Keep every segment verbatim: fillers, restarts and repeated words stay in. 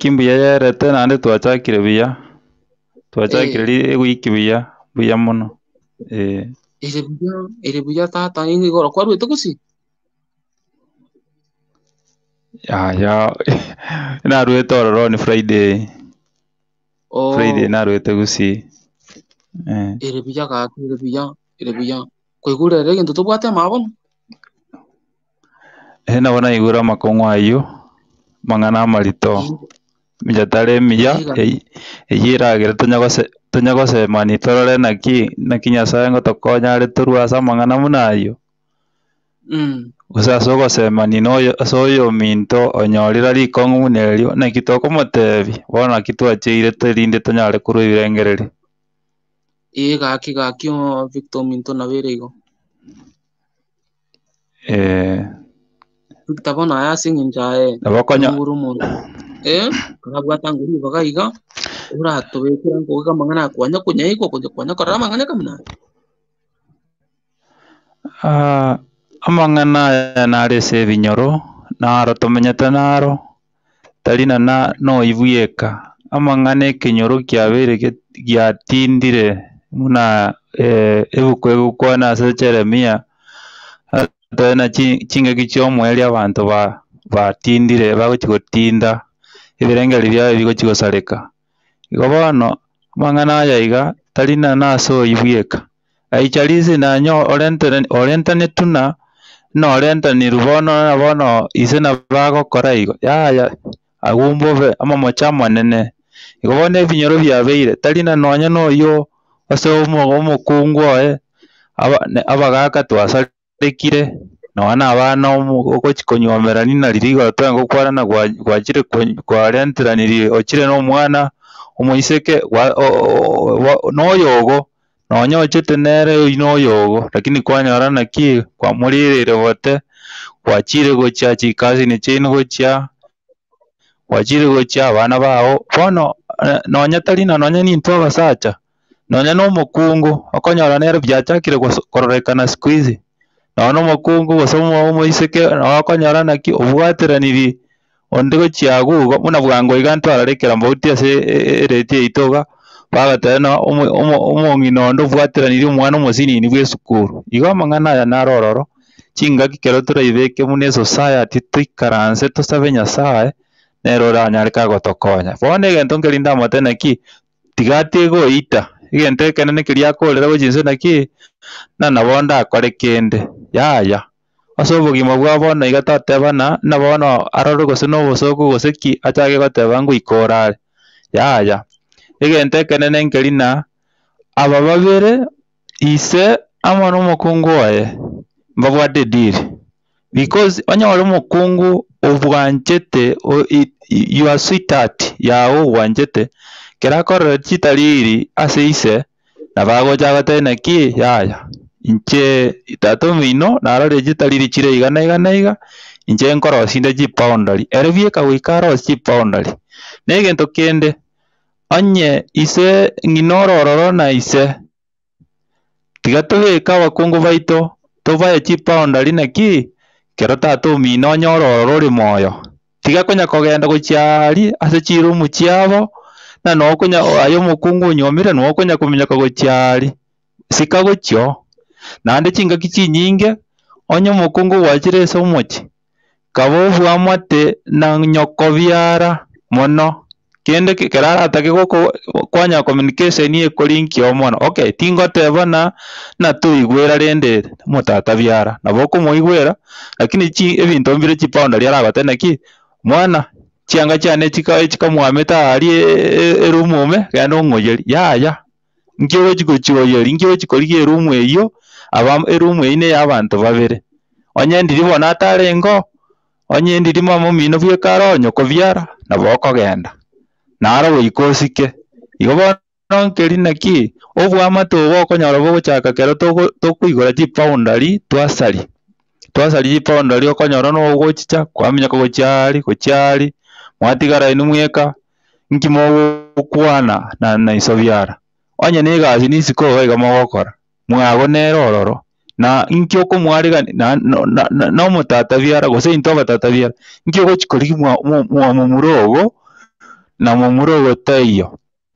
kimbuya yerete naende twachakire buya twachakire Eh, wiki buya buya mono eh ere buya, ere buya tata ingi goro kwarwete gusi. ya ya narwete ororo ni Friday Friday Oh, narwete gusi eh ere buya gaki, ere buya, ere buya. Koigure rege nto tobwate mabono. eh nabona igura makongwa ayo mang'ana amarito Ii, mijatare miya iga, eyiragire tonyagose tonyagosema torore naki naki nyasaye ngotokonya are turwasa amang'ana buna ayo mm, gose ase ogosema noyo ase oyo ominto onyorire rikong'u buna erio naki tokomotebi bono naki twacheire terinde tonyare korwa ebirengereri ii gaki gaki o Victor Minto nabere igo. eh Victor bono aya sing'inchae, nabokonya nyunguru muntu. Eh, karabwata nguri baga iga. Ura tobekera ngoga mang'ana kwanya kunyaiko kujya kwanya karara mang'ana kamna. ah, amang'ana aya nare ase ebinyoro naro tomenyete naro tarina na noibueka amang'ana ekenyoro kiabeire giatindire buna eh, ebuku egokwana ase Jeremia ate na ching'eki chia omweri abanto ba batindire bagochi gotinda ebirengeri biabo bigochi gosareka igo bono amang'ana aya iga tarina nase oibweka aicharize nanyo orentene orentane tuna norentanirwa bono na bono ise nabagokora igo yaya agumbobe amamocha amanene igo bono ebinyoro biabeire tarina nonya noyo ase omokungu oye abagaka twasarekire nona abana ogochi konyomerani na riria igotwenga gokwarana gwachire kwarenteranirie ochire na omwana omoiseke noyogo nonya ochete nere oino oyogo lakini kwanyora naki kwamorireire bote gwachire gochia chikasini chiaino gochia gwachire gochia abana bao bono nonya tarina nonya ninto abasacha nonya na omokungu okonyora nere biachakire kororekana siku hizi nonya omokungu gose omoiseke okonyora naki obwateranirie onde gochia gugo buna bwango iga ntwararekera mbauti ase ereti yaito iga bagateba omong'ina onde obwateranirie omwana omosinini bwa esukuru igo amang'ana aya naro ororo chingaki kero toraibeke buna esociety toikaranse tosabe nyasaye nero oranyare kagotokonya bono egento nkeri ndamate naki tiga tegoita egento ekenene keria akorera gochia inse naki na nabo ndakore kende yaya ase obogima bwa bono iga totebana na bono arore gose na obosoko gose ki achake goteba ngoika orare yaya egento ekenene nkeri na aba babere ise amo na omokungu oye mbabwate edeal because onyore omokungu obwanchete your sweetheart yago obwanchete kero akorora chitariri ase ise nabagocha goteba naki yaya inche tata omino narore chitariri chire iga na iga na iga inche nkorosinde chiboundary ere bieka goika arosie chiboundary na egento kende onye ise ng'ina orororo na ise tiga tobeka abakungu baito tobaye chiboundary naki kero tata omino onye orororo ore moyo tiga konya kogenda gochia aria ase chirumu chiabo na nokonya aye omokungu onyomire nokonya kominyoka gochia aria sika gochio naende chingaki chinyinge onye omokungu gwachire ase omochi kaba obwamwate na nyoko biara mono kende kero aratake kwanya communication ekorinkia mono okay tingoteba na toigwera rende motata biara nabo okomoigwera lakini chi ebinto mbire chiboundary aragote naki mwana chianga chiane chika chikamwamete aria erumu ome genda ong'oyeri yaya inki ogochi gochioyeri inki ogochi korigia erumu eyio aba erumu eyio neya abanto babere onye ndiri bono atarengo onye ndiri mama omino bweka aro nyoko biara nabo okogenda naro goika osike igo bono nkeri naki obwamate obo okonyora bogochaka kero tokoigora chiboundary twasari twasari chiboundary okonyora nogochicha kwaminyoka gochia aria gochia aria mwatigaraine mweka inki mogokwana na iso biara onye na egasi na isiko iga iga mogokora mwago nero ororo na inki okomwarigania na omotata biara gose into abatata biara inki ogochi korigia mwamomura ogo na mumuro goteyo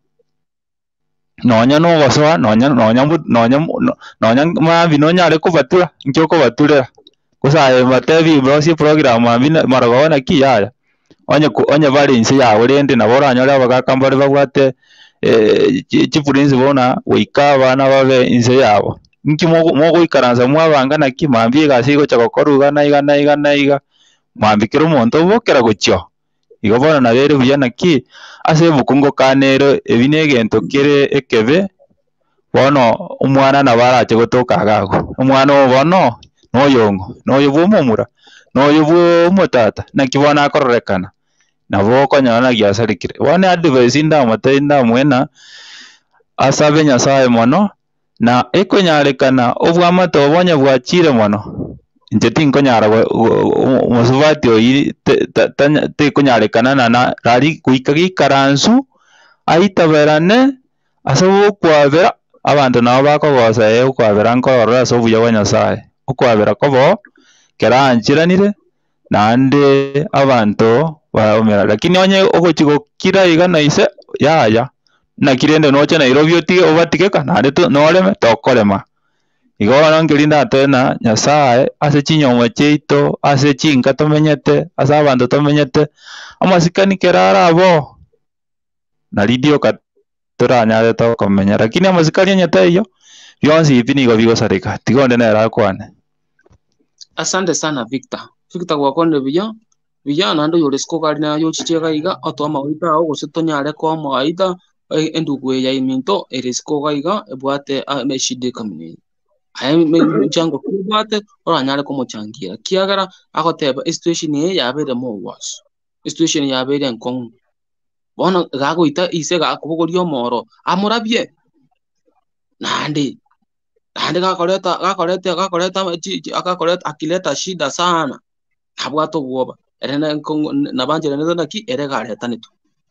nonya no gosoa nonya nonya nonya nonya mavi nonya ale kubatura nchoko batura kusaye matebi brosi program ambi maragona kiyaya onye onye balinse yawe rende nabora anyora bagakambare bagwate eh chipurinzi bona wika bana babe inse yabo nki mogo ikaranza mwabanga na kimambi gasigo chakokoruga na iga na iga na iga mwambikira umuntu bokera gucyo igo bona nabere buya naki ase bukungo kanero ebinegento kire ekebe bono umwana nabarache gotoka gago umwana bono noyongo noyo bumumura noyo bumutata nakibona akorekana nabo konyana gyasarikire bone advice nda matenda mwena asabe nyasaye mono na ekonyarekana obwamato obonye bwachire mono nje tinkonyara musubati oyi te konyarekana na rari kuikagi karansu aitaberane asabu kwabera abantu nabo bakogosa e kwabera nkorora asabu ya nyasaye ukwabera kobo keranchiranire nande abantu baomera lakini onye ogochigo kira igana ise yaya na kirende noche Nairobi otige obatigeka nande to noreme tokorema igora ngirinda tena nyasaye ase chinyomwe cheito ase chinka tomenyete ase abantu tomenyete amasikani kerara abo na lidio katoranyare to komenya lakini amasikani nyete iyo byonsi ibinigo bigosarika tigonde nera kwane. Asante sana Victor. Victor gwakonde biya biya nando yoresko kali na yo chichega iga atoma oita o gositonyare ko mo aida endugwe ya iminto eresko gaiga ebwate ameshide kamini aya mchango kubate oranyare ko mochangira kiagara akoteba situation ye yabere mo was situation yabere nkon bono gago ita ise ga kubogorio moro amurabye nandi nandi gakoreta gakoreta gakoreta gakoreta akileta shida sana habwato bwoba erena nabanje neza ki erega leta nitu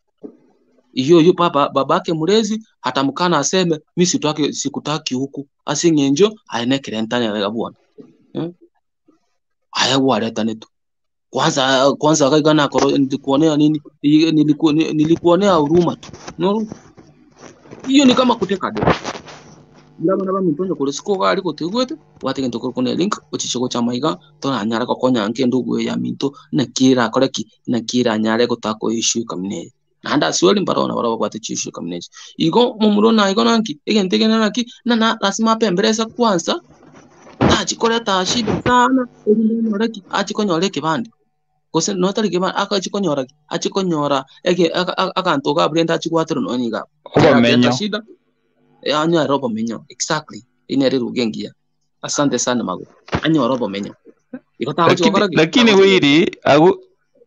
iyo yo baba babake murezi hata mkana aseme mimi sitaki sikutaki huku asingenjo aine kirentanya ya bwana eh aya waleta nitu kwanza kwanza kaigana koro nilikuonea nini nilikuonea huruma tu no hiyo ni kama kuteka deni ndaba naba mitonyo kore siko gali kotegwete watege ntokoro kone link ochichego cha maiga to anyara ko konya nke ndugu ya minto na kira koreki na kira nyare gotako issue kamne nanda siwali mbarona baraba kwate issue kamne igo mumuro na igo nanki egentege nanaki na na lazima pembereza kwanza achikore ta shida sana eri noreki achikonyore kibande kose notari kibande akachikonyora achikonyora ege akantoka brenda achikwatero noniga Obamenyo shida anya robo menyo exactly inere rugengia. Asante sana mago anya robo menyo ikota lakini lakini wiri agu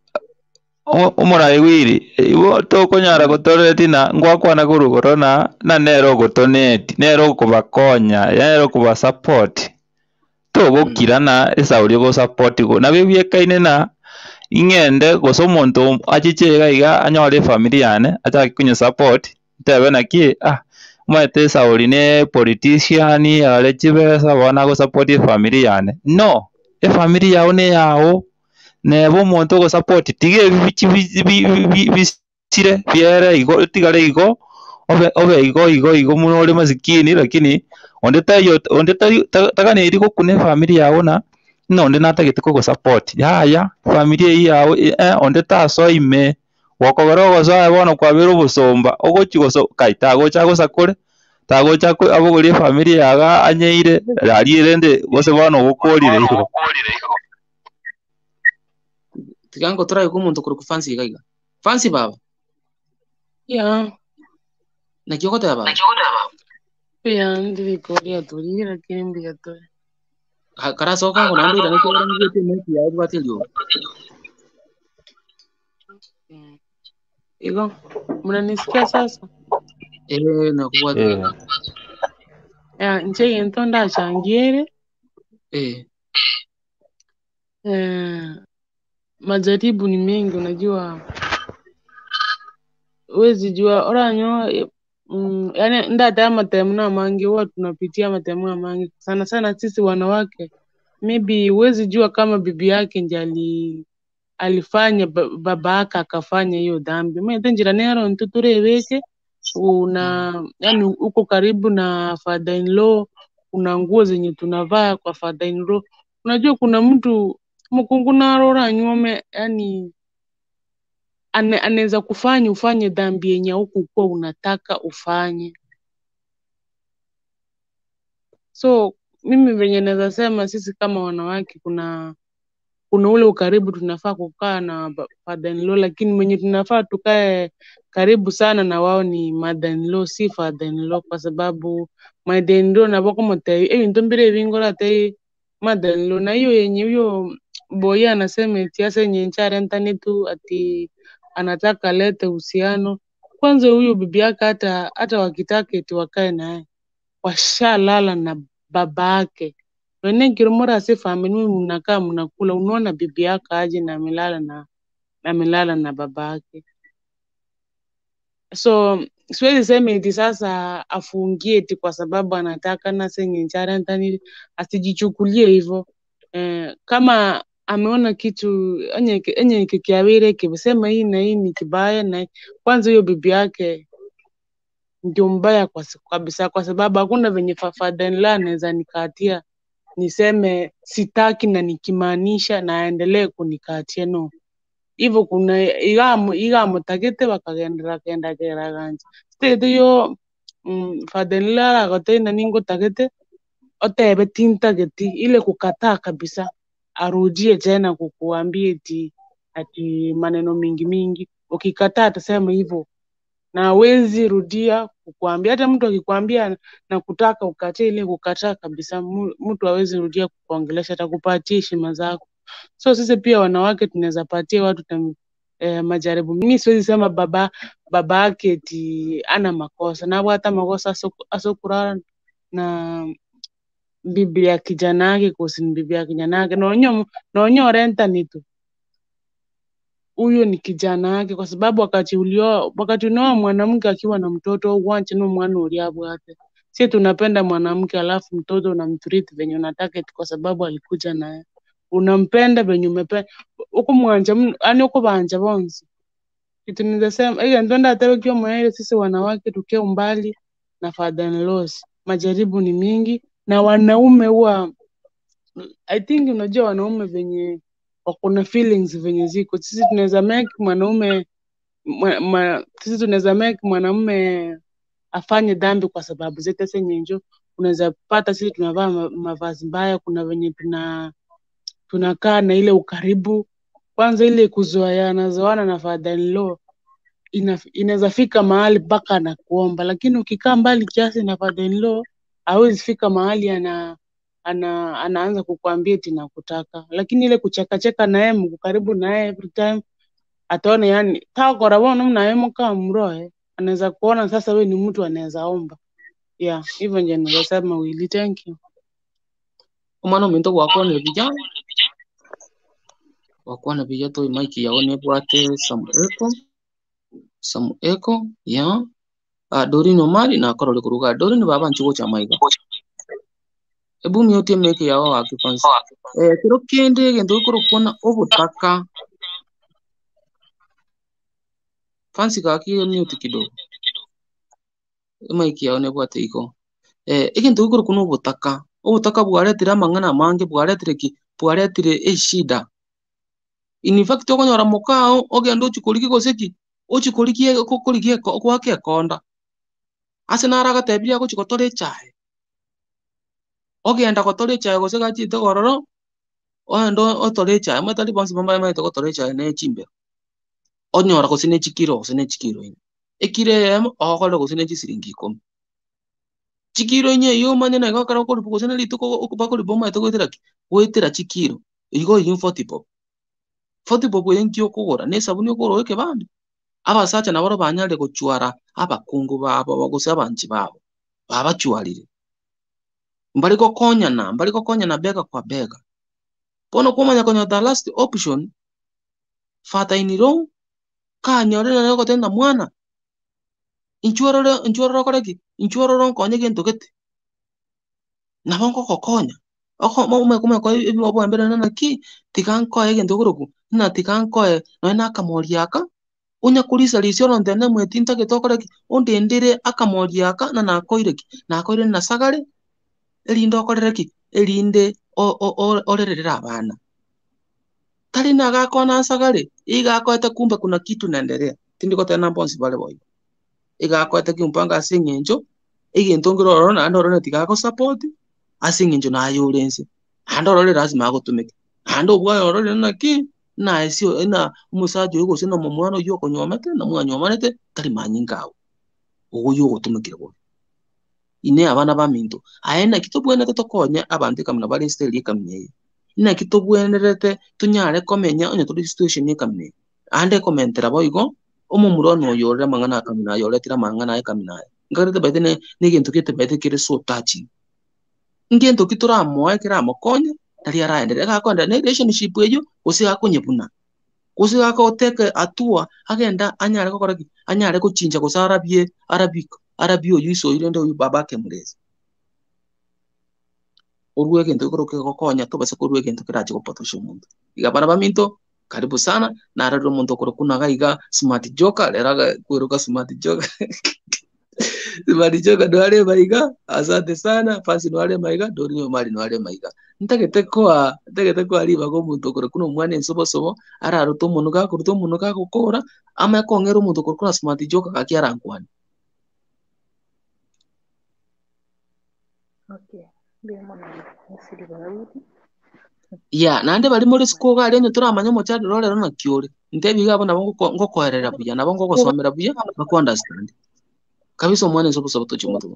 umurai wiri ibo to konyara gotoreti na ngwakwana gurugorona na nero gotoneti nero kubakonya nero kuba support to gokirana esauri go support go na bibye kaine na ingende goso muntu achichega iga anyore familia ane ataki kunya support tebe na ki ah mwete sauri ne politician ale chibesa bona go support family yane no e family yao ne yao ne bo muntu go support tige bichi bisire biere igo tigare igo obe obe igo igo igo munole masikini lakini onde tayo onde tayo takane iri kune family yao na no onde natagete go support ya ya family yao eh onde ta so ime wakogoro goza bono kwabero busomba ogochigoso kaita gocha gosakore tagocha ko abogori familia yaga anyeire rariere nde bose bono gokorire iko tigango trai ko muntu kuri kufansi gaiga fansi baba ya na kioko ta baba ya ndiri koria tulingira kimbi gato kara soka ngo nandi na ko ngi te meti ya bwatilio Igo, mnanisikia sasa? Eh, nakuwa eh Ya, nche yento ndachangiere. eh Eh, majaribu ni mengi unajua. Huwezi jua oranyo mm, yani ndata matemu na mangi huwa tunapitia matemu na mangi sana sana sisi wanawake. Maybe huwezi jua kama bibi yake ndiye ali alifanya baba yake akafanya hiyo dhambi. Mimi jirani yaro ntuture weke una yani uko karibu na father in law, kuna nguo zenye tunavaa kwa father in law. Unajua kuna mtu mkungu na rora nyome, yani anaweza kufanya ufanye dhambi yenye huku kwa unataka ufanye. So mimi venye naweza sema sisi kama wanawake kuna kuna ule ukaribu tunafaa kukaa na father in law, lakini mwenye tunafaa tukae karibu sana na wao ni mother in law, si father in law, kwa sababu mother in law na bako mtai eh ndombire vingola tai mother in law. Na hiyo yenye huyo boy anasema eti asa yenye nchara ntani tu ati anataka lete uhusiano. Kwanza huyo bibi yake hata hata wakitaka eti wakae naye washalala na babake. Wene kirumura si family mnakaa mnakula, unaona bibi yake aje na amelala na amelala na babake. So siwezi sema eti sasa afungie eti kwa sababu anataka na senye nchara ndani, asijichukulie hivyo. Eh, kama ameona kitu enye enye kikiawire kibisema hii na hii ni kibaya, na kwanza hiyo bibi yake ndio mbaya kwa kabisa, kwa sababu hakuna venye father in law anaweza nikatia niseme sitaki na nikimaanisha na aendelee kunikatia. No, hivyo kuna igamu igamu tagete bakagendera kenda kera ganje state yo mm, father in law agote na ningo tagete otebe tintageti ile kukataa kabisa, arudie tena kukuambia eti ati maneno mingi mingi. Ukikataa atasema hivyo na hawezi rudia kukuambia. Hata mtu akikwambia na kutaka ukatie, ile kukataa kabisa, mtu hawezi rudia kukuongelesha, atakupatia heshima zako. So sisi pia wanawake tunaweza patia watu tam, eh, majaribu. Mimi siwezi sema baba baba yake eti ana makosa, na hata makosa asokurara na bibi ya kijana yake, kusini bibi ya kijana yake naonyo naonyo renta nitu huyo ni kijana yake, kwa sababu wakati ulio wakati unao mwanamke akiwa na mtoto uanche no mwana uliabu hata si tunapenda mwanamke alafu mtoto unamtreat venye unataka kwa sababu alikuja naye, unampenda venye umependa uko mwanja yani uko banja bonzi kitu ninasema hiyo ndio ndio hata ukiwa mwenyewe. Sisi wanawake tukiwa umbali na father in laws, majaribu ni mingi, na wanaume huwa I think unajua wanaume venye wakuna feelings venye ziko. Sisi tunaweza make mwanaume ma, ma, sisi tunaweza make mwanaume afanye dhambi kwa sababu zetu zenye njo unaweza pata sisi tunavaa mavazi mbaya, kuna venye tuna tunakaa na ile ukaribu. Kwanza ile kuzoeana zoana na father in law ina, inaweza fika mahali mpaka na kuomba, lakini ukikaa mbali kiasi na father in law hawezi fika mahali ana ana anaanza kukuambia eti nakutaka. Lakini ile kucheka-cheka naye mko karibu naye every time ataona yani takora bona mnaye mka mroe, anaweza kuona sasa wewe ni mtu anaweza omba. Yeah, hivyo ndio ningesema Willy. Thank you. Umano minto wakone bija wakone bija to maiki yaone bwate Samueko Samueko ya a Dorino mali na korole kuruga Dorino baba nchugo cha maiga ebu myote meke yawa wakifansi eh kiro kende gendo kuro kona obutaka fansi kaki myote kidogo maiki yaone bwate iko eh egendo kuro kuno obutaka obutaka bwaletira mangana mange bwaletire ki bwaletire eshida. In fact okonyora mukao ogendo ochikoliki goseki ochikoliki kokoliki kwake konda ase naraga tebia gochikotore chae ogenda gotore chae goseka chite gororo oendo otore chae matali bonsi bamba mai to gotore chae ne chimbe onyora gosine chikiro gosine chikiro ine ekire em ogole gosine chisiringi kom chikiro nye yo manye na gakara ko lipo gosine lituko okubako lipo mai to gotera ki goitera chikiro igo yin forty pop forty pop yenki okugora ne sabuni okoro eke bandi abasacha nabaro banyale gochwara abakungu babo bagose abanchi babo babachwarire mbali ko konya na mbali ko konya na bega kwa bega pono kumanya konya the last option fata iniro kanyore na ko tenda mwana inchororo inchororo koreki inchororo konye gento gete na bongo ko konya oko mo me kuma ko ibo bo mbere na ki tikan ko gento goroku na tikankoe no na akamoriaka unya kulisa lisio no ndene mwetinta gitokoreki ondendere akamoriaka na nakoireki nakoire na sagare elinde okorereki elinde orerera abana tari na gakona sagare igakoete kumbe kuna kitu naendelea tindiko tena bonsi bale boy igakoete kimpanga asingenjo igentongiro oro na ando oro tigako support asingenjo na ayorense ando oro lazima agotumike ando bwa oro na ki na esio na umusaji ugo sino mumwana yo konyomete na mwana nyomanete tari manyingao ugo yo gotumikira bo ine abana baminto aena kitobwene totokonya abandi kamna bali steli kamye ina kitobwenerete tunyare komenya onye tuli situation ikamye ande komentera boigo omumuro no yore mangana kamna yore tira mangana kamna ngarete badene nigintu kite bade kire so touching ngento kitura moe kira mokonya tari araendelea gakonda ne relationship eyo usiga kunyebuna usiga ko teke atua agenda anyare kokora anyare kuchinja kusara bie arabiko arabio yuso irende uyu babake murezi urwe gento koroke kokonya to base kurwe gento kiraje kopotosha umuntu igabana baminto karibu sana na arado muntu korokuna gaiga smart joker leraga kuruka smart joker smart joker dwale maiga asante sana fasi dwale maiga dorinyo mali dwale maiga ntagete kwa ntagete kwa liba ko muntu korokuna mwana ensobo sobo araro to munuka kuruto munuka kokora ama kongero muntu korokuna smart joker kakiara nkwani. Okay. Ya nande bali muri school gari nyo turamanya mo cyane role rona kyore ntebi gabo nabo ngo koherera buya nabo ngo gosomera buya bako understand kabisa umwana nso buso butoje mutu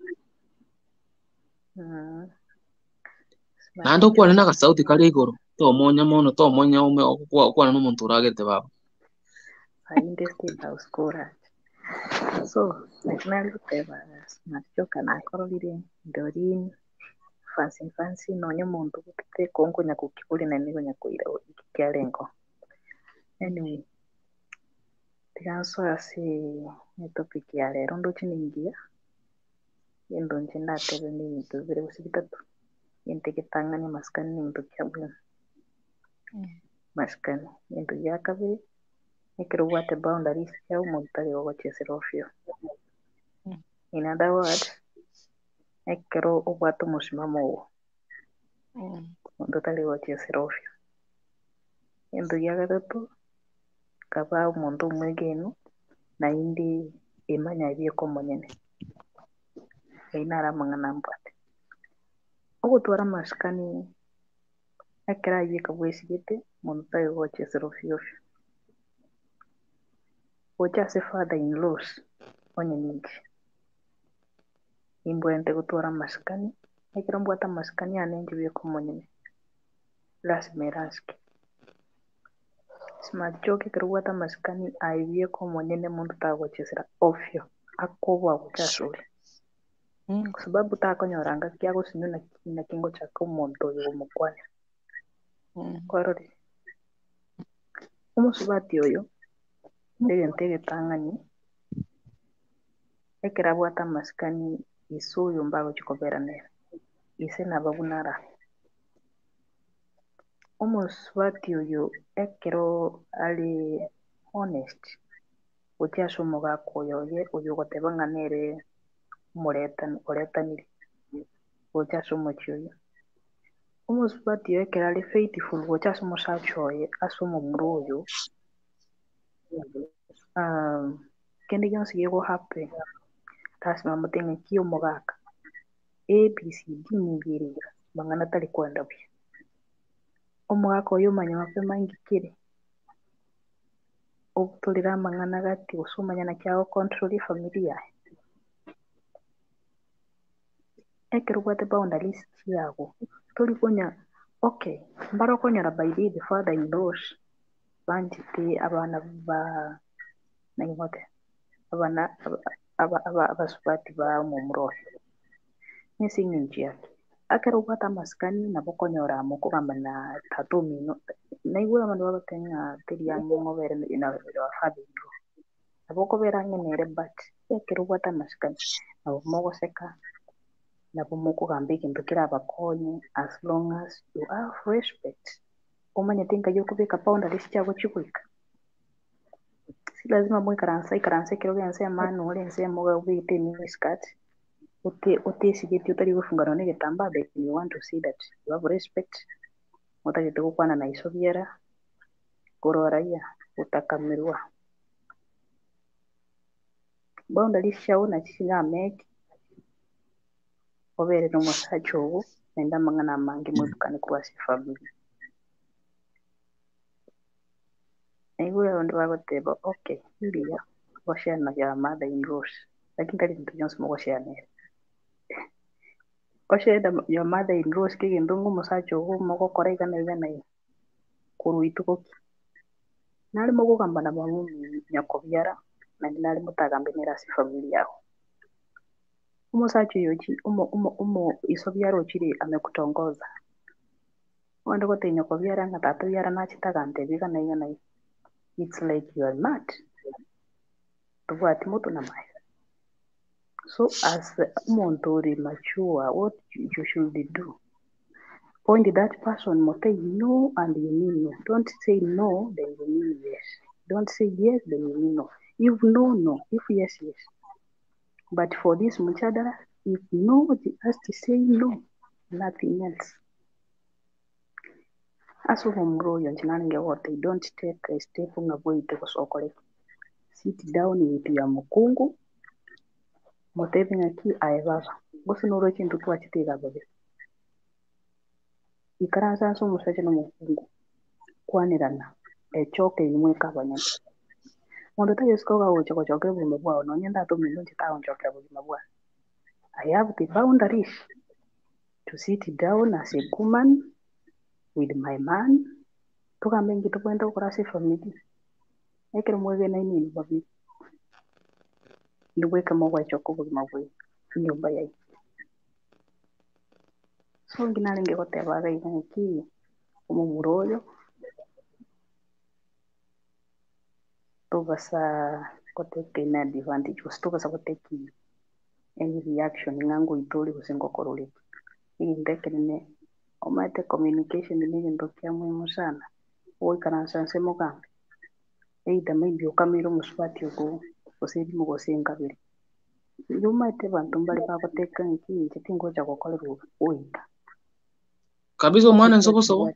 Mm. nando kwa na kasauti kale igoro to monya mono to monya ume kwa kwa no muntu uragete babo Ainde state house kora. So, national teba smart joker na korolire dorin fancy fancy no nyamuntu kutete kongo nyakukibuli na nigo nyakuira ikialengo. Anyway, tiganso asi ni topic ya lero ndo chiningia. Yendo nchenda tebe ni mtu vile usibitatu. Yente kitanganya maskani ni mtu kiabu. Maskani. Yendo yakabe. Nikero wate boundaries ya umuntu wa chesirofio. In other words, nikero ubwate musimamo wo. Umuntu tali wa chesirofio. Yendo yagatatu kaba umuntu mwegenu na indi imanya ibye komonyene. Inara mangana mbate. Ogutwara maskani akira yika bwesigete umuntu tali wa chesirofio. Ocha se father in laws onye nyingi imbwente gutwara maskani ekira mbwata maskani anenje bye komonyene lasmeraski smart joke kirwata maskani aibye komonyene muntu tagochesera ofyo akobwa kuchasule mm. Kwa sababu takonyoranga kyago sinyo na, na kingo chako muntu yo mukwana mm. Kwarori umusubati oyo ndege ntege tangani ekera bwata maskani isuyo mbago chikoberanera ise nababunara umusubati oyo ekero ali honest utyasho mugako yoye uyo gotebanganere muretan oretaniri utyasho mochyo umusubati oyo ekera ali faithful utyasho musachoye asomo muroyo um kendi yonsi yego happen tasima mutenga kiyo mugaka A B C D nigirira mangana tali kwenda bya omugaka oyo manya mapema ngikire okutulira mangana gati usumanya na kyao control familia ekero kwate boundaries yago tuli konya okay mbaro konya by the father in laws banjite abana ba nayote abana aba aba abasubati ba mumrohe nisingi njia akero kwata maskani na bokonyora muko kamba na tatu mino na igura mandu batenga tiriyange ngobere ina wa father in law aboko berange nere but ekero kwata maskani abo mogo seka na bomuko gambe kintu kira bakonye as long as you have respect omanye tinka yo kubika boundaries chako chikwika si lazima mwe karansa ikaransa kiro yanse amano ole yanse moga ubite ni skirt uti uti sigiti utari gufungana n'igitamba but you want to see that you have respect mutagite gukwana na isobiera gororaya utakamirwa boundaries chao na chinga make obere no musacho ubu nenda mangana mangi mudukane kwa si family Ego ndo bagoteba okay ndiya washana ya mother in laws lakini kali mtu jonsi mo washana washana ya mother in laws kige ndungu musacho ubu mo koreka na igana kuruituko nali mo gukamba na bamu nyakobyara na nali mutagambe nera si family yao umusacho yochi umo umo umo isobyaro chiri amekutongoza wanda kote nyakobyara ngatatu yara na chitagante biga na igana it's like you are mad tuvati moto na mai so as montori mature what you, you should do point that person mote no and you mean no don't say no then you mean yes don't say yes then you mean no if no no if yes yes but for this muchadara if no it has to say no nothing else aso homro yonchinange what they don't take a step ngabwite kusokole sit down with ya mukungu motevi ngaki aibaba gosi noro chintu kwa chitega babe ikaranza so musache no mukungu kwanirana echoke imwe kabanya mondo tayo skoga ocho ko choke bume bwa no nyenda to mindo chitawo choke bume bwa I have the boundaries to sit down as a woman with my man tukambe ngito kwenda kurasi family ekero mwege na nini babi ndwe kama wa choko buzima bwe nyumba yai so nginale ngekote baga iki omu muroyo tubasa koteke na advantage tubasa koteki any reaction ngango itori kusengo korole indekene omate communication ni ndo kya muhimu sana oi kana sanse mogambe eida maybe okamiro muswati uko osedi mugosenga biri yumate bantu mbali bakoteka iki kitingo cha kokolero oita kabisa mwana nsobo sobo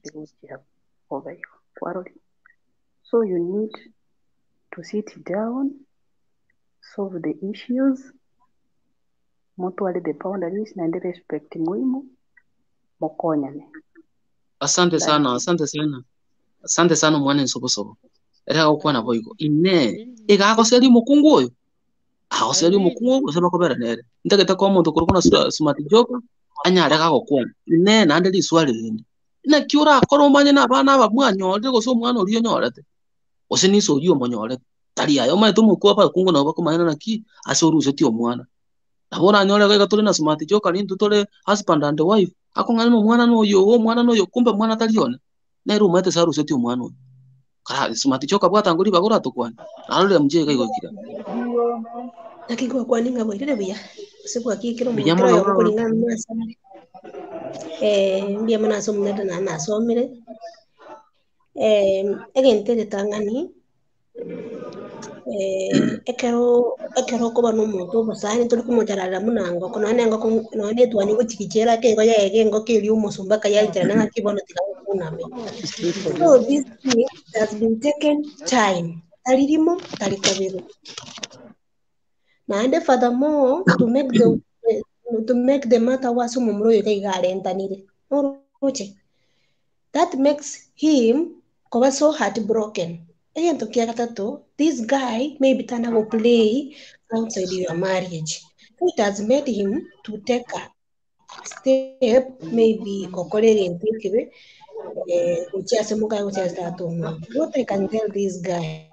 so you need to sit down solve the issues mutually the boundaries na ndi respect muhimu mokonyane asante sana asante sana asante sana mwana nsobo sobo era ukwana boyiko ine igako seri mukungu oyo aho seri mukungu sema kobera nere ndageta kwa muntu kurukuna smart joke anyare kako kwa ine nande liswali lindi ina kiura koro manye na bana ba mwanyole go so mwana uriyo nyorete osini so uriyo monyole tali ayo mai tumu kwa pa kungu na bako manya na ki asoru tio mwana nabona nyole ga tole na smart joke ali tutole husband and wife akongana no mwana no yo mwana no yo kumbe mwana talione na ru mate saru tio mwana kara smart joke bwata nguri bagora tukwana alole mje ga igokira akigwa kwaninga bwirire biya siku akikiro mu kiro yo kulinga masa eh mbia mana somneta na na somire eh egente de tangani eh ekero ekero ko bano muntu basani tuli kumujarara munango kono nengo kono ne twani ko tikichera ke ko yaege ngo ke liu musumba ka yajira na kibono tikakuname so this thing has been taken time alirimo talikabero and furthermore to make the to make the matter worse mumro yake garentanire uruche that makes him koba so heartbroken again to kia katato this guy maybe tana go play outside your marriage so it has made him to take a step maybe kokorere intikebe eh uchi asemuka uchi astato what I can tell this guy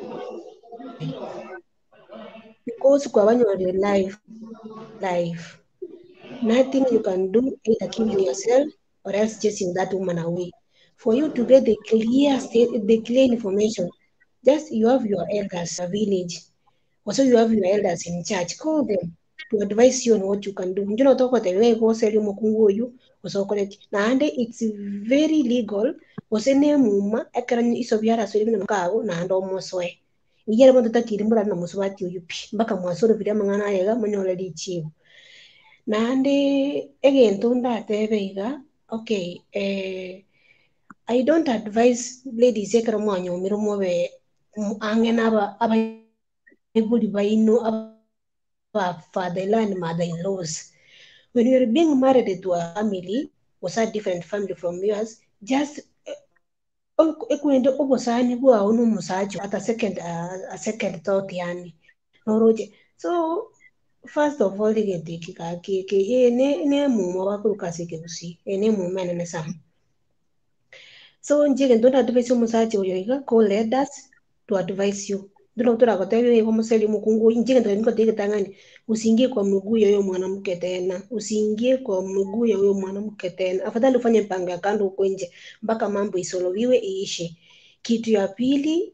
because kwa your life life nothing you can do either killing yourself or else chasing that woman away for you to get the clear state the clear information just you have your elders a village also you have your elders in church call them to advise you on what you can do you know talk about the way go sell you mukungu you also collect now and it's very legal osene muma ekara iso byara so ibina makago na ndo moswe iyere mo tutakiri mbura na muswati uyupi mbaka mwasoro bya mangana yega monyola lichibu nande egento ndatebeiga okay eh I don't advise ladies ekara mwanyo mirumo be angena aba aba ibuli baino aba fatherland mother-in-laws. When you're being married to a family was a different family from yours, just ekwende obosani bwa uno musacho at a second uh, a second thought yani noroje. So first of all get kika ke ke ne ne mu wa ku kasike busi ene mu mena ne sam. So njige ndo advise musacho yoiga call elders to advise you. Ndio tora kotewe kwa mseli mukungu njige ndo niko tege tangani usiingie kwa miguu ya huyo mwanamke tena, usiingie kwa miguu ya huyo mwanamke tena. Afadhali ufanye mpango ya kando huko nje mpaka mambo isoloviwe iishe. Kitu ya pili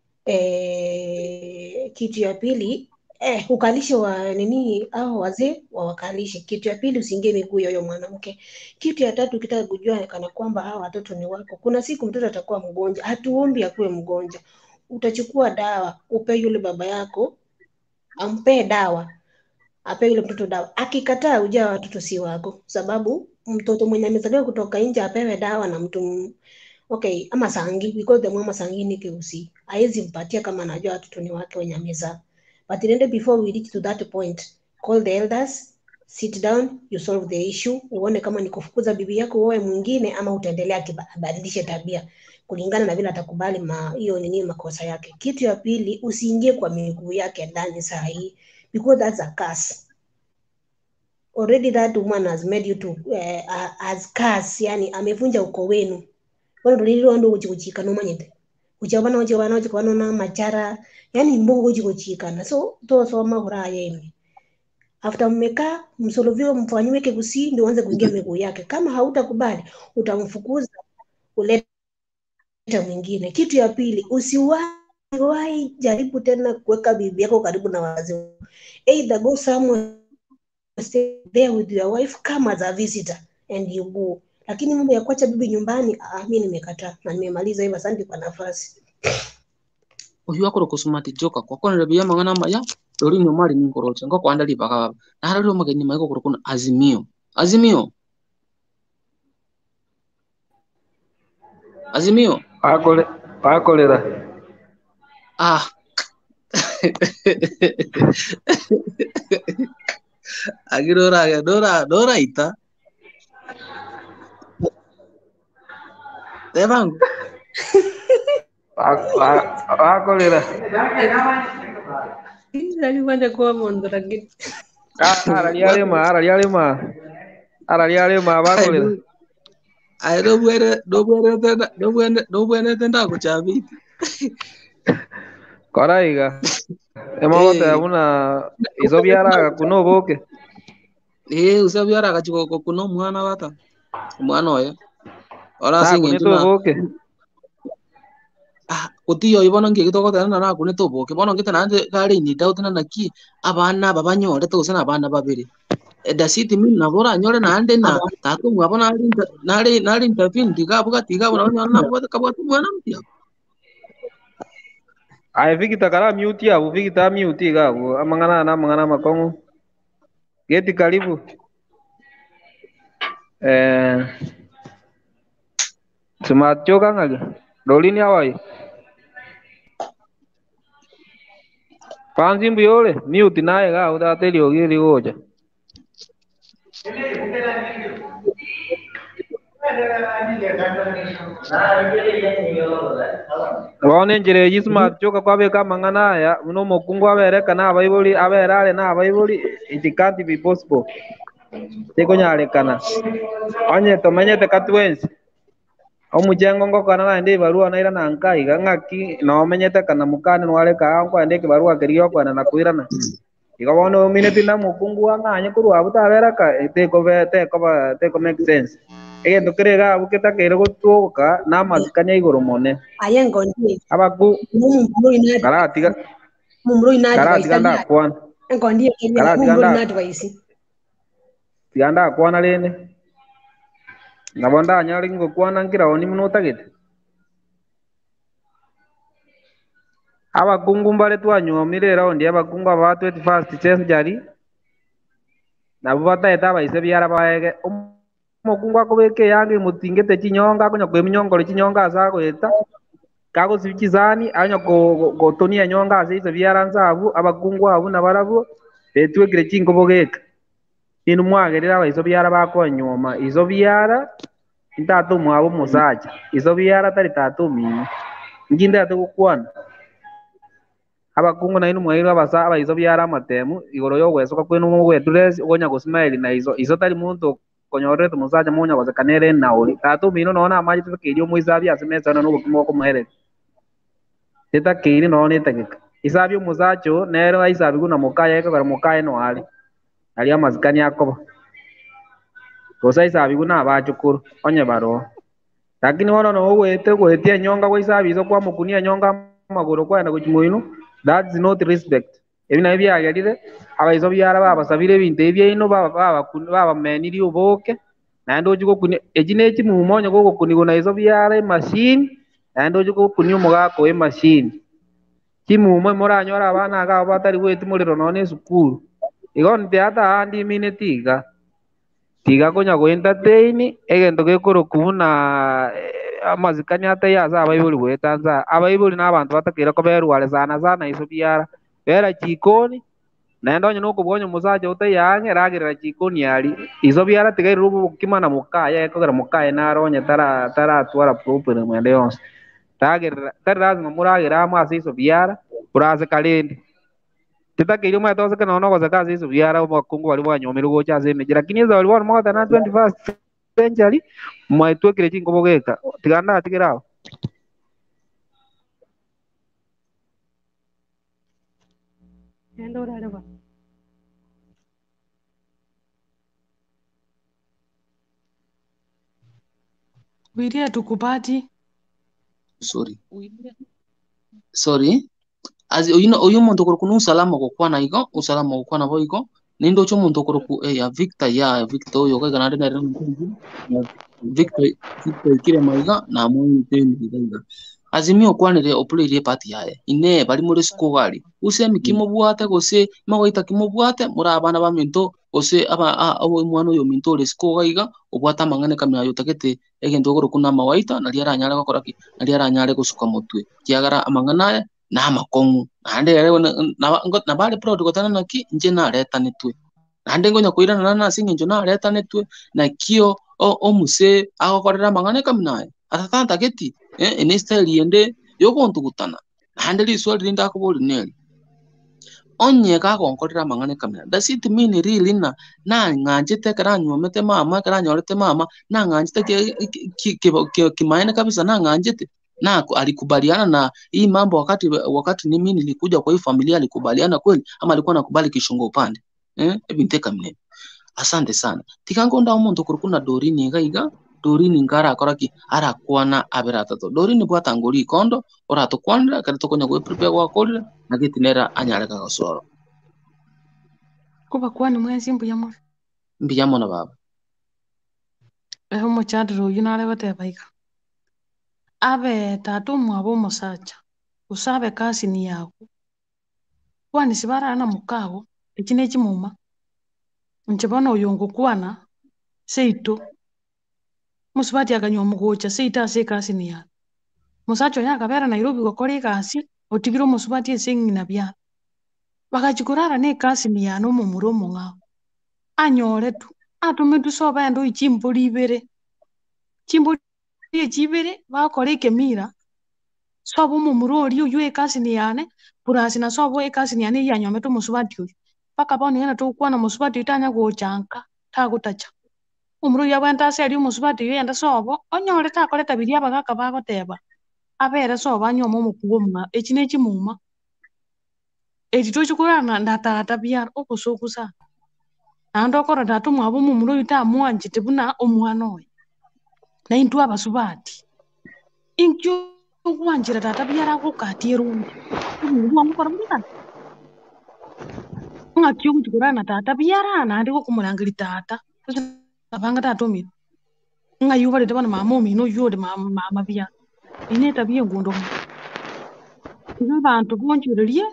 eh, kitu ya pili eh, ukalishe wa nini au wazee wa wakalishe. Kitu ya pili usiingie miguu ya huyo mwanamke. Kitu ya tatu ukitaka kujua kana kwamba hao watoto ni wako. Kuna siku mtoto atakuwa mgonjwa, hatuombi akuwe mgonjwa. Utachukua dawa, upe yule baba yako, ampe dawa. Ape yule mtoto dawa. Akikataa ujao watoto si wako. Sababu mtoto mwenye amezaliwa kutoka nje apewe dawa na mtu okay, ama sangi because the mama sangi ni keusi. Haezi mpatia kama anajua watoto ni wake wenye amezaa. But then before we reach to that point, call the elders, sit down, you solve the issue. Uone kama ni kufukuza bibi yako wewe mwingine ama utaendelea kibadilishe tabia kulingana na vile atakubali ma hiyo nini makosa yake. Kitu ya pili usiingie kwa miguu yake ndani saa hii. Because that's a curse. Already that woman has made you to uh, as curse, yani amevunja uko wenu. Wano tulilo ndo kuchikuchika no manyete. Uchabana uchabana uchabana na machara, yani mbogo kuchikuchika na so to so mahura yemi. After mmeka msolovio mfanyiwe kekusi ndio anze kuingia miguu yake. Kama hautakubali utamfukuza uleta mwingine. Kitu ya pili usiwahi jaribu tena kuweka bibi yako karibu na wazee. Either go somewhere stay there with your wife come as a visitor and you go. Lakini mambo ya kuacha bibi nyumbani ah, mimi nimekataa na nimemaliza hivyo. Asante kwa nafasi. Uyu akoro kusumati joka kwa kona rabia mangana maya dori nyomari ni ngorocha ngo kwanda li baka na haro mageni maiko koro kuna azimio azimio azimio Akole akolera ah agirora ya dora dora ita Devango akolera Nani wanda kwa mondo rangi. ara lialema ara lialema ara lialema bakolera ai do buere do buere tenda do buere do buere tenda ko chabiti koraiga emawote abuna izobiara kuno boke eh usabiara kachiko ko kuno mwana wata mwana oya ora na singe kunito boke ah utiyo ibono ngi kitoko tena na kunito boke bono ngita nande kali ni doubt na naki abana babanyore to sana abana babiri edasiti mimi nabora nyore na ande na tatu mwabona nali nali nali intervene tiga buka tiga bona na bota kabatu mwana mtia ai vikita kara mute ya vikita mute ga amangana na amangana makongo geti karibu eh smart joka ngali dolini awai panzi mbiyole mute naye ga udateli ogili goja Wone njire yisma choka kwabe kama ngana ya uno mokungu abere kana abaibuli aberale na abaibuli it can't be possible teko nyale kana onye to menyete katwensi omujengo ngo kana ndi barua na ira na nkai gangaki no menyete kana mukane nwale ka anko ndeke barua keriyo kana na kuirana ikabono minute na mokungu anganye kuru abutabera ka teko be teko ba teko make sense ege ndokerega buketa kere gotuoka na mazikanya igoro mone Ayengo ndiye. abaku Mumuro inadi. karatiga Mumuro inadi. karatiga nda kwana Engo ndiye kenya karatiga mumuro nda inadi waisi. tiganda kwana lene nabonda nyali ngo kwana ngira oni munota gete abakungu mbale twanyomire raundi abakungu aba twenty-first century nabo bataeta abaise biara baege omokungu akobeke yange mutingete chinyonga konya kweminyongore chinyonga asa goeta kago sibikizani anya gotonia nyonga ase ise biara nsabu abakungu abu nabarabu betwekire chinkobogeka inu mwagerera abaiso biara bakonyoma iso biara ntatu mwabo musacha iso biara tari tatu mimi nginde atugukwana abakungu na inu mwairo abasa abaiso biara amatemu igoro yo gwesoka kwenu mugwe dress gonya gusmile na iso iso tari muntu konyorete musacha munya gosekanere nauri tatu mino nona amaji tukirio muisabi asemesa no bukimo ko muhere teta kiri nona itegeka isabi musacho nero aisabi kuna mukaya eka gara mukaya no ali ali amazikani yakoba kosa isabi kuna abachukuru onye baro lakini wono no wete gwetia nyonga kwa isabi izo kwa mukunia nyonga magoro kwa na kuchimuino that's not respect ebina ebya agerire abaizo byara baba sabire binte ebya ino baba baba baba meniri uboke nando juko kuni ejine echi mumonyo gogo kuni gona izo byara machine nando juko kuni umuga ko e machine kimumo moranyora abana aga batari gweti muriro none sukuru igon teata andi minetiga tiga konya go entertain egento gekoro kuna amazikanya ate yaza abayibuli gwetanza abayibuli n'abantu batakira ko berwale sana sana iso byara bera jikoni nendo nyo kubonye musaje utayange ragirira jikoni yali izo byara tiga rubu kimana mukaya ekogera mukaya naronye tara tara twara proper mwende yonse ragirira tarazi muragira amasi iso byara uraze kalende titakiri mwe tose kana ono koza kazi iso byara obakungu bali bwanyomera gocha zemegira kiniza bali bwana mwata na twenty-first century mwe twekire chinkobogeka tiganda atigirao Nendo rareba. Wiria tukupati. Sorry. Wiria. Sorry. Azi oyino oyo muntu kuru kunu usalama ko kwana iko usalama ko kwana boiko nindo cho muntu kuru ku eh, ya Victor ya Victor oyo ka kana ndere muntu Victor Victor kire maiga na mu tendi ndinga azimio kwanire opulire party yaye ine bali muri skogari use mikimo bwate gose mawaita kimo bwate muri abana ba minto ose aba abo mwana yo minto le skogaiga obwata mangane kamya yo takete egento kuru kuna mawaita na liara nyale ko koraki na liara nyale gusuka mutwe kiagara amangana na makongu nande rero na na bale proud gotana naki nje na leta netwe nande ngonya kuira na na singe nje na leta netwe na kio o, o muse agokorera mangane kamnaye atatanta geti eh ene style yende yoko ntugutana nande li swali linda ko boli neli onye ka konkorera mangane kamna does it mean really na na nganje te kara nyomete mama kara nyorete mama na nganje te ki ki ki maana kabisa na nganje te na alikubaliana na hii mambo wakati wakati ni mimi nilikuja kwa hii familia alikubaliana kweli ama alikuwa nakubali kishungo upande eh ebinteka mne asante sana tikango nda umuntu kurukuna dorini gaiga dorini ngara akoraki ara kwana aberata to dorini bwata ngori kondo ora to kwanda kada to konya go prepare kwa kolira na gitinera anyale ka gasoro Kuba kwani mwezi mbuyamo. mbiyamo na baba Eho mochadro yunale bate baika. Abe tatu mwabo musacha. Usabe kasi ni yako. Kwani sibara na mukao ekine kimuma. Nchibona uyongo kwana seito. Musibati akanywa mugocha seita se kasi ni yako. Musacho yakabera Nairobi gokori kasi otigiro musibati esengi na bya. Bakachikurara ne kasi ni yano mu muromo ngao. Anyore tu. Atume tu soba ndo ichimbuli ibere. Chimbuli echibere bakore kemira. Sobo mu murori uyu ekasi ni yane. Purasi na sobo ekasi ni yane yanyome tu musibati uyu. Paka boni yana tu kwana musibati itanya gochanka. Tagutacha. Umuru yabanta seri musibati uyu yanda sobo. Onyore takore tabiri abagaka bagoteba. Abere soba nyomo mukugo mwa. Echine chimuma. Ejito chukurana ndatata bya okusokusa. Nando kora tatu mwabo mu muro yuta mwanje tebuna omwana we. Na intu abasubati. Inkyo kwanjira tata byara ko katiro. Ngo mukora mbika. Nga kyo kukurana tata byara na ndiko kumurangiri tata. Abanga tatu mi. Nga yuba de bana mama mi no yode mama mama bya. Ine tabiye ngundo. iga bantu bonchurerie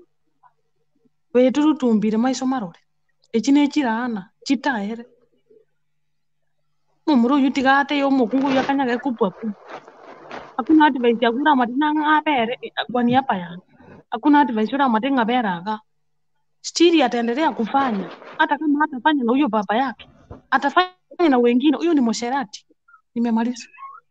betu tumbire maiso marore echine chirana chitaere mumuru yutigate yo mukungu yakanyage kupwa pu hakuna advice ya kura madina ngabere kwani hapa ya hakuna advice ura madina ngaberaga stili ataendelea kufanya hata kama hatafanya na huyo baba yake atafanya na wengine. Huyo ni mosherati. Nimemaliza.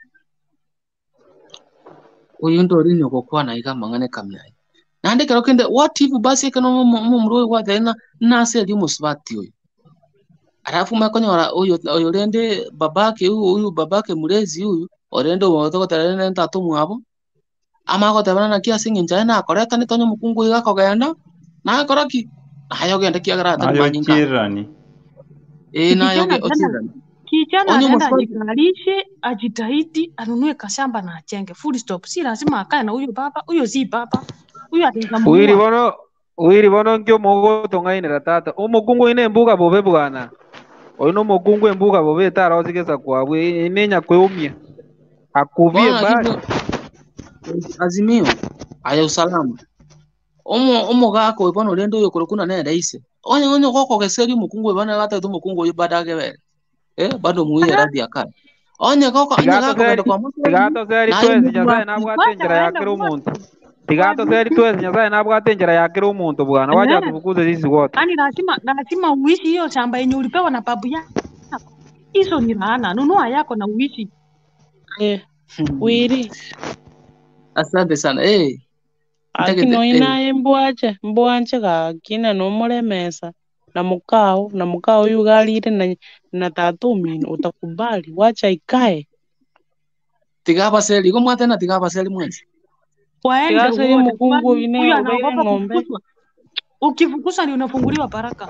Uyu ndori nyoko kwana iga mangane kamyai nande kero kende what if basi kana mumuro wa tena na se di musbati uyu arafu makonyora uyu uyu rende babake uyu uyu babake murezi uyu orendo woto kotarene ntatu mwabo ama kotabana na kia singi njana akoreta ni tonyo mukungu iga kogenda na akoroki ayo genda kia garata manyinka Ayochirani. eh na ayo Kijana otira tena kijana onyo anaenda musbati ajikalishe, ajitahidi, anunue kashamba na achenge. Full stop. Si lazima akae na huyo baba, huyo si baba. Huyo ataweza Uiri muua. bono uiri bono nkyo mogo tongainira tata umukungu ine mbuga bobe bwana oyu no mukungu embuga bobe tarozigeza kwabwe inenya kweumia akuvie bona mbali kitu azimio aya usalama omo omo gako bono rendo yo kurukuna ne raise onye onye goko geseri mukungu bana gata tu mukungu yubadage bere eh bado muye radi akara onye goko onye tigato gako genda seri kwa mutu tigato seri na ayo twezi mutu nyasaye wako nabwate Wacha njira waende yakira wote. umuntu tigato seri twezi nyasaye nabwate njira yakira umuntu bwana wacha Eh, tufukuze sisi wote yani lazima lazima uishi hiyo shamba yenye ulipewa na babu yako. Hizo ni laana. Nunua yako na uishi. Eh, wiri. asante sana eh Aki no ntegete eh inaye mbwache mbwache ka kina no muremesa na mukao na mukao yugalire na na tatumini utakubali, wacha ikae. tigaba seli ko mwate na tigaba seli mwezi Waende Tigase wote. mukungu Kwani ine huyu ubeire anaogopa ng'ombe. kufukuzwa? Ukifukuzwa ndio unafunguliwa baraka.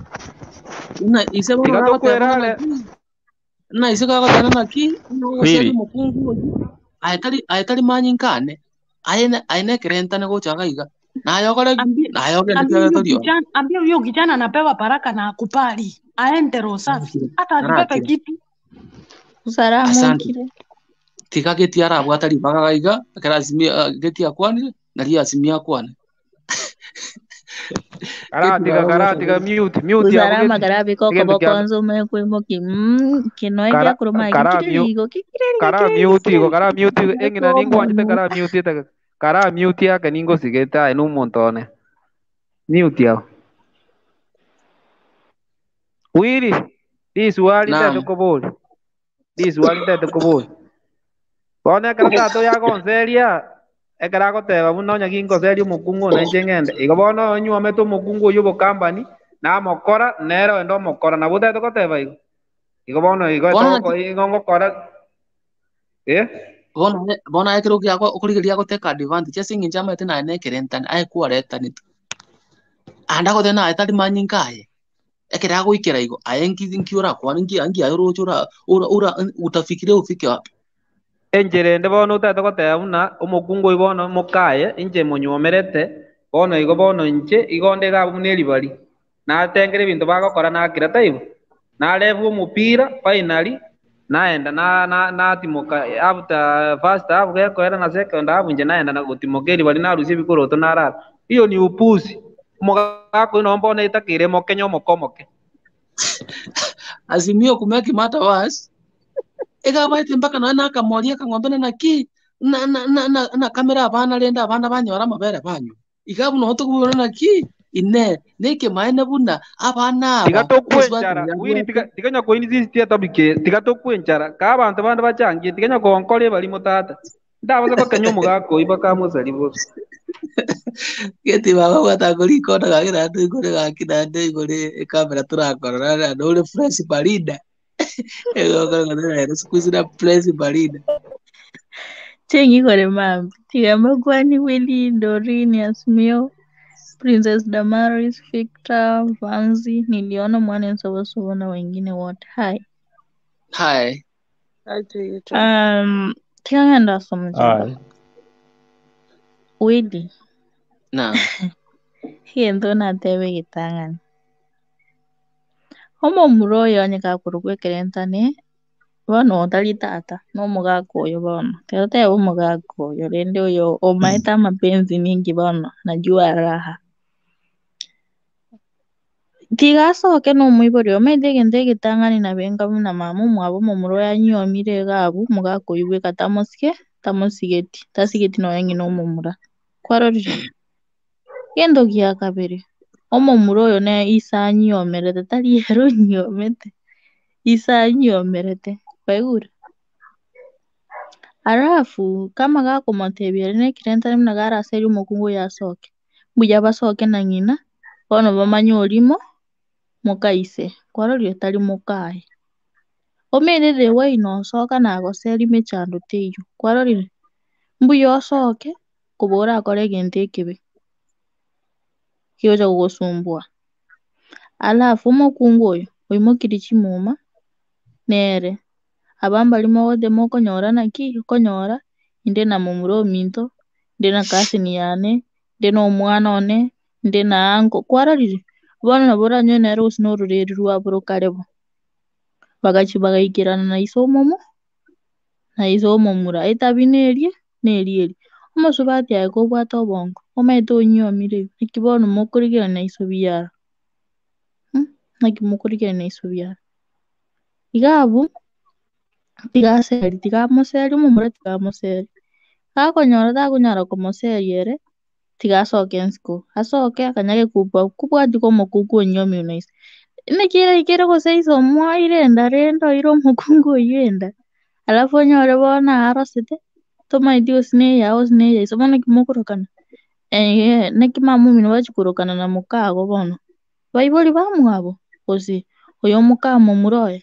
na ise bono tigato gako tebana na kwerale ki na ise gako tena na ki no seli Wiri. mukungu oyu aetali aetali manyinkane aine aine kerentane go chaga iga na ayogore Ambie na ayogere ambie ndio huyo tolio kijana, ambie huyo kijana anapewa baraka na akubali. Aende roho safi. Hata asibebe arakira kitu. Usara asante mwikire. tika geti ara bwatari baga iga kara azimia geti akwani na ria azimia akwane geti karatiga baga karatiga bwatari mute mute Usara abugeti magara biko igintu kobo kya konzo me kwimo ki mm kinoe kara kya kuruma kara gikire mute ligo kikire kara gikire mute gikire igo kara mute igo engina ko ningo anjite mono kara mute ita kara mute yake ningo sigeta enu montone mute yao wiri di swali nda naam tukoboli di swali nda tukoboli bone kara tato ya konseria ekara goteba buno nyagingo seria omokungu na ncheng'ende igo bono onywomete omokungu oyo obokambani namokora nero ende omokora nabo otete goteba igo igo bono igo bona na etogoko igo ngokora eh bona bona ekero kya ko okurigeria goteka advantage asingi njama tena ene kerentane ai kuareta ni anda ko tena etali manyinkaye ekera goikera igo ayengi nkiura kwa ngi angi ayoro chura ura ura utafikiria ufike wapi encherende bono otete goteba buna omokungu oyo bono mokaye inche monyomerete bono igo bono inche igo ndega buna eribari natengera ebinto bagokora nakira taibo narebu omopira finally naenda na na natimoka after first half gekoera na second half inche naenda na gotimoka eribari narusia ebikoroto narara hiyo ni upuzi omogaka oyo nomba bono etakire mokenye omokomoke azimio kumeki mata was ega baite mpaka na na kamoria kang'ombe na ki na na na na, na kamera abana renda abana banyora mabere banyu igabu no to kubona na ki ine neke maene buna abana tiga aba tokwenchara wiri tiga tiga nyakoini sisi tia tabike tiga tokwenchara ka abantu bandi bachangie tiga nyakonkore bari mutata ndabaza bakanya omugaka oyi bakamuzari bose geti baba gwatagori kona gagira ndu igore gakina ndu igore kamera turakorora na ndore fresh barida ego kora ngana ero squeeze fresh barida chengi kore mambi tiga magwani Willy Dorini Asmio Princess Damaris Victor Vanzi niliona mwana Nsovosovo na wengine wote hai hai Acha hiyo tu. um tiga ngenda somje Ai. Willy na hiendo na tebe gitang'ani omo muroyo nyaka kurugwe kerentane bono otari tata no omogaka oyo bono toteba omogaka oyo rende oyo omaete amapenzi mingi bono najua raha tigasoke nomoibori omaete egento egetang'ani na benga buna mama omwabo omomura oyanyomire iga abwo omogaka oyio bweka tamosike tamosigeti tasigeti nonya ng'ina omomura kwarorire. Gento gia kabere omomura oyo na ise anyomerete tari ero onyomete ise anyomerete kwaigure. Alafu kama gakomotebia rende ekirentari buna garaseria omokungu oyo asoke mbuya basoke na ng'ina bono bamanye orimo mokaise kwarorire tari mokaye. Omerere waine osoka nagoseria mechando teiyo kwarorire mbuya osoke kobora akore egento ekebe kiocha gogosumbua. Alafu omokungu oyo oimokirie chimuma nere aba mbari mogote mokonyora naki okonyora inde na momura ominto inde na cousin yane inde na omwana one inde na uncle kwarorire bono nabo oranyore nere gose na ororeri rwabo rokare bo bagachi bagaikerana na ise omomo na ise omomura etabia erie na erie erie omosubati aye kobwate obongo omaete onyomire naki bono mokorigerania na ise biara naki mokorigerania na ise biara. Iga abwo tigaseria tigamoseria omomura tigamoseria gakonyora takonyara komoseria ere tigasoke ensiko asoke akanyage kobwatia kwa omokungu onyomirie na ise naki eraikere gose ise omwaire enda rende oire omokungu oyio enda alafu onyore bono arosete tomaeti gose na eyaye gose na eya ise bono naki mokorokana naki mama omino bachikorokana na mokago bono baibori bamwabo gose oyo omoka momura oye.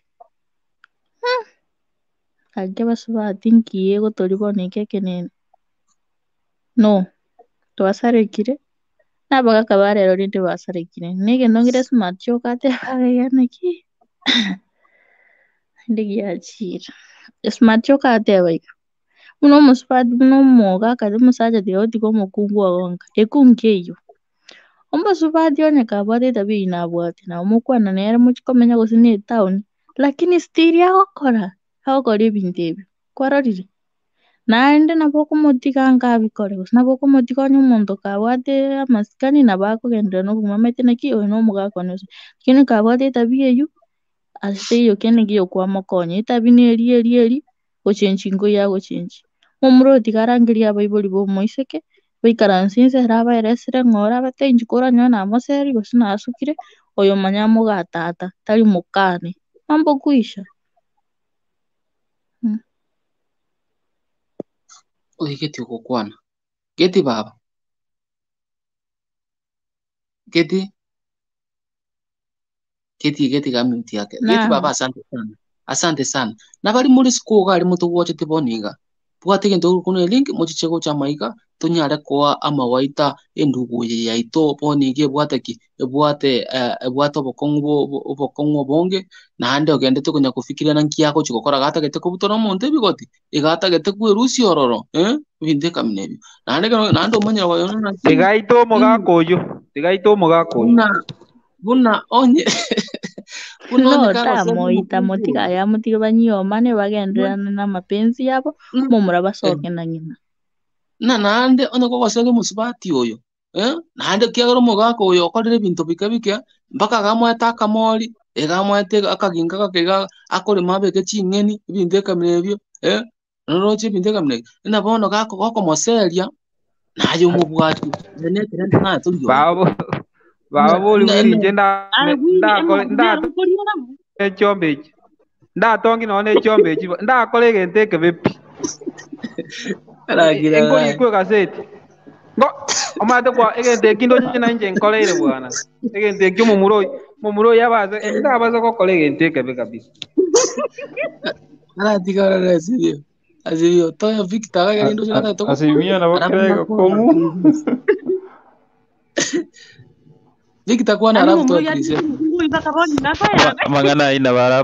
Gaki abasubati nkiye gotori bono eke ekenene no twasarekire na abagaka ba rero rinde basarekire na egento ngire smart choka ateba iga naki rinde giachira smart choka ateba iga buna omosubati buna omogaka omosacha tiga gotiga omokungu ogonka ekungu keiyo omosubati onye kabwate etabia eyio nabwate nabo mokwana nere mochie komenya gose na etown lakini still agokora agokora ebinto ebio kwarorire naende nabo okomotiga anga abikore gose nabo okomotiga onye omonto kabwate amasikani nabo akogenderera na obogima amaete naki oyo na omogaka one lakini kabwate etabia eyio ase teiyo kende ginya kwamokonya etabia na eria eria eria gochenchi nkoi agochechia omomura oyo tiga arangeria abaibori ba omoiseke baikaransie inse ere abaeresire ng'ora abateinchi koranyora namoseria gose nasukire oyo manya moga tata tari mokane mambo kwisha. Oye geti ogokwana geti baba geti geti geti ga mute yake geti baba asante sana asante sana na bari muri school gari mutugwochete boniga bwate gento kuno link mochichego cha maiga tonyare kwa amawaita endugu yaito bonige bwate ki bwate bwate obokongo obokongo bonge na ande ogende tukunya kufikiria nanki yako chigokora gata gete kubutora monte bigoti igata gete kwerusi ororo eh binde kaminebi na ande na ande omanya wayona na tigaito omogaka oyo tigaito omogaka oyo buna buna onye no tamoita motiga ya motiga banyiomane bagenderana na mapenzi yabo momura basoke na ng'ina na nande ono kogosege musubati oyo eh nande kiagero omogaka oyo okorire ebinto bike bike mpaka gamwete akamori egamwete akaginga gakega akore mabeke ching'eni ebinto ekamire ebio eh noroche ebinto ekamire na bono gako gokomoseria naye omobwati nene kirende na turio babo babo boli bwerinje nda ndakore ndakore echombe echi ndatongi none echombe echi ndakore egento ekebe pi engori kwe gaseti ngo omate kwa egento ekindo nyina nje nkoreire bwana egento ekyo momuro momuro yabaze ndabaze gokora egento ekebe kabisa ala tigara residio azio toya Victor aga ndo chana to asimia na bakirega komu Victor kwa na rafu to krise mangana ina bara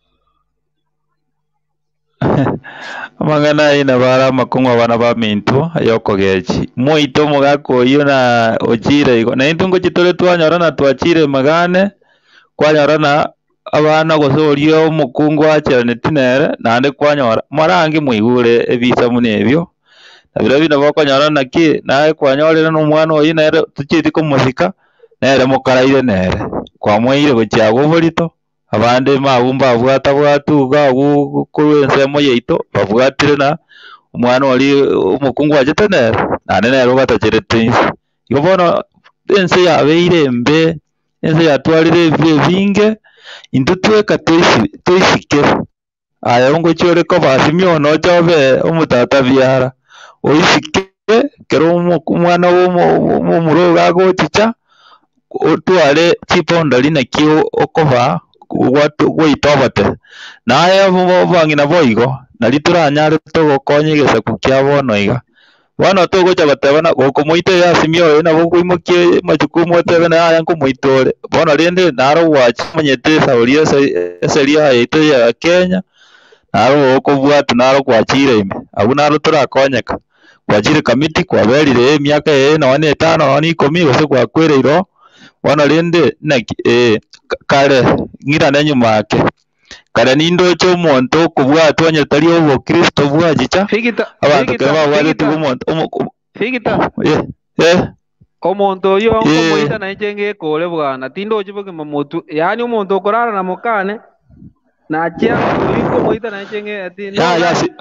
mangana ina bara makungwa bana ba mintu ayoko gechi moito mogako iyo na ochire iko na intungo chitore twanyora na twachire magane kwanyora na abana gosoria omokungu achane tinere nande kwanyora marangi mwigure ebisa munebyo nabira bina bakonyora naki naye kwanyorera n'omwana oyi nere tuchiti kumusika nere mukaraire nere kwamwaire gochiago borito abande mabumba abwata bwatuga ensemo yaito babwatire na omwana oli omukungu achete nere nane nere batachirete insi igo bono ense yabeire embe ense yatwarire ebinge into tweka toisike aya ngochore ko basimyo no chobe omutata byara oisike kero omwana w'omuroga agochicha otware chipondali nakio okoba gwaitobate naye bang'ina boigo nari turanyare togokonye gesaku kia bono iga bono togocha gotebana gokomoite yasimio oyo nabo goimokie majukumu otebana aya nkomoitore bono rende naro gwachi manyete sauri eseri yaito ya Kenya naro okobwata naro gwachire ime abu naro turakonyeka gwachire kamiti kwaberire emiaka eye none etano none ikomi gose gwakwereiro bono rende naki eh kare ng'irane nyuma yake kare nindocho omonto okobwatwa onye tari obokristo bwachicha abantu kare babwatete omonto Figita eh eh omonto oyo okomoita naye ngekore bwana tindochi bogima motu yani omonto okorara na mokane nachia okomoita naye nge ati ya ya si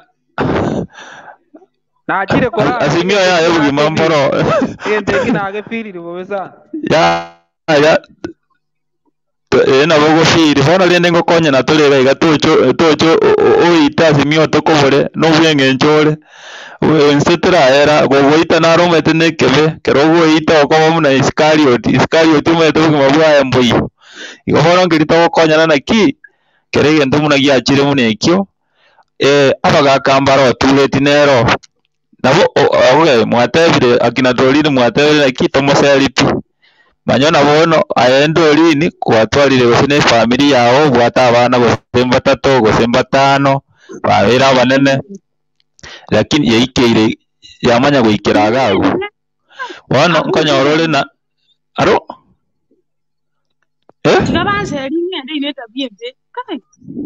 nachire korara asimio ya yo bogima mboro ente kinage fili bobesa ya ya eh na bogo fili bono rende ngokonya na turega iga tocho tocho oita asimio tokobore no bwenge nchore ensetera era gogoita naro metene kebe kerogo ita okoma muna Iscariot Iscariot mete bugima bwa mbui igo bono ngirito gokonya na ki kerege ndo muna giachire muna ekyo eh abaga kambaro otuleti nero nabo oge mwatebire akina dolini mwatebire na ki tomoseliti manyona bono aendo lini kwatwarire gosine family yao bwata abana gosemba tato gosemba tano babera banene lakini yeikeire yamanya goikera gago wana nkonyorore na aro eh Tukabanse ringe ndio ineta bienze kai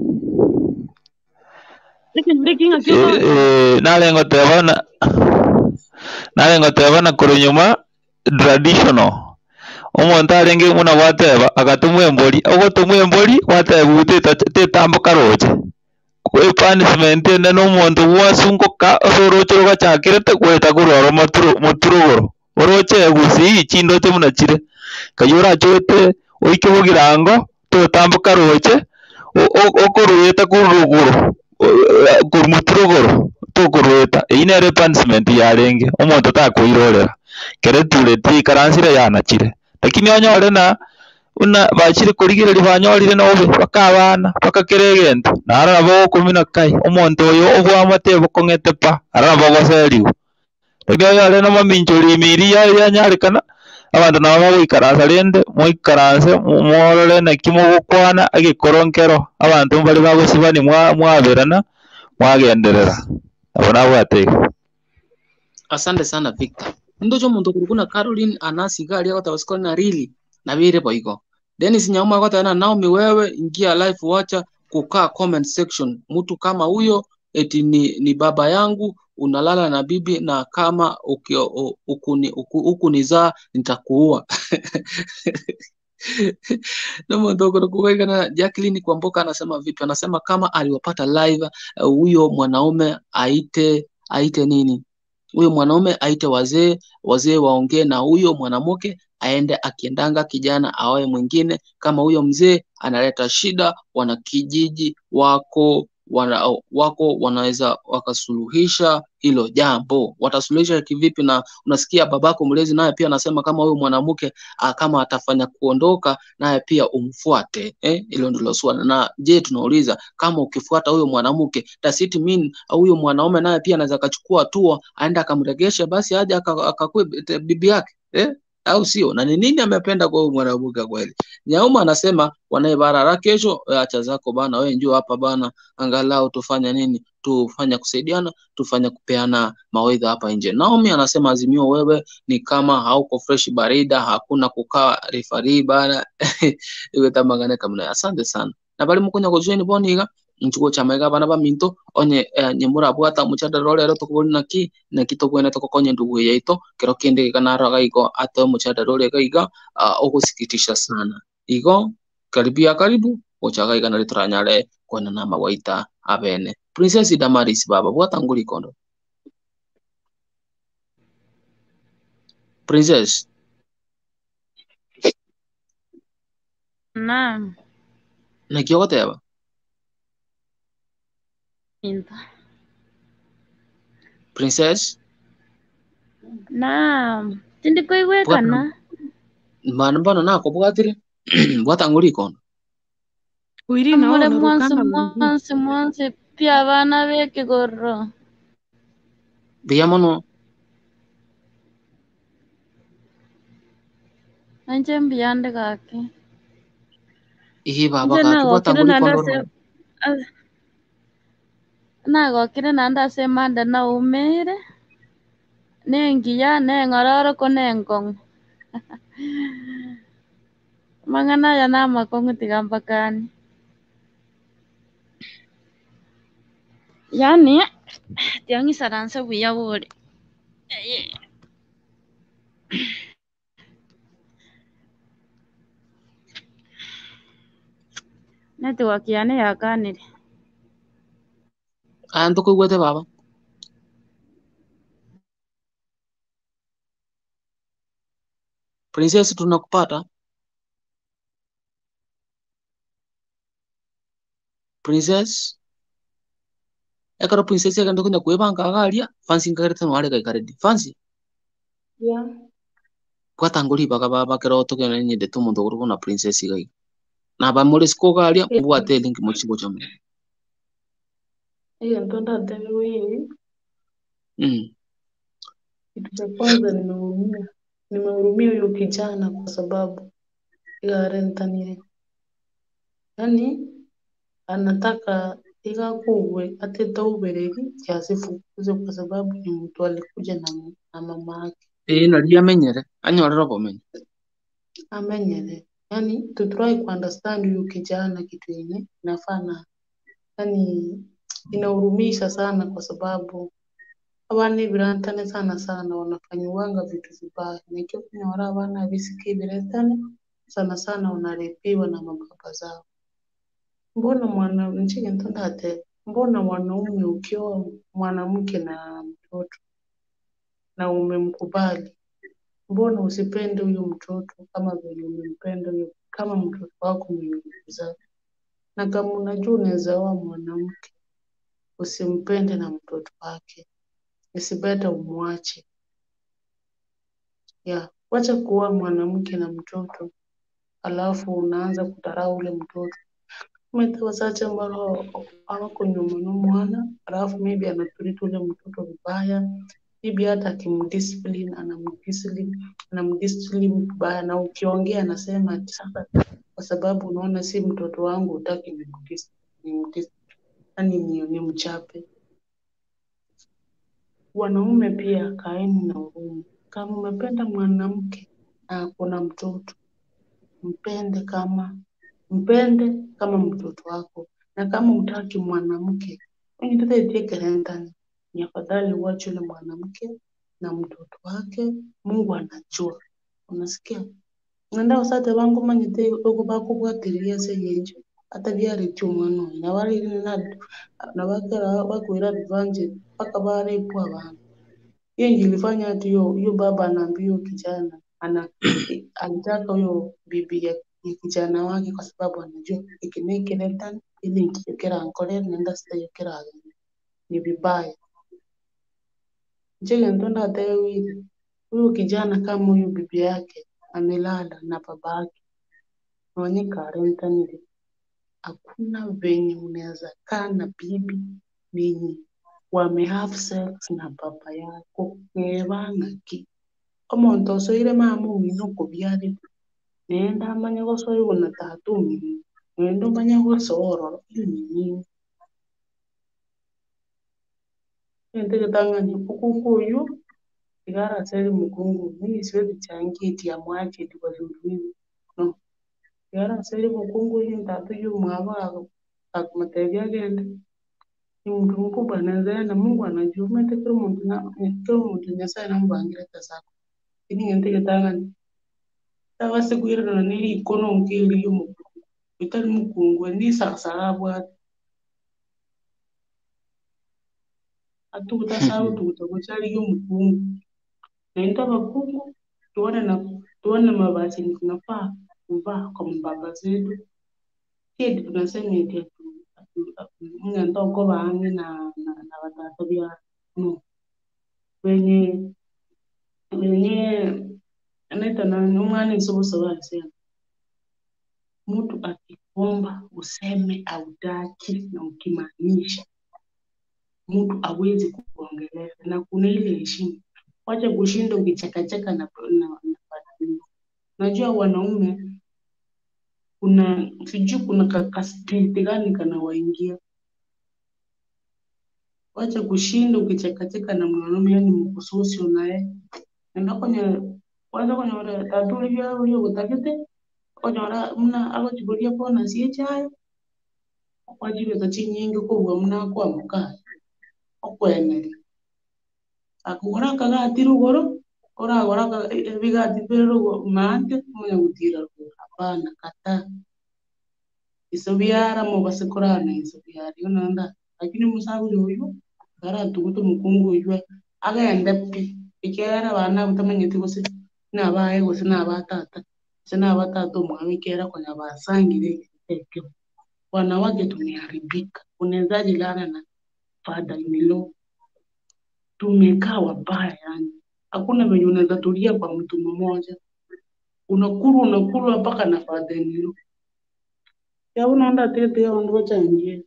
lekin lekin akyo eh nalengo tebana nalengo tebana kurunyuma traditional omonto arenge muna wateba agatumwe embori ogotumwe embori watebute tetambuka roche kwe punishment ene n'omonto gwasunguka osoroche ogachakirete gweta kurora moturo moturogoro oroche gusi chindo chimuna chire kayora chote oike bogirango totambuka roche okoruyeta kuruguru kurmuturogoro tokoruyeta inere punishment yarenge omonto takwirorera kere tureti karansire yanachire lakini onyore na una bachire kurigirira banyorire nobe bakabana bakakeregento nara bo kumina kai omonto oyo obwa matebo kongete pa ara bo goserigo ryo yale no maminjori miri ya yanyarikana abantu nabo boikaransa rende moikaranse morore na kimo gukwana agikoronkero abantu bali bagosibani mwa mwaberana mwagenderera abona bwatega. Asante sana Victor. Ndocho muntu kurukuna Caroline anasigali yako tawasikoni na rili na bire boigo. Dennis Nyauma kwa tana Naomi wewe ingia live wacha kukaa comment section. Mtu kama huyo eti ni, ni baba yangu unalala na bibi na kama ukuni ukunizaa nitakuua. Namo ndoko kuweka na Jacqueline Kwamboka anasema vipi? Anasema kama aliwapata live huyo uh, mwanaume aite aite nini? Huyo mwanaume aite wazee, wazee waongee na huyo mwanamke aende akiendanga kijana aoe mwingine kama huyo mzee analeta shida, wana kijiji wako wana, wako wanaweza wakasuluhisha hilo jambo. Watasuluhisha kivipi? Na unasikia babako mlezi naye pia anasema kama huyo mwanamke kama atafanya kuondoka naye pia umfuate. Eh, hilo ndilo swali. Na je, tunauliza kama ukifuata huyo mwanamke does it mean huyo mwanaume naye pia anaweza akachukua hatua aenda akamregesha basi aje akakue bibi yake eh? Au sio? Na ni nini amependa kwa huyu mwanamke kweli? Nyauma anasema wanae barara kesho, acha zako bana, wewe njoo hapa bana, angalau tufanya nini? Tufanya kusaidiana, tufanya kupeana mawaidha hapa nje. Naomi anasema Azimio wewe ni kama hauko fresh barida, hakuna kukaa referee bana. Iwe tamangane kama. Asante sana. na bali mukunya kujoin boniga nchugo chamaiga bana ba minto onye eh, nyemura bwata muchada role ro tukuboni naki na kitokwene tukokonye ndugu yaito kero kende kana raga iko ato muchada role gaiga uh, okusikitisha sana igo karibia karibu ochaga igana litranyale kwana na mawaita abene Princess Damaris baba bwata nguli kondo Princess Naam, na kiogoteba Minto. Princess Naam, tindikoiweka bwata na. mbana mbana nako bwatire bwata nguli kondo Wiri na Mure wewe mwansi unarukanga wengine. mwansi mwansi pia bana bekigoro. biyamono Anje mbiyande kake. ihi baba Nje kaki bwata nagokire nguli nanda kondo se no ah, nagokire nanda se manda na umere. Nengiya neng'ororo ko nengong. Mang'ana ya na makong'u tigambakani. Yani tiangi saransa wiya wori. Network yane yakanire. aya ntukuigwete baba Princess tunakupata Princess ekaro Princess yakanda kunya kwebanga agaria fancy ngagarete no areka ikaredi fancy Yeah. bwata nguli baka baba kero tokene nyende tu mundu guru na Princess gai na ba muri sko garia bwate link mu chigo chamu Hiyo ndo ndataka wiri. mm Kitu cha kwanza nimehurumia. Nimehurumia huyo kijana kwa sababu ya rentanire. Yaani anataka ikakuwe atitaubereri kiasi fukuze kwa sababu ni mtu alikuja na, na mama yake eh na ria menyere anyorera bomenye amenyere. Yani to try ku understand huyu kijana kitu yenye inafaa na yani inahurumisha sana kwa sababu abana birantane sana sana wanafanyiwanga vitu vibaya nikyo kuna wale abana visiki birantane sana sana wanarepiwa na mababa zao. Mbona mwana nchini ntandate, mbona mwanaume ukiwa mwanamke na mtoto na umemkubali, mbona usipende huyo mtoto kama vile umempenda huyo kama mtoto wako mwenye kuzaa? Na kama unajua unaweza oa mwanamke usimpende na mtoto wake, isibeta umwache. Ya, wacha kuoa mwanamke na mtoto alafu unaanza kudharau ule mtoto. Umeta wazazi ambao hawako nyuma na mwana alafu maybe anatreat ule mtoto vibaya, maybe hata akimdiscipline anamdiscipline anamdiscipline vibaya, na ukiongea anasema ati sasa kwa sababu unaona si mtoto wangu hutaki nimdiscipline yani ni, ni mchape. Wanaume pia kaeni na huruma. Kama umependa mwanamke na kuna mtoto, mpende kama mpende kama mtoto wako, na kama hutaki mwanamke wenye tata itieke ndani, ni afadhali uache yule mwanamke na mtoto wake. Mungu anajua, unasikia? Nanda wasate wangu manyite ogo bako bwatiria se yenjo hata byari cyumwana na bari na na bakara bakwira advantage paka bare po abantu. Hiyo ndio ilifanya hata hiyo hiyo baba anaambia huyo kijana ana i- alitaka huyo bibi ya, ya kijana wake kwa sababu anajua ikimekele ndani ili ikikera ankole nenda sitayokera ni vibaya. Jenge ntonda atawili huyu kijana kama huyu bibi yake amelala na babake naonyeka rentanile, hakuna venye unaweza kaa na bibi wenye wame have sex na baba yako mwebang'aki omonto osoire mama owino kobyari nenda amanya gosoirwa na tata owino nenda omanya gosoorora iyo ni nini ente getang'ani okuku oyu igara seri mukungu mimi siwezi changia eti amwache eti kwa vitu hivi no yara seri mukungu hii tatu yu mwaba akumatebya gende ni mtu mkubwa anaweza na Mungu anajua mete kila mtu na kila mtu nyasaye na mbangira tasako ini ngente ketangani tawa segwira na nili ikono ngili yu mukungu itali mukungu ndi sakasara bwa atu utasawo tukuchali yu mukungu na into bakungu tuone na tuone mabasi ni kunafaa kuvaa kwa mbaba zetu kidi tunasema eti mngento ko bangi na na na watoto bia no wenye wenye anaita na umwana isoboso wanasema mtu akikomba useme autaki na ukimaanisha mtu hawezi kuongelea na kuna ile heshima. Wacha kushinda ukichekacheka na na na najua wanaume kuna sijui kuna kakasiti gani kana waingia. Wacha kushinda ukichekacheka na mwanaume yani mkusosi unaye. Nenda kwenye kwanza kwenye wale tatuli vya hiyo utakete kwenye wala mna alo chibulia pona sie chayo. Kwa jiwe kati nyingi kwa mna kwa muka. Okwene. Akugora kaga atiru goro ora gora ka biga atipero mante mwe gutira hapana kata isobiara mo basekorana isobiara yonanda lakini musabu yoyo gara tuguto mukungu ywe agenda pi ikera bana butamanyete gose na baye gose na batata sina batata mwawe kera kwa basangire teke wanawake tumeharibika unaweza jilana na fada imilo tumekaa wabaya yani hakuna venye unaweza tulia kwa mtu mmoja unakuru unakuru mpaka na fada imilo ya unaenda tete ya ndo changie.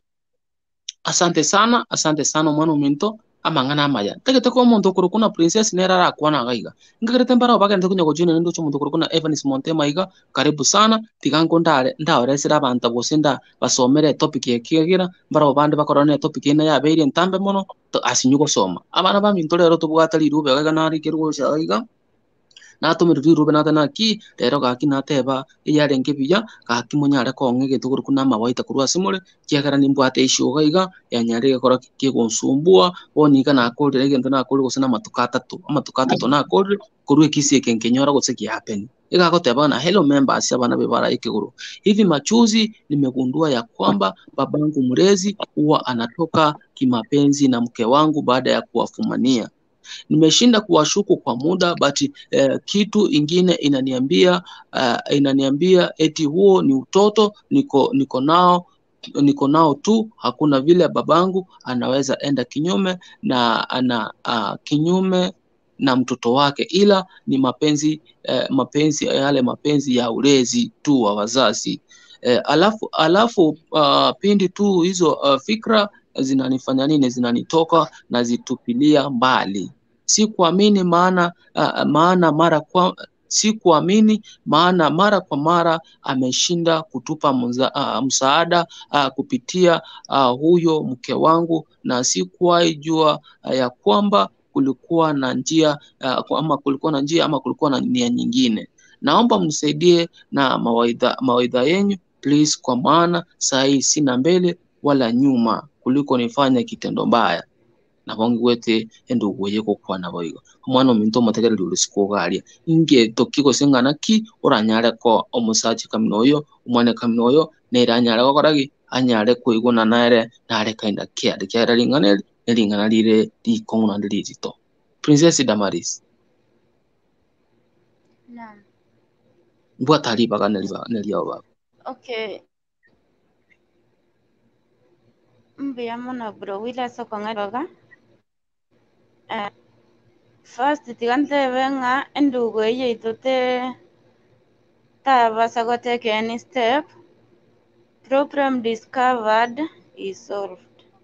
Asante sana, asante sana mwana umento amangana amaya. Tege teko mondo kurukuna princess nera ra kwana gaiga. Ngakere tembara obaka ndo kunya kujina ndo cho mondo kurukuna Evans Montema iga. Karibu sana tigango ndare ndawere sira abantu bosinda basomere topic yekigira bara obande bakorone topic ina ya beire ntambe mono asinyugo soma. Abana ba minto lero tubwatali rube gaga nari kirwo sha iga. Natumira rube natana ki rero gaki nateba iyarenge biya gaki munyare konge getuguru kuna mawaita kurwa simule kiagara nimbwate ishoga iga yanyare gakora kigonsumbua boniga nakorire gento nakorire gusena matuka atatu amatuka atatu nakorire kurwe kisi kenkenyora gose ki happen iga goteba na hello members abana bebara ikiguru hivi machuzi nimegundua ya kwamba babangu mrezi huwa anatoka kimapenzi na mke wangu baada ya kuwafumania. Nimeshinda kuwashuku kwa muda but eh, kitu ingine inaniambia uh, inaniambia eti huo ni utoto niko niko nao niko nao tu hakuna vile babangu anaweza enda kinyume na ana uh, kinyume na mtoto wake ila ni mapenzi eh, mapenzi yale mapenzi ya ulezi tu wa wazazi eh, alafu alafu uh, pindi tu hizo uh, fikra zinanifanya nini zinanitoka na zitupilia mbali. Si kuamini maana uh, maana mara kwa si kuamini maana mara kwa mara ameshinda kutupa mza, uh, msaada uh, kupitia uh, huyo mke wangu na sikuwahi jua uh, ya kwamba kulikuwa na njia uh, ama kulikuwa na njia ama kulikuwa na nia nyingine. Naomba mnisaidie na mawaidha mawaidha yenu please kwa maana saa hii sina mbele wala nyuma kuliko nifanye kitendo mbaya. Na bongi wete endo goye ko kwana boyigo omwana ominto motegere lulisiko galia inge tokiko singana ki oranyare ko omusachi kaminoyo omwana kaminoyo neranyare ko koragi anyare ko igona nare nare kainda kia de kia ringana ringana lire di kongona ndilito Princess Damaris Naam. Mbwa taliba kana liba nelia baba. Okay. Mbia mona bro wila soko ngaroga. Uh, first tigante venga endugo ye itote ta basa take any step. Problem discovered is solved.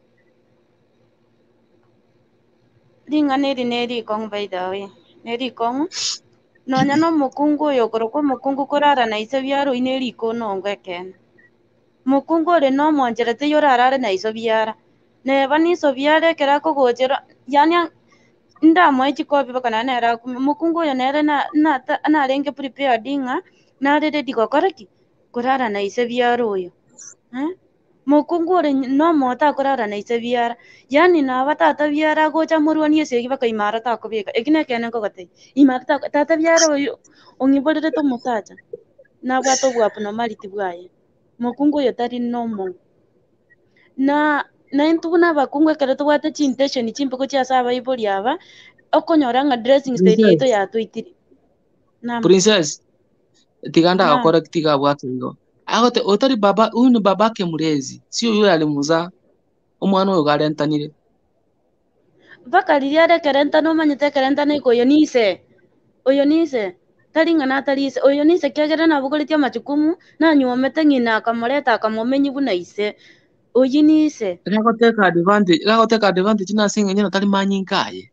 Linga neri neri kong by the way. Neri kong no nyano mukungu yokoroko mukungu kurara na isabiaro ineri kono ngeken. Mukungu le no monjerete yorara na isabiara. Ne bani sobiare kerako gojera yani nda mwaji kopi baka na nera mukungu ya nera na na na renge prepare dinga na rede diko koreki kurara na ise byaro oyo eh mokungore no mota kurara na ise byara yani na batata byara gocha murwani ese gibaka imara ta kubika ekine kene kogote imara tata byara oyo ongiborere to mutacha na bwato bwa abnormality bwaye mokungu oyo tari normal na na intuna bakungu ekero tobwate chintention chimpeko chiasa abaibori aba okonyora nga dressing style yaito Princess, yatwaitire nam princess, tiganda nam akora kitiga bwake ngo. Agote otari baba, huyu ni babake mlezi. Sio yule alimuzaa. Umwana oyo garentanire. bakari riare kerenta no manyete kerenta na iko yonise oyo nise tari ng'ana tari ise oyo nise kiagera nabugoritie amachukumu nanyuomete ng'ina akamoreta akamomenyi buna ise oyi nise Gagoteka advantage, gagoteka advantage na singa nyina tari manyinkaye.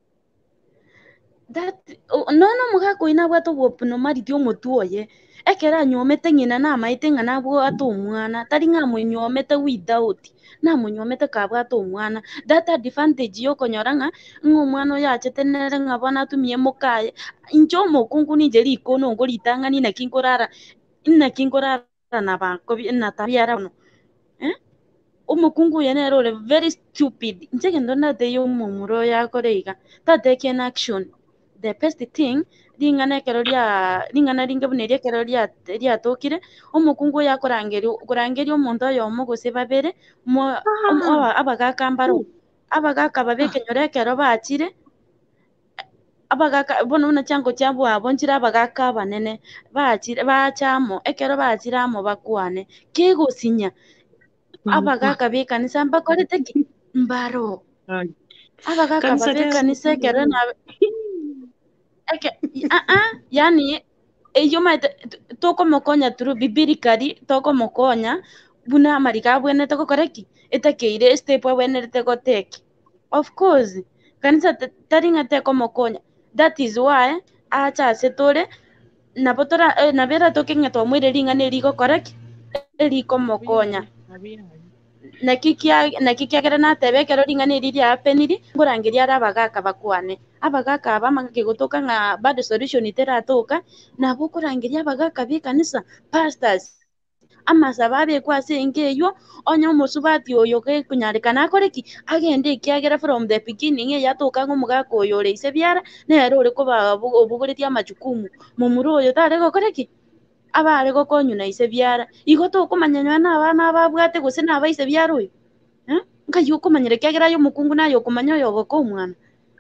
that o- nono mugako ina bwato bwopunomariti omotu oye ekera anyuomete ng'ina namaete ng'ana bwata omwana tari ng'amonyuomete without namonyuomete kabwata omwana that advantage yokonyora ng'a ng'a omwana oyo achete nere ng'a bono atumie mokaye inche omokungu ninche riko nongoritang'ani naki nkorara naki nkorara na bako bi- na tabiara bono eh? Omokungu oyo nere ore very stupid inche gento ndateia omomuro oyo akore iga tateki an action the best thing ring'ana ekero ria ring'ana ringe buna eri ekero ria riatokire omokungu oyo akorangeria korangeria omonto oyomo gose babere mo omo- aba- abagaka mbaro abagaka babeke nyora ekero bachire abagaka bono buna chiango chiabwabo nchire abagaka abanene bachire bachamo ekero bachire amo bakwane kegosinya abagaka b'ekanisa mbakorete ki mbaro abagaka Kanisa babe tena ekanisa ekero na eke ah ah yani eyo maete tokomokonya turu bibirikari tokomokonya buna amarika abwenete gokora ki etekeire step abwenerete goteki of course kanisa te- tari ng'a tekomokonya that is why acha ase tore nabo tora eh, nabera toke ng'a twamoire ring'ana erigokora ki erikomokonya naki kia naki kiagera natebe ekero ring'ana eri riapeniri ngorangeria ari abagaka bakwane abagaka aba amang'ake gotoka ng'a bado solution teratoka nabo okorangeria abagaka b'ekanisa pastors amasaba abekwa ase enka eywo onya omosubati oyo gekonyarekana akore ki agende ekiagera from the beginning eyatoka ng'a omogaka oyo ore ise biara nere ore koba obu- obogoretie amachukumu momuro oyo tare gokora ki abare gokonyu na ise biara igo tokomanya nyowe na abana ababwate gose na abaise biara oyo eh? nkai okomanyire kiagera aye omokungu naye okomanya oyo ogoka omwana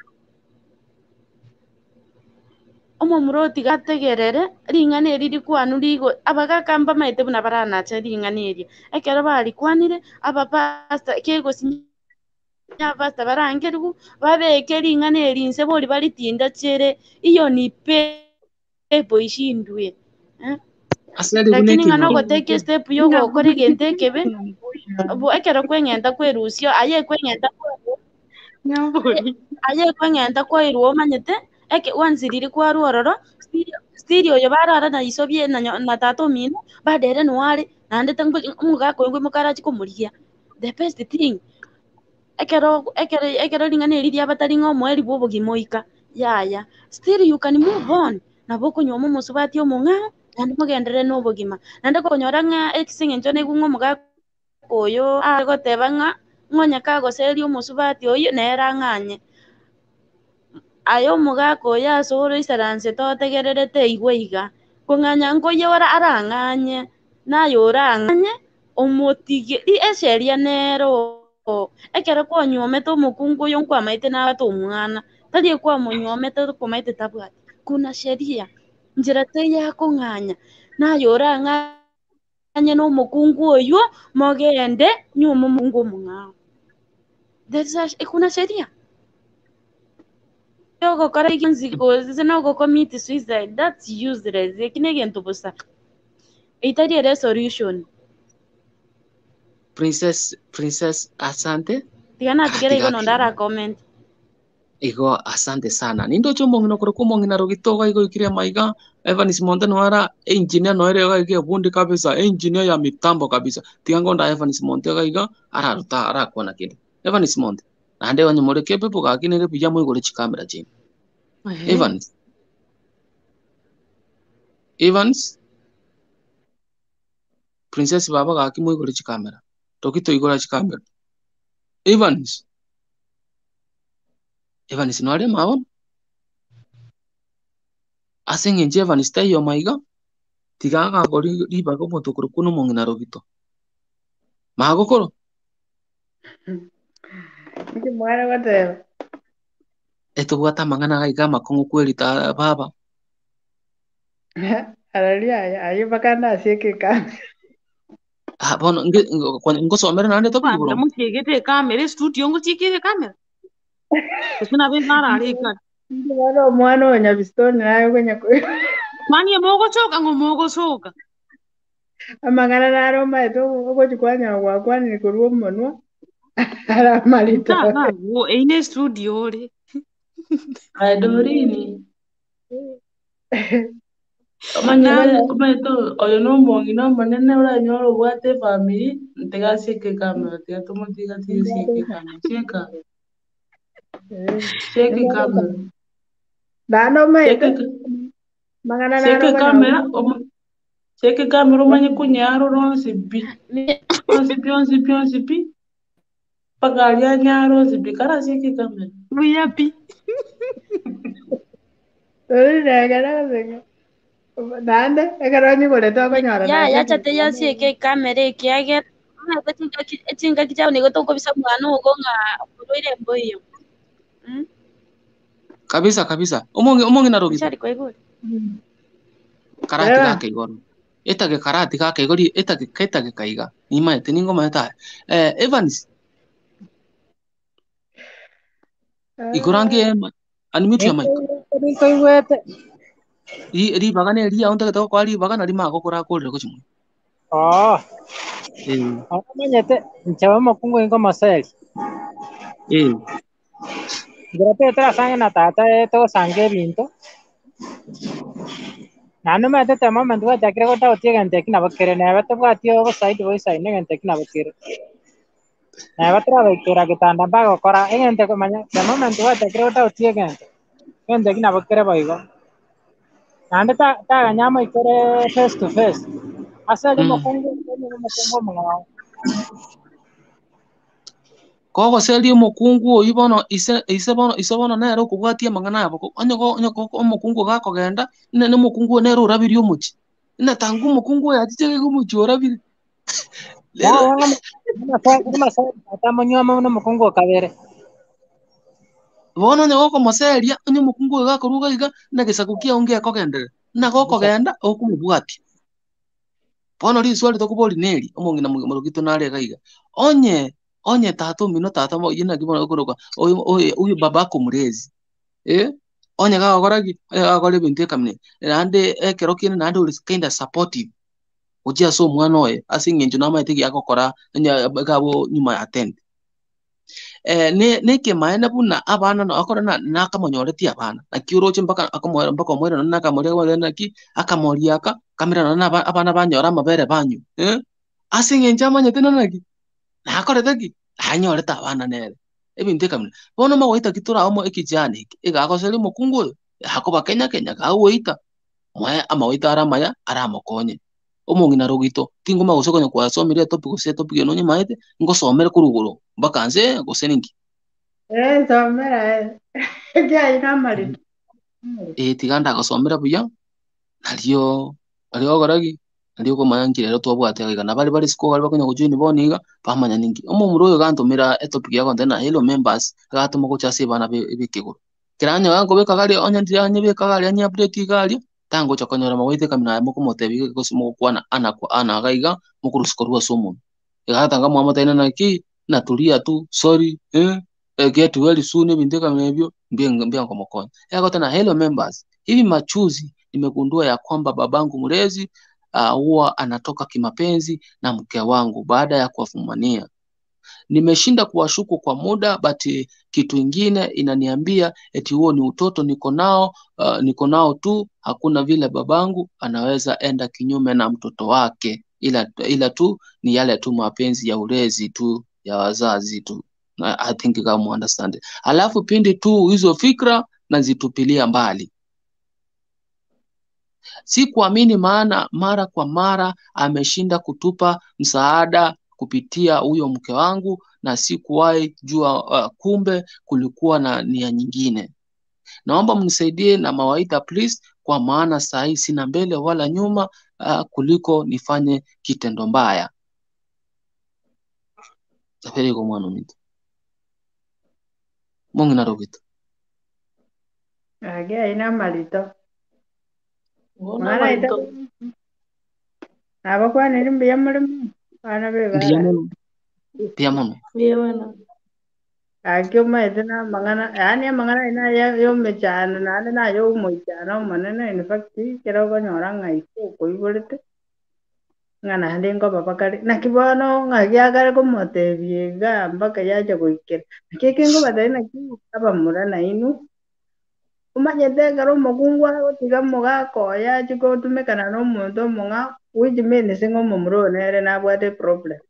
omomuro otiga ategerere ring'ana eri rikwanu rigo abagaka mbamaete buna baranacha ring'ana eria ekero barikwanire abapasta kegosinya abapasta barangeriwu babeke ring'ana eri nse bori baritinda chere iyo ni pepo ishindwe eh? Asali lakini buneke ng'ana no. ogoteka step yo gokora egento ekebe bo ekero kweng'enta kwerusio aye kweng'enta Nyamburi. aye kweng'enta kwairwa omanyete eke once riri kwarwa ororo still- still oyo barara na iso bie na, nyo- na tata omino badere nware naendete omogaka oyo mokarachi komorigia the best thing ekero ekero ekero ring'ana eri riabatari ng'a omoeri bwa obogima oika yaya still you can move on nabo okonyoma omosubati omong'ao naende mogenderere na obogima naende konyora ng'a ase eng'encho naigwa ng'a omogaka oyo agoteba ng'a ng'onya kagoseria omosubati oyo nere ang'anye aye omogaka oyo ase ore isaranse totegererete igwe iga kong'anya nkoye ora arang'anye naye orang'anye omotigeri eseria nero ekero kwanyuomete omokungu oyo nkwamaete nabata omwana tari ekwamonyuomete okomaete tabwati kuna sheria njera teiya kong'anya naye orang'anye na omokungu oyo mogende nyuome omokungu omong'ao there is a, kuna sheria ogokora ekinziko ase nogocommit suicide that's useless eki na egento bosa eitari ere solution Princess, princess, asante. tiga natigere igo Katigaki. nondara comment Igo asante sana. Nindo chomong'ina kore komong'ina rogitoga igo ikire maiga. Evans Monte noara engineer noere ga ige bundi kabisa. Engineer ya mitambo kabisa. Tigango nda Evans Monte ga iga araruta arakwana kindi. Evans Monte. Nande wanyu more kepepo ga kinere buya mo igore chikamera chini. Evans. Evans. princess baba gaki mo igore chikamera tokito igora chikamera Evans Evans no ari mawon asing enje Evans tayo maiga tiga ka gori riba ko moto kuro kuno mongina rogito mago koro Iki mwana wate. eto buata mangana gaiga makongo kweli ta baba Aralia ayo bakana asieke kame. ah bono nge ngo somera nande to Kamera bibro muchekete kamera studio nguchikire kamera. Kusina be mara alika. Ndi wano mwana wenya bistoni nayo kwenye kwe. Mani ya mogo choka ngo mogo choka. Amangana naro maeto oko chikwanya wakwani ni kuruo mmanua. Ara malita. Tata wo eine studio le. Aidorini. Manya bale kumeto oyo nombongi nombo nene ula nyoro bwate family ntega sieke kamera tiga tomo tiga tiga sieke kamera cheka sieke kamera Dano maeto. sieke Mangana sieke naro kamera omo sieke kamera umanye kunyaro ronsi bi onsi pi onsi pi onsi pi pagalia nyaro zibi kara sieke kamera Wiyapi. Uri nagana zenga. Nande ekaronyi kole to konyara Ya ya chate ya sieke kamera kiage. Ana katinga katinga kichao ni goto bisa mwana ugonga kuroire mboyo. Mm. kabisa kabisa omonge omonge na rogito Chari kwa hivyo. karati Yeah. gake igoro etage karati gake igori etage ketage kaiga nima ete ningo maeta eh Evans igurange animute ya mic Niko iwete. ri ri bagane ri aunta to kwali bagana ri mago kora kore ko chimu Oh, eh amanyete nchaba makungo ingo maseli. eh Grate tra sange na tata eto sange binto. Nanu mate tema mandua jakre kota otie gente kina bakere na bate bwatio go side voice side ne gente kina bakere. Na batra bakera kitanda bago kora gente ko manya tema mandua jakre kota otie gente. Gente kina bakere baigo. Nande ta ta nyama ikore face to face. Asali mm makungo makungo mangao. kogo seli mokungu ibono ise ise bono ise bono nero kubwatia mangana yabo onyo go onyo go mokungu gako genda ne ne mokungu nero urabiri omuchi na tangu mokungu ya tije go muchi urabiri Ya lero wanga kama sasa ata manyama na makungo kabere. bono nyo go moselia onyo mokungu gako ruga iga na gisakukia onge ko gendere na goko genda okumubwati bono ri swali to kuboli neri omongi na murugito nare gaiga onye onye tatu mino tata mo yina gibona okoroka oyu oyu babako murezi eh onye ga goragi agore binte kamne nande ekero kine nande uri kinda supportive ujia so mwana oye asinge njuna ma tiki akokora nya gabo nyuma ya tent eh ne ne ke maana buna abana no akora na nakamonyore ti abana na kiuroche mpaka akamora mpaka omwere na nakamore wale na ki akamoriaka kamera na abana banyora mabere banyu eh asinge njama nyetena naki na akore teki hanyore ta abana nere ebinte kamne bono magoita kitura omo ekijani igakoseli mokungu hakoba kenya kenya gawoita mwe amaoita aramaya aramokonye omongina rogito tingo magosokonya kwa somire topic se topic no nyamaete ngosomere kuruguru bakanze goseningi Eh, somera eh. Kya ina malita. e tiganda gosomera buya nalio alio goragi nalio ko manyangire ro twabwate gana bali bali siko bali bakonya kujoin boniga pamanya ningi omo muroyo gantumira etopic yako ndena hello members gatuma ko chase bana bikiguru kiranyo yango beka gali onya ndiyanye beka gali anya update gali tango chakonyora mawaite kamina moko motebi ko simo kwana ana kwa ana gaiga mukuru sikorwa somo igatanga mwa mataina na ki natulia tu sorry eh eh, get well soon binte kamina hivyo mbia mbia kwa mkono yako tena hello members hivi machuzi nimegundua ya kwamba babangu mlezi uh, huwa anatoka kimapenzi na mke wangu baada ya kuwafumania. Nimeshinda kuwashuku kwa muda but kitu ingine inaniambia eti huo ni utoto niko nao uh, niko nao tu, hakuna vile babangu anaweza enda kinyume na mtoto wake, ila ila tu ni yale tu mapenzi ya ulezi tu ya wazazi tu. I think kama understand. Alafu pindi tu hizo fikra nazitupilia mbali. Sikuamini, maana mara kwa mara ameshinda kutupa msaada kupitia huyo mke wangu, na sikuwahi jua uh, kumbe kulikuwa na nia nyingine. Naomba mnisaidie na mawaidha please, kwa maana saa hii sina mbele wala nyuma uh, kuliko nifanye kitendo mbaya. Tafadhali kwa mwana mtu. Mungu narogita. Age aina malito. Mbona Mara ita malito? aba kwa niri mbiya muri bana be Ndiya bara. mono. Ndiya mono. Yewe na. Ake ma ita na mangana yani mangana ina ya yo mechana na na yo mochana manana in fact kero ko nyora ngai ko ko ibolete. Ngana hande ngo baba kare na kibono ngagya kare ko motebie ga mpaka yaje goikera. Keke ngo badai na ki aba mura na inu. Umanyete garo mogungwa otiga mogako ya chiko tumekana no muntu munga which means ngo mumro nere na bwate problem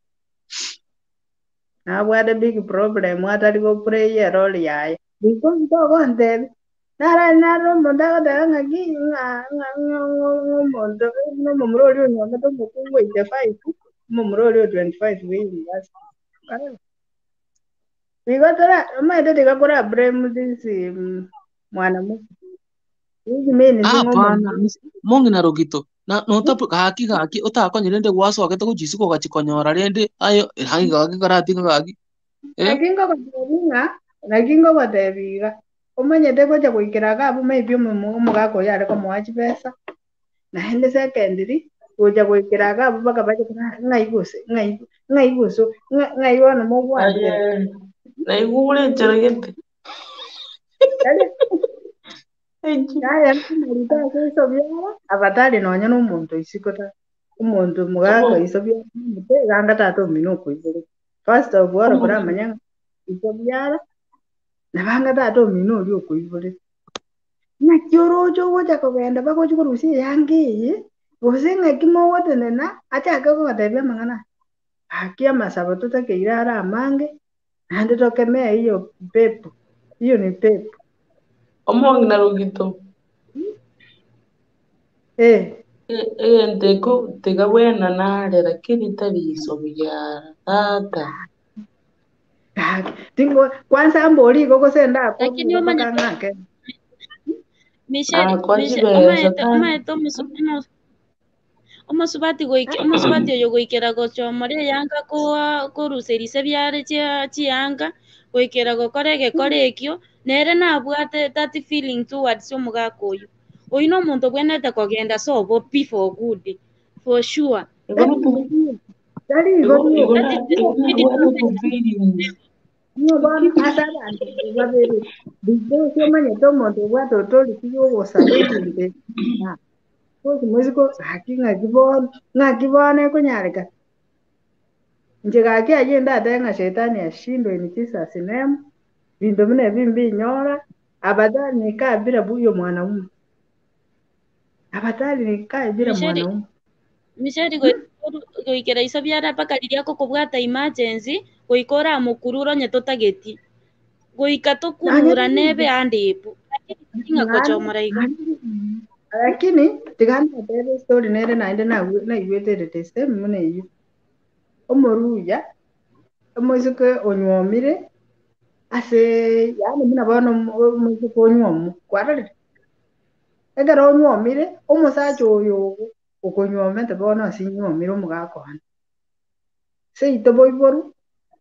na bwate big problem atari go prayer all yae because to gonte nara naro munda ga daga ngaki nga nga ngo muntu no mumro rio no to mukungwe ite five mumro rio twenty-five we bas bigotora umayete tiga kora blame this mwana mu which means ngo Hapana, Mungu narogito. Na no tapu haki haki utako nyirende gwaso agete ko jisiko gachikonyora rende ayo hangi gaki karati gaki. Eh? Nakingo batebiga nakingo batebiga umanyete ko ja kuikira gabu maybe mu mugako yare ko mwachi pesa na hende secondary kuja kuikira gabu baka baje ngai guse ngai ngai gusu ngai wana mo bwanje Aye. Na igule jeragete. Kaya marita ko isobyara abatali nonya n'umuntu isikota umuntu mugako isobyara mute ganga tato minuko ibere first of all kora manya isobyara nabanga tato minu uri uko ibere na kyorojo woja ko benda bako chukurusi yangi usenga kimo wote nena acha kako katebya mangana akia masabato take irara amange ande tokemea hiyo pepo hiyo ni pepo Omongi narogito. eh Eh ndeko tega wena nare lakini tabiso byara tata. Tingo kwanza amboli koko senda hapo Lakini umanya ngake. Michelle, Ah, kwa Michelle, jibe omaete, satani. omaete omusu- omusubati goike omusubati oyo goikera gochomore yanga kwa koruserise byare chia chianga goikera gokora egekora ekio nere nabwate that feeling towards omugaka oyo oyo na omonto bwenete kogenda sobo pi for good for sure Igoro tu. Dari Igoro godio. igoro that is igoro it is watu tu feelings. No bon asara ante babere. Bibo sio manye tomo de wato toli kiyo go salenti de. Na. Ko muziko haki ngakibon ngakibone kunyarika. Nje gaki agenda atenga shetani ashindwe ni kisa sinema. Bindo mine bimbi nyora abadali nikaa bila buyo mwanaume. Abadali nikaa bila Michelle mwanaume. Michelle goikera iso byara mpaka riria kokobwata emergency goikora mukururo nye totageti goika tokurura nebe andipu lakini tinga kochomora igo Lakini tigana tebe story nere naende na na iwete teste mune yu omoruya omozuko onywomire ase yani muna bono omozuko onywomu kwarare egero onywomire omosacha oyo okonywome te bono asinywomire omugakona seito boiboru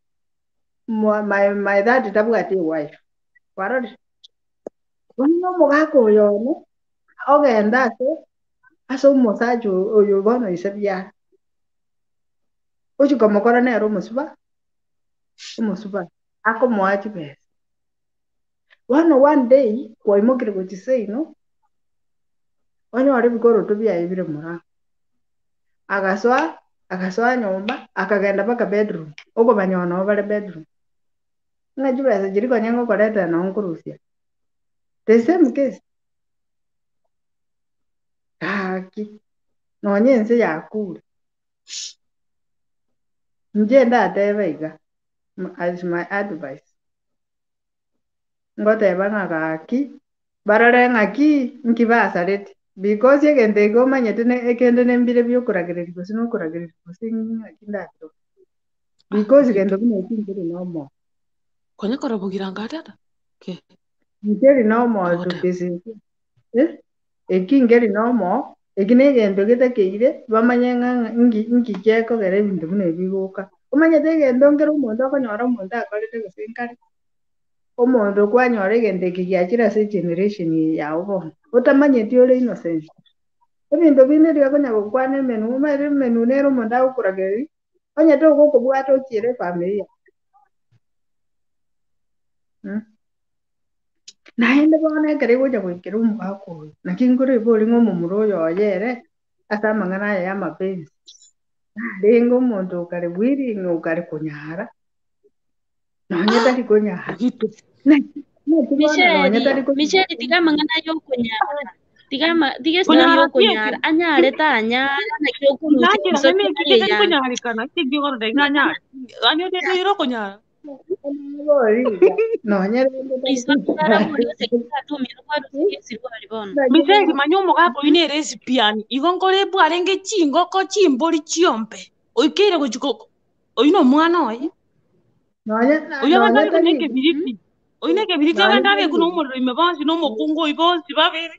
my my dad tabwati wife kwarare bono omugaka oyo no ogenda ase ase omosacha oyo bono ise byara ochiko mokora nero omosuba omosuba akomoachi pesa bono one day kwaimokire gochiseino onyore bikoro tobyaibire muranga agaswa agaswa nyomba akagenda mpaka bedroom okomanya ono bare bedroom ng'achi pesa chiri konya ngokoreta nonkurusia the same case kaki nonye ense yakure nje ndateba iga as my advice ngoteba ng'agaki barore ng'aki nkibasareti because egente igo manyete ne ekende nembire byokuragereri gose nokuragereri gose kindato because gendo bino ekingere nomo Konya kora bugira ngata ke ngeri nomo to kesi eh ekingeri nomo ekine gendo gitekeire bamanya ngi ngi keko gere bintu bino biguka umanyete gendo ngero umuntu akonyora umuntu akorete gose nkari umuntu kwanyora egente kigiachira se generation yawo utamanyete ore innocence ebintu bine byakonya gukwana menu mere menu nero umuntu agukurageri onye to goko bwato kire familia hmm? Naende bona kare goja gwikira umwako nakingure bori ngo mumuro yoyere asa mangana ya mapenzi rengo umuntu kare bwiri ngo kare kunyara nonye tari kunyara Michelle Michelle tiga mangana yo kunyara tiga ma tiga sta yo kunyara anyare ta anyara na kyo kunu so tiga kunyara kana tiga gor de nganya anyo de ro kunyara nonye Michelle manyomo gapo ine recipiani igongore bwarenge chingo ko chimbori chiompe oikere gochiko oino mwana oye nonye oyo bana kuneke biriti oine ke biriti abanda be kuno umuriro imebansi no mukungu ibonsi babere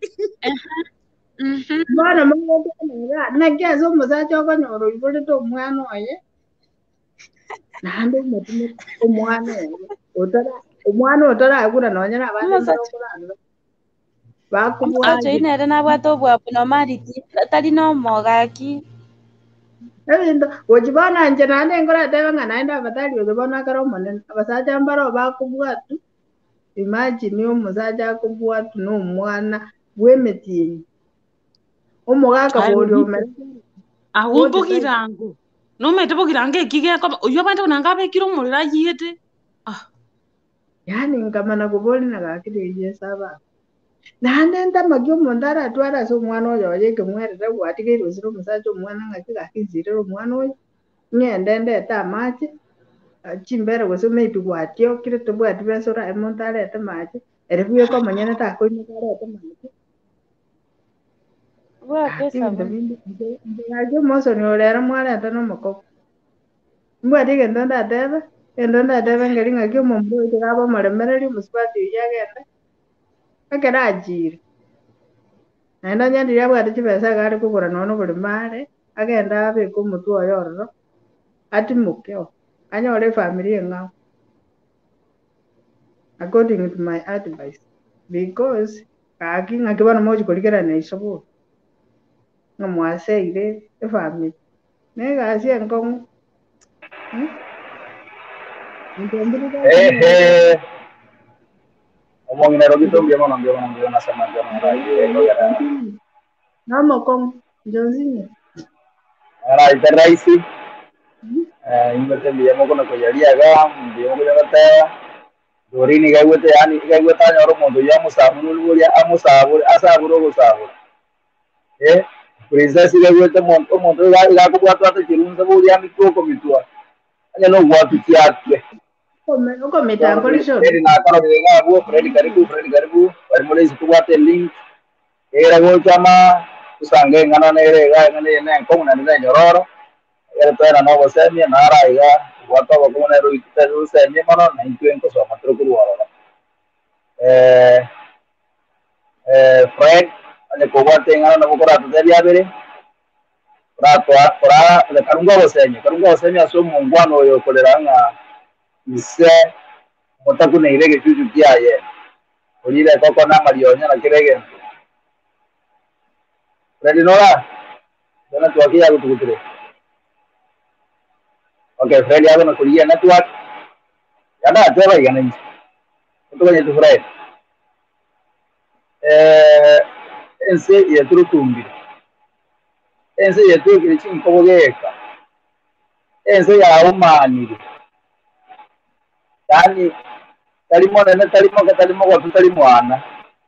bana mwana na gezo muzacho konyoro ibole to mwana oye nande mutume umwana utara umwana utara agura nonye nabandi bakubwa acho inere nabwato bwapo normality tari no mogaki ebintu wojibana nje nande ngora debe nga naenda abatali wojibana karo monene abasaja mbaro bakubwatu imagine umusaja akubwatu no mwana wemetinyi umugaka bolyo me ahumbugirango no mete bogirange kige ko uyo bande unangabe kiro mulira yete ah yani ngamana kuboli na gakire yesaba nande ndamagyo mondara twara so mwana oyo yeke mwerere gwatige ruziro musaja umwana ngakira kizire umwana oyo ngende ndeta machi chimbere gose maybe gwatyo kire tubwati besora emontare ete machi erebuye ko manyene ta ko nyare ete machi bwa pesa ngajyo moso ni orera mwara ete no moko mbwati gendo ndatebe gendo ndatebe ngari ngakyo mombo ikaba maremereri musipati yagenda akera ajiri naenda nyandi yabwati chibesa gari kugura nono buri mare agenda abe ko mutu oyororo ati mukyo anyore family ngao according to my advice because kaki ngakibana moji kuligera na isobo ngamwaseire e family nega asia ngong eh omongina rogito mbia mwana mbia mwana mbia nasema mbia mwana yeye namo kong jonzini ara itaraisi eh ingete mbia moko na koyalia ga mbia moko ya kata dorini ga wete yani ga weta nyoro mondo ya musaburu buria amusaburu asaburu gusaburu eh princess ga wete mondo mondo ga ga kubwatwa ate kirunza buria mikoko mitwa anya no gwatu kiatwe Come, come tango lisho. Eri na karo denga bu Fred karibu Fred karibu bari muri situwate link era go chama usange ngana nere ga ngane ne ko na ne nyororo era tera no gosemia na raiga wata ko ko ne ro ite ro semia mano na intuen ko so matro ku wala eh eh Fred ale ko wate ngana no ko rato delia bere rato ora le karunga gosemia karunga gosemia so mungwano yo kolera nga ise motaku ne irege chuchu kiaye olile koko na marionya na kirege ready nora dona tu aquí algo tu okay Fred ya no kulia network ya na toba ya nani tu kwenye tu Fred eh ense ya turutumbi ense ya tu kile chin kobogeka ense ya umani yani talimo nene talimo ka talimo kwa talimo ana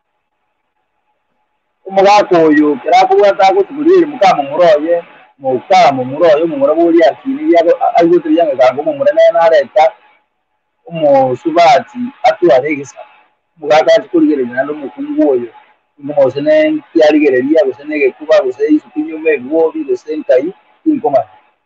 umugako uyu kirakuwa tako tugurire mukamo muroye mukamo muroye mumura buri akini yako ayo tuyanga kango mumura nena areta umusubati atu aregisa mugaka kurigire nando mukungu uyu Mo sene kiari gereria gusene ge kuba gusei supinyo me gobi gusene kai inkoma.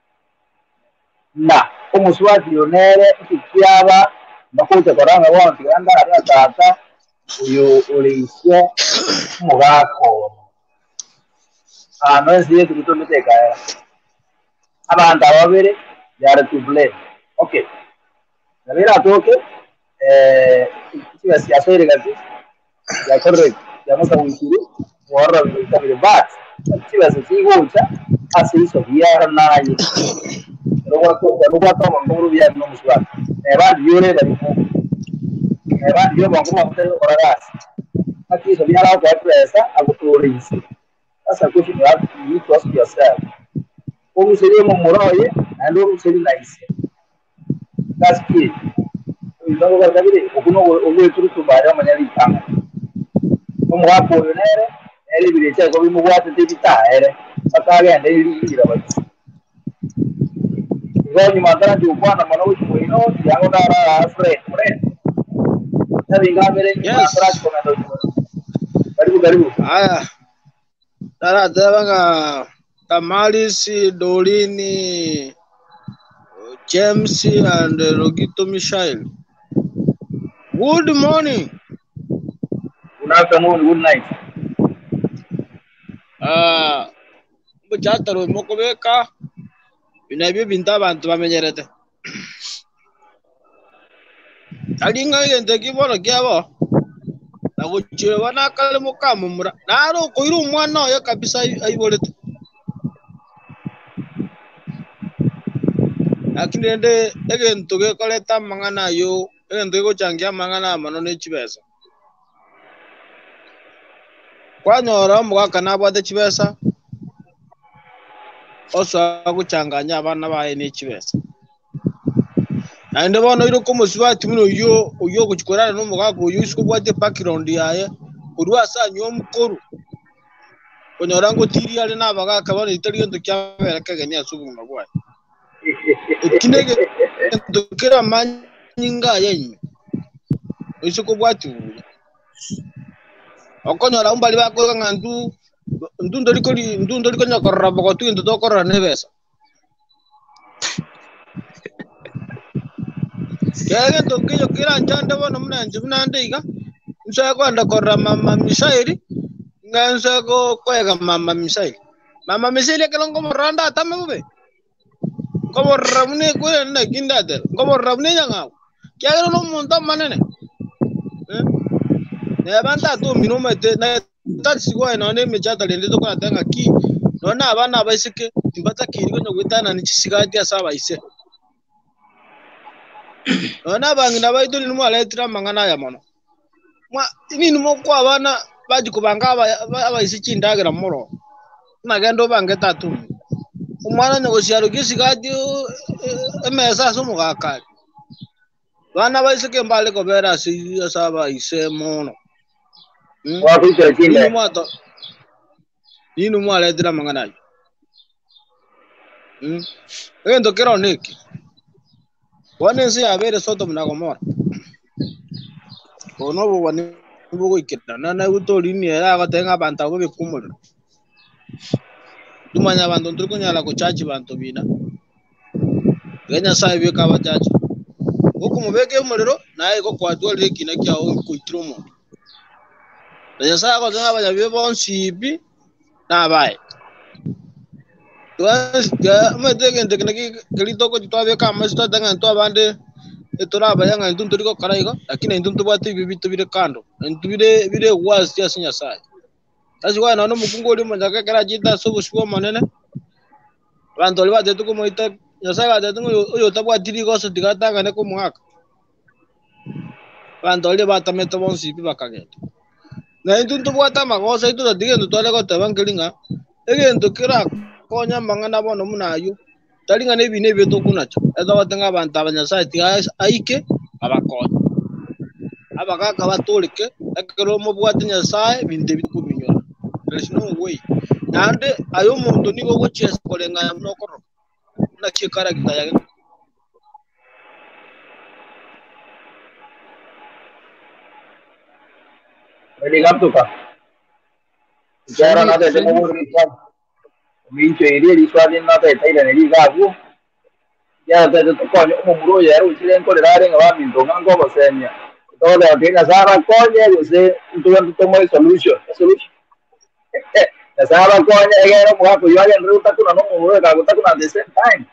Na como swati yonere ikiaba nakuta koranga wanti anda ara tata uyo uleisha mugako. Ah no es cierto que tú me te caes. Abantu babiri yari to blame. Okay. Nabira toke eh kiba siasa ile gati ya correct ya masa wikiri wara bitabire but kiba sikigocha asiso biara naye roba ko roba ko manguru biara no muswa eba yore bari ko eba yo manguru manguru oragas aki so biara ko presa agutorisi asa ko shi ya you trust yourself o seria mo moroye and o seria nice that's key ndio kwa kabiri okuno owe turu tubara manyali tanga como hapo nere ele birecha ko bimu wate tibita ere akaga ende ira bati ngoni mandara jukwana mano wino yango dara friend friend tabi ngamere ni mandara ko na ndo karibu karibu haya dara dara Tamaris Dolini James and Rogito Michael. Good morning. Good afternoon, good night. Ah, bujataro mokobeka. Binabi binta bantu bamenyerete. Alinga yende kiboro kyabo. Naguchire bana kale mukamumura. Naro koiru mwana yo kabisa ayibolete. Lakini ende egento ge koleta mangana yo egento go changia mangana manone chibesa kwanyora mugaka nabwate chibesa oso aguchanganya abana baye ne chibesa na ende bono iro komo swati muno yo yo guchikorana no mugaka yo isiko bwate background yaye urwa sa nyomukuru konyora ngo tiri ale nabagaka bano itari gento kyabera kagenya subunga bwaye kinege ndokera manyinga yenyu isoko bwatu okonyora umbali bako ngandu ndundo liko ndundo liko nyakorra bako tu ndo tokorra nebesa kage ndokyo kira njande bono munanje munande iga nsa kwanda korra mama misairi ngansa ko kwega mama misairi mama misairi kelongo moranda atamebe como ramne ko na gindader como ramne nyanga kya no monta manene eh ne banta to mino mete na tatsi ko na ne me chata lende to kana tanga ki no na bana ba isike timbata ki ko nyogitana ni chisigati asaba ise no na bangi na ba iduli mu ala tira mangana ya mono mwa ini mo kwa bana baji kubanga aba isiki ndagira moro na gendo bange tatu umwana negociaro gisigadi emesa so mugakali bana baisike mbale ko bera si asaba ise mono wa ficha kile ni mwato ni no mwale dira mangana mm endo kero neki wane si abere soto mnagomora ono bo wane bo ikita na na utori ni era gatenga banta go bikumura tumanya abantu ndiko nyala ko chachi bantu bina genya sai bika ba chachi uko mubeke umuriro naye ko kwatwa leki na kya o ko itromo genya sai ko zanga ba bibe bonsibi na bae tuas ga mete gente que grito ko twa beka masto danga to abande etora ba yanga nduntu ndiko karaigo lakini nduntu bwati bibitu bire kando ndubire bire wasi asinya sai asi kwa naona mukungu uli mwanjaka kera jita subu shuwa manene bantu liba tetu kumoita nyasaga tetu uyo tabwa tiri goso tikatanga ne kumwaka bantu liba tameto bonsi piba kageta na induntu bwata magosa itu dige ndu tole ko tabangelinga egento kira konya mangana bono munayo talinga ne bine beto kunacho edo batanga bantu abanyasa ti aike abakonya abakaka batolike ekero mo bwata nyasaye binde bikubinyora there's no way nande ayo muntu niko gochesa kolenga mnokoro na chikara kitaya Ready kaptuka Jara na te mo ri ka. Min che ri ri swa din na te tai le ri ga ku. Ya te te ko mo muro ya ru chilen ko ra re nga min to ngang ko ba senya. To da te na sara ko ye yo se tu to mo solution. Solution. Na sara ko ye ga ro mo ko yo ya ru ta ku na no mo ro ka ku ta ku na the same time.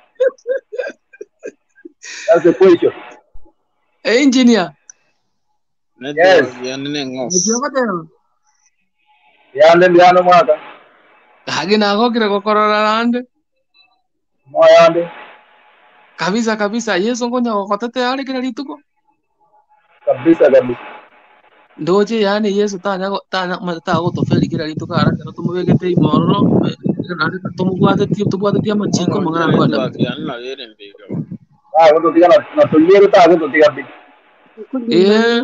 That's the question. Hey, engineer. Yes. Ndio katero. Yande mbiano mwaka. Hagi na go kire gokorora rande. Moyande. Kabisa kabisa Yesu ngonya gokotete ari kire rituko. Kabisa kabisa. Ndoje yani Yesu tanya tanya mata go to feli kire rituko ara kana tumubegete imoro nari tumugwate tie tubwate tie machiko mangana kwanda. Ah, go to tiga na na tuliero ta go to tiga bi. Eh.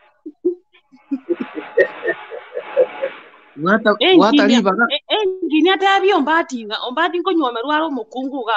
Wata wata riba ka. Engineer tabi ombati nga ombati ko nyoma rwaro mukungu ga.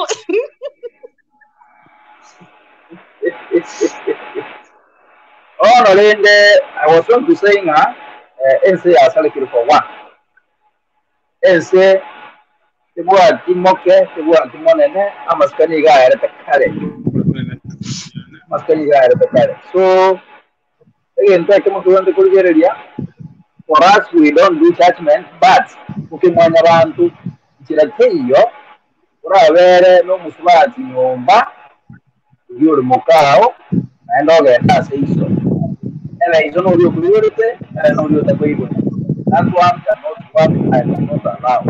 Oh, no, Linde, I was going to say, uh, N C are selected for one. N C, the word Timoke, the word Timonene, I must carry guy at the carriage. Must carry guy at the carriage. So, again, take them to the area. For us, we don't do judgment, but we can run around to Chirateyo, Ravere, no Muswati, Yomba, Yur Mokao, and all that. That's it. And I don't know your priority, and I know you're the Bible. That's why I'm not one I cannot allow.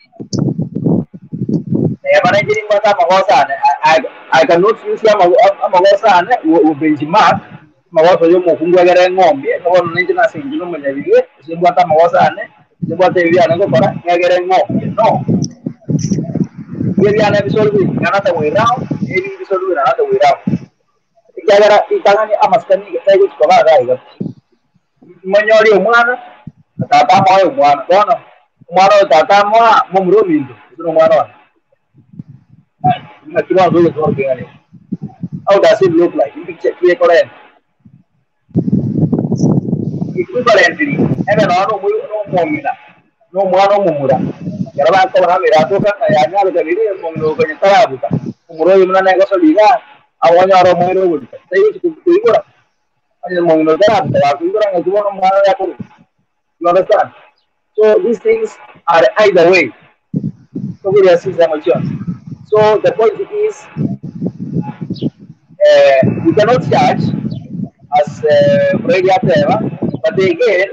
I I cannot use them. I'm a Rosan who benchmark. Mawazo yo mukungu agere ngombe no ninja na sinjino mwenyewe simbata mawazo ane simbata hivi anako para agere ngombe no hivi ana bisolvi anata wirao hivi bisolvi anata wirao ikagara itangani amaskani kaigo kwa raiga manyori umwana tata moyo umwana bona umwana tata moa mumro mindo no mwana na kiwa ndio kwa gani how does it look like in picture clear correct equivalently ene no no mu no momina no mwana mumura yaraba ko hamira to ka ya nyalo ka biri mo no ko nyara buta muro yimna na ko so liga awanya ro mo ro buta sai ku ku igora ani mo no dara buta ku igora ngi mo no mwana ya ko you understand so these things are either way so we are seeing them. So the point is uh, we cannot judge as Freddy Ateva, but again,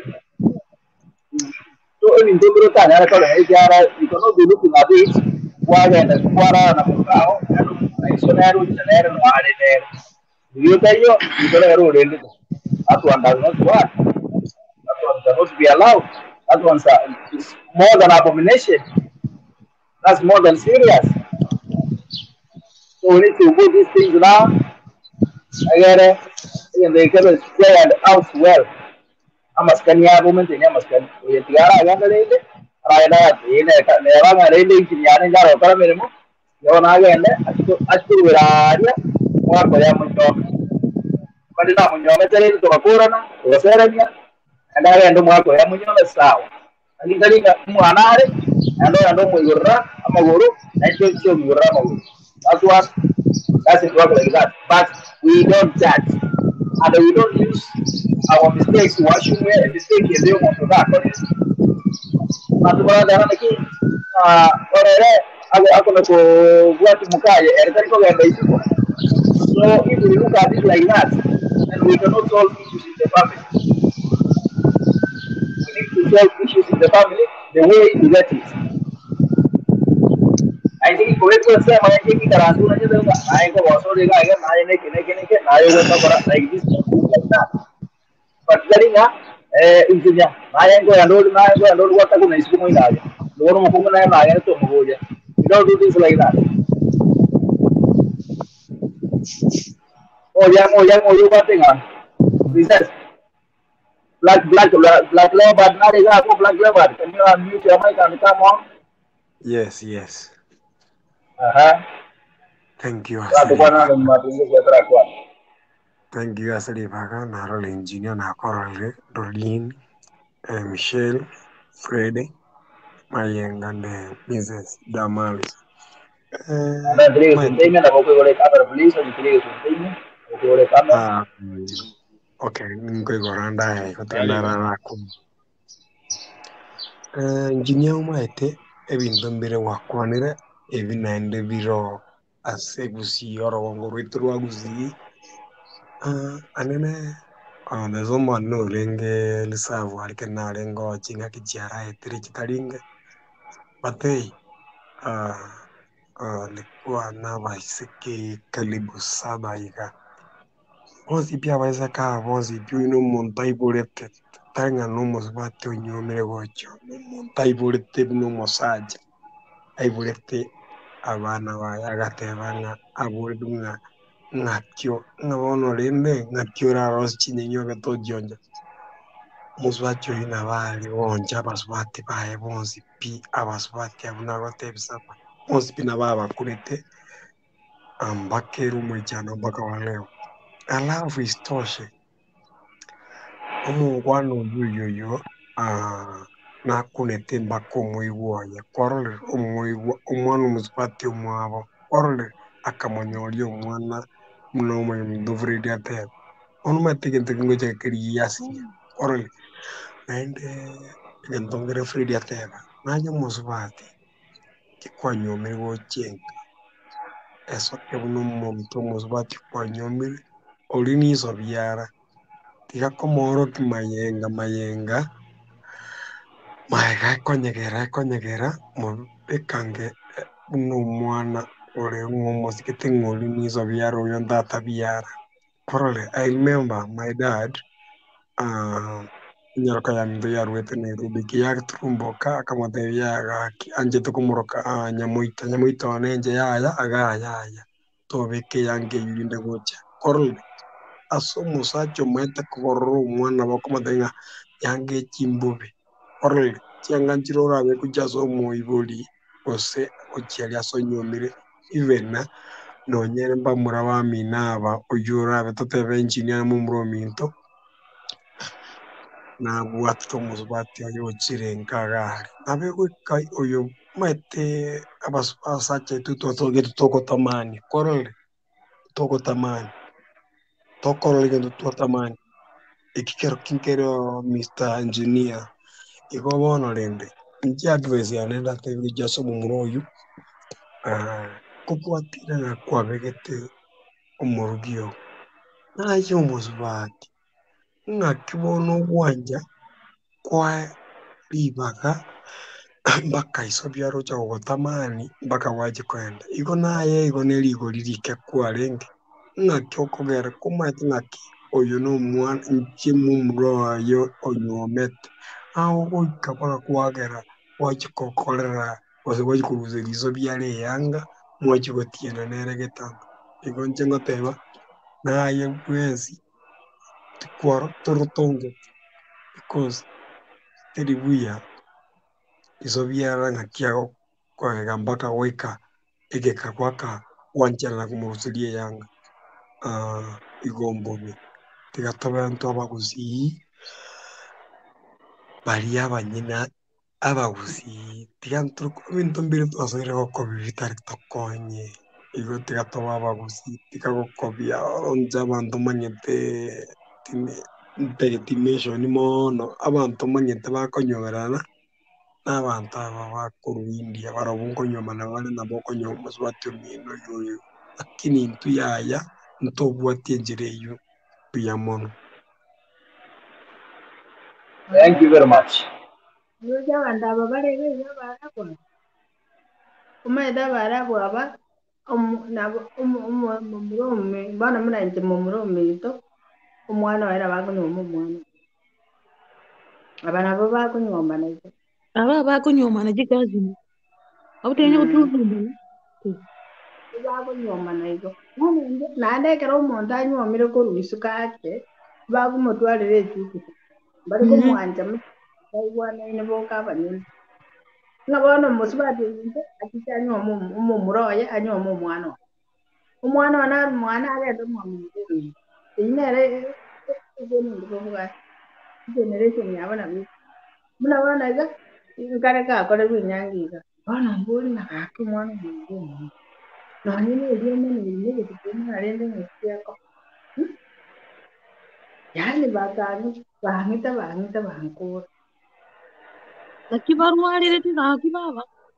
so in the time, you cannot be looking at it while in the Quara and Macau, and Sonero, Janero, and Adelaide. You tell you, you don't have a road. That one does not work. That one does not be allowed. That one is more than abomination. That's more than serious. So we need to put these things down. Again, and they can spread out well. I must can you have women in Yamaskan? We have Tiara Yandere. I know in a never railing in Yananga or Paramimo. Yonaga and I still with Aria, one by Yamuto. But it's not when you're material to a Purana, or Serenia, and I end up with Yamuno Sao. And he's telling Muanare, and I know you run, I'm a guru, and you show you run. That's what that's it work like that. But we don't judge. And we don't use our mistakes to wash away a mistake in the want to that. But what I think, uh, or I go to what Mukai, and then go and so if we look at it like that, then we cannot solve issues in the family. We need to solve issues in the family the way we get it. I think for it was say I think that as soon as you I go also again I make it I will like this like that. But getting up engineer I am going to know I go what I going to going out. No one who I am to go. You don't do things like that. Oh yeah, oh yeah, oh you got thing on. He says black black black leopard not a black leopard. Can you unmute your mic and come on? Yes, yes. Uh-huh. Thank you. Thank you, Asali Baga, Narol Engineer, Nakorale, Dorleen, Michelle, Freddy Mayenga and Missus Damaris. Anda entregue su empeño, la boca de cámara, please, entregue su empeño, boca de cámara. Ah, okay, ngoy goranda e kotendara na kum. Eh, engineer maite ebintu mbere wakwanire ebinande biro asegusi oro wongoro itru agusi. Ah, anene ah nezo manu lenge lisavu alikena lengo chinga kijara etri chitaringe. Batei ah ah likuwa na baisiki karibu saba ika. Vozi pia waweza kaa vozi pia ino montai bolete tanga no mosbate onyomere gocho no montai bolete no mosaja ai bolete abana bayagate banga abolunga ngakyo ngabono lende ngakyo ra ros chinenyo gato jonja mosbacho ina bali onja basbate bae bonzi pi abasbate abuna gote bisapa bonzi pina baba kulete ambakeru mwijano mpaka wa leo. Alafu isitoshe omungwana oyoyoyo ah nakunete mpaka omwigwanya kwarole omwigwa omwana omusipati omwabo kwarole akamonyoria omwana muna omudovureri ateba ono mategete kingo kyakeri yasinya kwarole naende egentongere Fredi ateba nanye omusipati kikwanyomire gochenga esoke buna omuntu omusipati kwanyomire oli niso byara tiga komoro kimayenga mayenga maega konyegera konyegera mubikange buno omwana ore ngomosikete ngoli niso byara oyo ndata byara korole I remember my dad uh nyaroka ya ndo yarwete Nairobi kiyaga turumboka akamote yaga anje tukumuroka uh, nyamuita nyamuita onenje yaya aga yaya tobeke yange yinde gocha korole aso musacho mwete kugorora omwana bakomatenga yange chimbobe orle chianganchiro rabe kujaso moiboli ose ochiali aso nyomire ivena nonyere mbamura baminaba oyura betotebe engineer mumro minto na bwatto musbati oyo chirenkagari abe kai oyo mete abas asache tuto togeto toko tamani korole toko tamani toko legendo toko tamani ikikero kinkero Mister Engineer iko bono lende nji advice yanenda tebi jaso mumuroyu ah kukwatira na kwabegete omurugio nayo musbati ngakibono gwanja kwa bibaga mpaka iso byaro cha gotamani mpaka waje kwenda iko naye iko neligo lirike kwalenge ngakyokogera kumati ngaki oyo no mwana nchi mumro yo onyomete aho goikapaka kwagera wachikokorera wase wachikuzelizo byale yanga mwachikotiena neregetanga iko nche ngoteba naye kwezi tikwaro torotonge because teribuya iso byara ngakiago kwagega mpaka weka egeka kwaka wanchala kumurusilie yanga uh, igombomi tigatoba nto abaguzi bari abanyina abaguzi tiganturuko bintu mbiri twasore ko bibitari tokonye igo tigatoba abaguzi tigagokobia onja abantu manyete time integration mono abantu manyete bakonyoberana n'abantu aba bakuruindia barabungo nyomana bale nabo konyoma swati mino yoyo lakini ntu yaya ntobwatie njireyo biyamono. Thank you very much. Yoja wandaba barebe yabara kwa. Umaida bara kwa ba um nabo um um mumurome bana munanje mumurome to umwana era bakunyoma umwana. Abana bo bakunyoma nayo. aba bakunyoma na jikazi abutenye kutumbula Bakunyoma nayo. Nande nande kero umuntu anyomire ko ruisuka ake bagumutwarire ekitu. Bari ko mwanja mutaywana ine boka banini. Ngabona musibati nje akichanyo mu muroye anyo mu mwana. Umwana wana mwana agenda mu mwana. Inere ibintu bivuga generation yabana bi. Muna wana ga Ingare ka kore binyangiga. Bana mburi na kaki mwana mwingine. Na nini ndio mwana mwingine kitumia alende msiako. Yani batani bangita bangita bangkura. Nakibarwarire tigaki baba.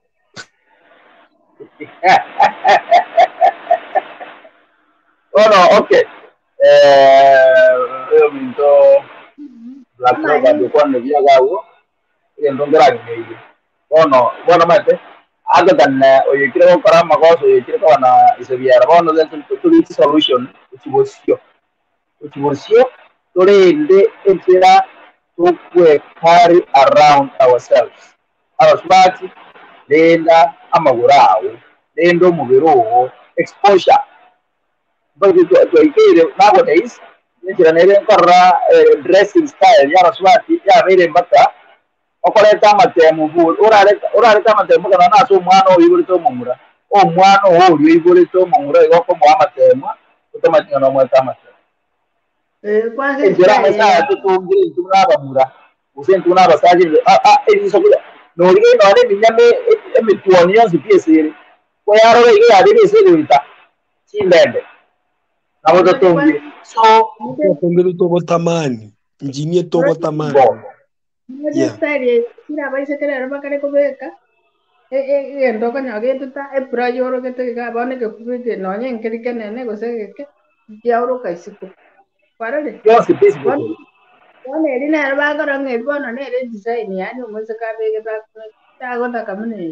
Oh no, okay. Eh, io vinto la prova di quando via gawo. Io non grado di. Oh no, buona mate. Aga dan o yekire ko para mago so yekire ko na isebia ra bono den to to solution which was yo. Which was yo. Tore inde entira to we carry around ourselves. Our smart lenda amagurao. Lendo mubiro exposure. But to to nowadays, entira nere korra dressing style ya swati ya mere mbata. Okoleta matemu bul orare orare tamatemu kana na so mwana oyiburi to mumura o mwana o oyiburi to mumura yoko mwa matemu utamanya no mwa tamatemu eh kwanza njira mesa to ngiri tuna bamura usen tuna basaji a a ediso kula no ri no ne minyame emituoni yonsi piesere ko yaro re ya de se lita chindende nabo to tongi so tongero to botamani injinie to botamani. Yeah. Style kira baise kare arba kare ko beka e e e ndo kanya ge tuta e pura yoro ke te ga bane ke kubite no nyen kiri ke nene go se ke yauro kaisiku parade yo si pisi ko one ri na arba ko rang e bono ne re design yani mo se ka be ke ta ta go ta kamne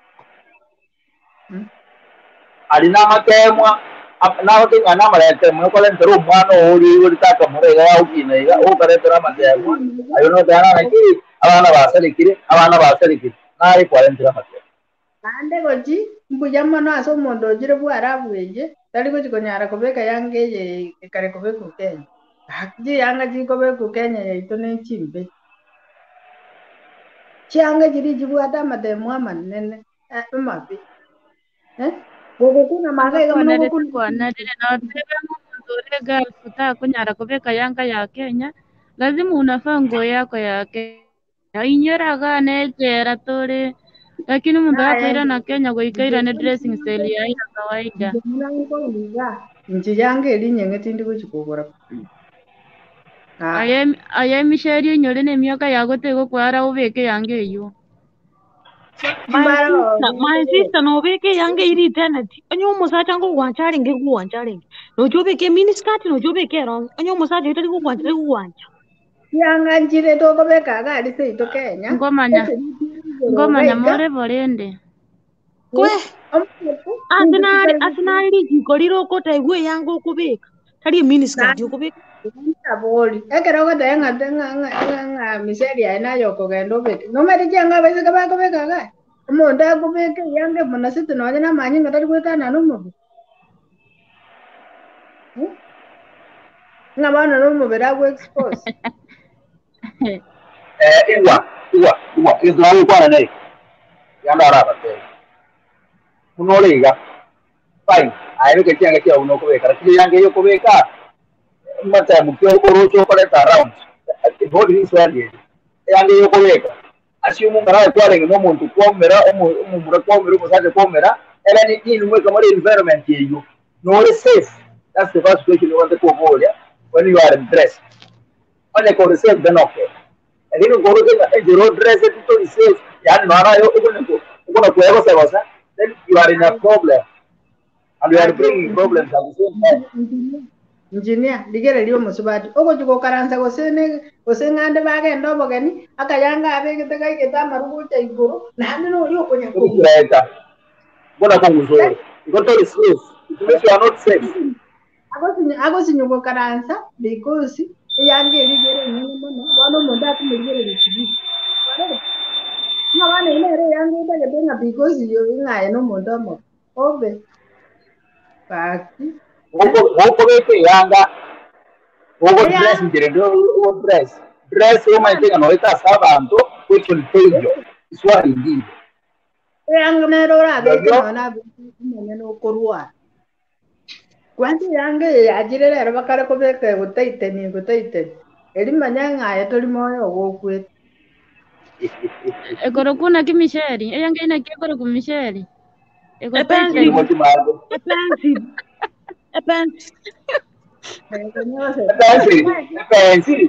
alina matemwa na ko ngana mara temwa ko len tero mwana ori ori ta ka mure ga uki ne ga o kare tera matemwa ayo no dana na ki abana basali kire abana basali kire nari kwalentera matemwa ande goji mbujamma no aso mondo jire bu arabu eje tali goji ko nyara ko beka yange ye kare ko beku Kenya hakji yanga ji ko beku Kenya ye to ne chimbe chianga jiri jibu ada matemwa manene eh mapi eh gogo kuna maga ga mnogo kuna dire na tebe mzuri girl futa kunyara kubeka yanga ya Kenya lazima unafaa nguo yako ya Kenya inyora gane jera tore lakini mtu akaira na Kenya goikaira ne dressing style ya ina kawaida nchi yange eri nyeng'eti ndi kuchikokora aye aye misheri nyore ne miaka yagote gokwara ubeke yange iyo My sister, my sister, no beke yange iri tenati. Anyo musacha ngo wanchari nge ku wanchari. No jobe ke mini skirt no jobe ke ron. Anyo musacha itari ku wanchari ku wancha. Yanga njire to ko beka ga ri se to Kenya. Ngomanya. Ngomanya more borende. Kwe. Asinari asinari jikoriro ko taigwe yango ko beka. Tari mini skirt yo ko beka. Aboli. Ekero ko tenga tenga nga miseri aina yoko gendo beke. No meri janga bese ka ba ko beka ga. Mo nda ko beke yange mona situ no na manyi ngatari ko ta na no mo. Nga bana no mo bera ko expose. Eh iwa iwa iwa izo kwa na nei. Yanda raba te. Uno lega. Fine. Ayo ke tianga kia uno ko beka. Kile yange yo ko beka. Mata mukio orocho pale around body is well yange yo koleka assume ngara kwale no muntu komera umu mura komera musaje komera ela ni ni mwe kamari environment yeyo no is safe. That's the first question you want to go over when you are dressed when you go safe then okay and you go to zero dress it to safe yan nara yo uko ko uko ko ego se then you are in a problem and you are bringing problems at the same time. Engineer digere liyo musubati oko chuko karanza gosene gosengande bage ndobo gani akayanga abege taka iketa marugo cha igoro na hano liyo kwenye kureta bona ko nguzoro goto is safe it means you are not safe agosi agosi nyuko karanza because yange ligere nyine mbona bano monda kumligere lichibi na bana ile re yange bage benga because yo inga eno monda mo obe paki Woko beke yanga woko dress njere ndo woko dress dress yo maitenga no ita sabanto kwecho litejo iswari ndi yanga nero ra beke no na beke no korwa kwanti yange ajire rero bakare ko beke gutaite ni gutaite eri manyanga ya tori moyo gokwe Ekoro kuna kimisheri. Eyange ina kekoro kumisheri. Eko Expensive. taita. Expensive. Expensive. Expensive. Expensive.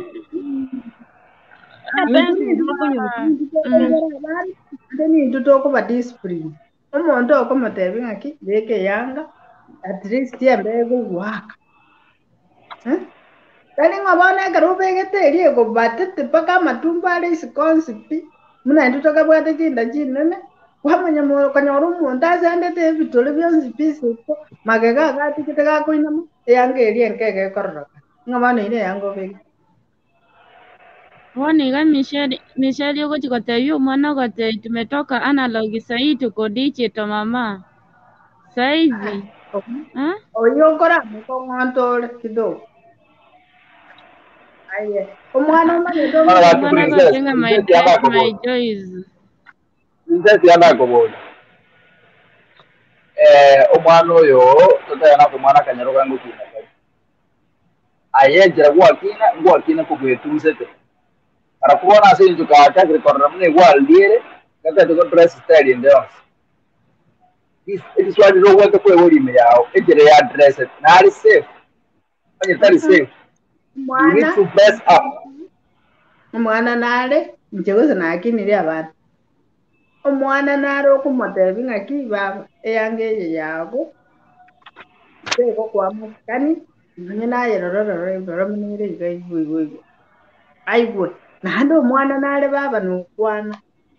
Ndeni tutoko ba discipline. Omuntu okomotebi ngaki beke yanga at least yembe guwaka. Eh? Kali ngabona garobe geteri go batete paka matumba ale sikonsipi. Muna ndutoka bwate kinda kinene. Wamanya mo kanyoru umuntu azendete bitole byonsi pisi ko magega gati kitega koinama yange eri enkege korroka. Ngabana ine yango beke. Wani ga misheri misheri yuko chikote yu mwana kote tumetoka analog sahi tuko digital mama. Saizi. Ha? Oyo kora mko ngantole kidogo. Aye. Omwana omanye do Mwana kotenga my best my joys. Nzezi yanako bona. Eh omwana oyo totayana ko mwana kanyaruka ngukina. Ayenjera gwakina gwakina ko gwetunzete. Para kubona asinju ka attack recorder mune gwaldiere kaka to dress style ndio. This is why no want to put wori me yao. Ejere ya dress na ari safe. Anye tari safe. You need to press up. Omwana nale njegoze nakinire abantu. Omwana nale okumotebi ngaki baba eyange yabo. Sego kwa mukani nanye naye rororo rororo munire igai gwe. Aigwe nando omwana nale baba nokwana.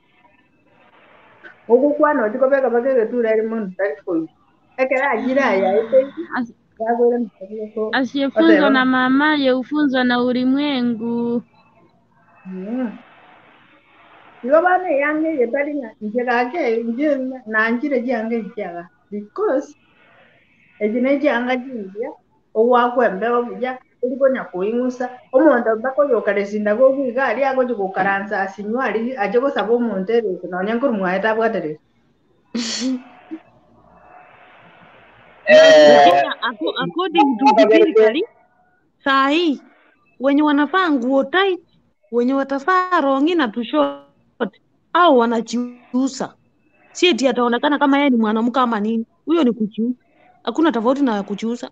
Okukwana otiko beka bakege turere mun takoi. Ekera agira ya ite. Asiyefunzwa na mama yefunzwa na ulimwengu. Mm. Yo bane yange yetali nga njegake nje nanjire jange jaga because ejine janga jindia owakwembe obuja uliko nyakuingusa omuntu bako yokaresinda go biga ali ago jukaranza asinywali aje go sabo omuntu ere nonya nkuru mwaeta bwatere. According to biblically, sahi wenye wanafaa nguo tight, wenye watafaa rongi na tushort au wanachiusa, si eti ataonekana kama yeye ni mwanamke ama nini. Huyo ni kuchiusa, hakuna tofauti na kuchiusa.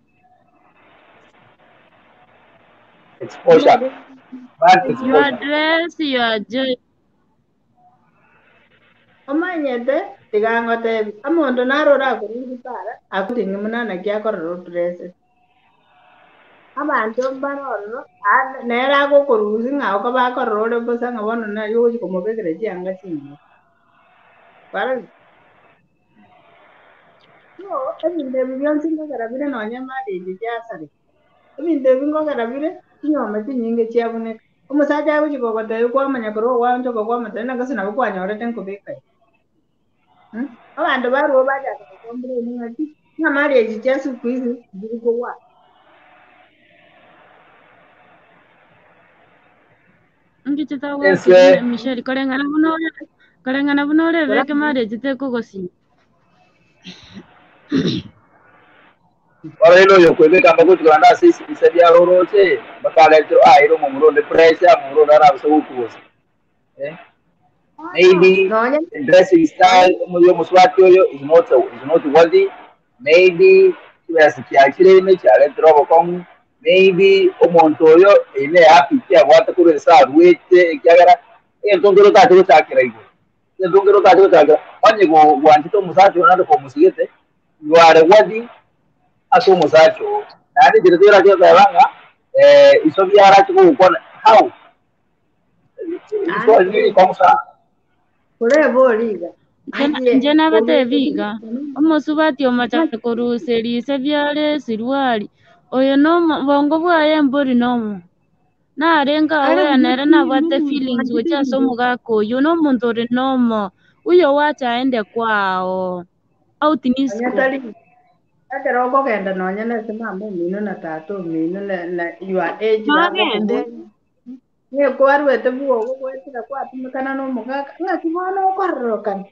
Exposure. Your dress, your joy. Omanyete tigangote amondo narora kuri para akutinga munana kya kororo dress. Abantu barono nera go koruzi nga ko ba kororo bosa nga bono na yo ko mobegere janga tinga. Para no ebinde bibyansi ngara bire no nyama de jasare. Ebinde bingo ngara bire nyoma tinyinge cyabone. Umusaja abuji ko gote ko amanya koro wanjo ko amata na gasina ko anyore tenko bekai. Abantu baruo baja kukombre ngati na marriage chesu kuizi ndiko wa Ngiti tawo ke Michelle kalengana bunole kalengana bunole beke marriage te kogosi. Para ilo yo kwebe kamba kuti kana sisi bisabya roroche bakala ito airo mu muronde pressure mu muronde ara so ukuosa. Eh? Maybe the dressing style yo muswati yo is not is not worthy. Maybe yes kiakire ime chale trobo kon maybe omuntu oyo ine happy kya wata kure sa ruete kyagara entongo rota to takira igo entongo rota to takira onye go wanti to musacho nando ko musigete you are worthy aso musacho nani diretera kyo banga eh iso biara ko ko how iso ni como sa kure boliga nje n'abatebiga omusubati omachako kuruseri sebyale sirwali oyo no bongo bwaye mburi nomo narenga awe anere nabate feelings wecha somo gako you know muntu uri nomo uyo wacha aende kwao out nisko akero ko kenda nonya na sema mu mino na tato mino na na your age magende ne ko arwete buo ko kwetira kwa tumikana no mugaka ngaki mwana okorokan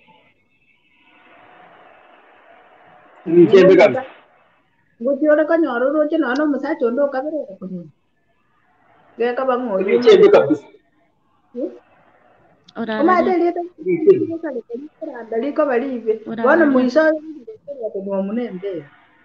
Nchembe kabisa. Ngotiora kanyoro roche nono musacho ndo kabere ko. Ge ka bango. Nchembe kabisa. Umaete lieta daliko balive. Wana mwisho kwa munembe.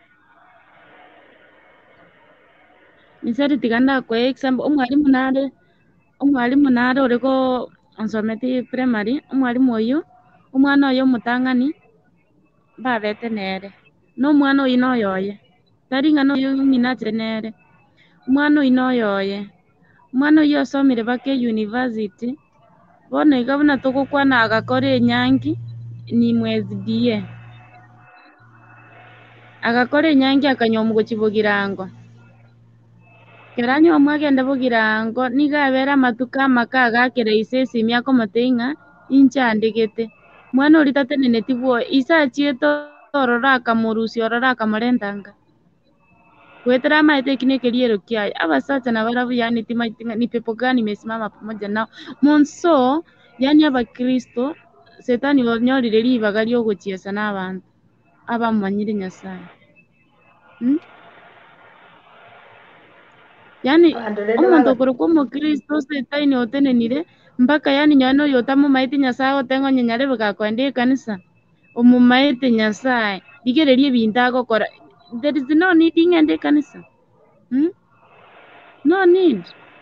Nisari tiganda kwa example umwalimu nade umwalimu nade uriko ansometi primary umwalimu oyo umwana oyo mutangani babete nere no mwana oyo noyoye taringa no yo ngina tenere umwana oyo noyoye umwana oyo asomire bake university bona igabona tugukwana agakora enyangi ni mwezi die agakora enyangi akanyomu gochibugirango keranyo omwagenda bugirango nigabera matuka maka gakira isesi myako matinga inchandegete mwana uri tatenene tibuo isa chieto ororaka murusi ororaka marendanga wetera maite kine keriero kiai abasacha na barabu yani tima ni pepo gani imesimama pamoja nao monso yani aba Kristo setani wanyolire libaga lyo guchiesa n'abantu abamanyire Nyasaye hmm? Yani omuntu okuruka omukristo setani otenenire mpaka yani nyano yotamu maite Nyasaye otengo nyenyare bagakwende kanisa omumaite Nyasaye digererie bintu agokora. There is no need ingende kanisa hmm? No need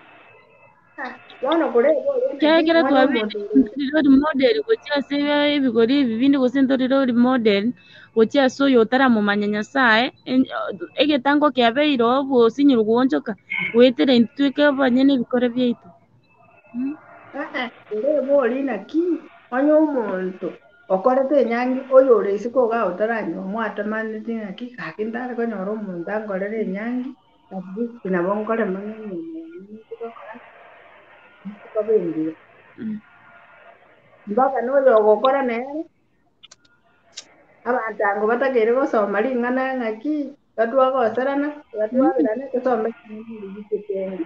kegera twabire role model gocha sebe bigori bibindi gosentori role model gocha so yotara mu manya Nyasaye egetango kyabeiro obo sinyuru gonjoka wetere ntwike banyene bikore byaitu hmm? Ah ere boli naki onyo umuntu okorete nyangi oyo ore isiko ga otaranyo mwata maniti naki kakindara ko nyoro umuntu angorere nyangi nabi sinabongore manene kabendi mbaka noyo gokora nere abantango batagere gosoma ringana ngaki batwa gosarana batwa birane kusoma n'ibindi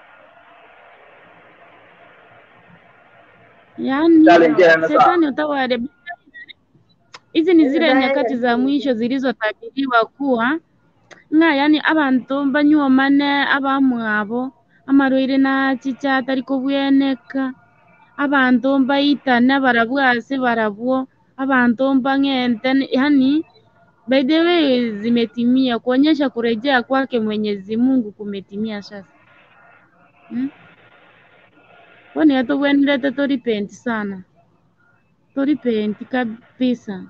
yani setani utawale. Hizi ni zile nyakati za mwisho zilizotabiriwa kuwa nga yani abantu banyuomane abamwabo amarwire na chicha tariko bweneka abantu baitana barabwase barabwo abantu bang'ente yani by the way zimetimia kuonyesha kurejea kwake Mwenyezi Mungu kumetimia sasa hmm? Wani hatu wenilete toripenti sana toripenti kabisa.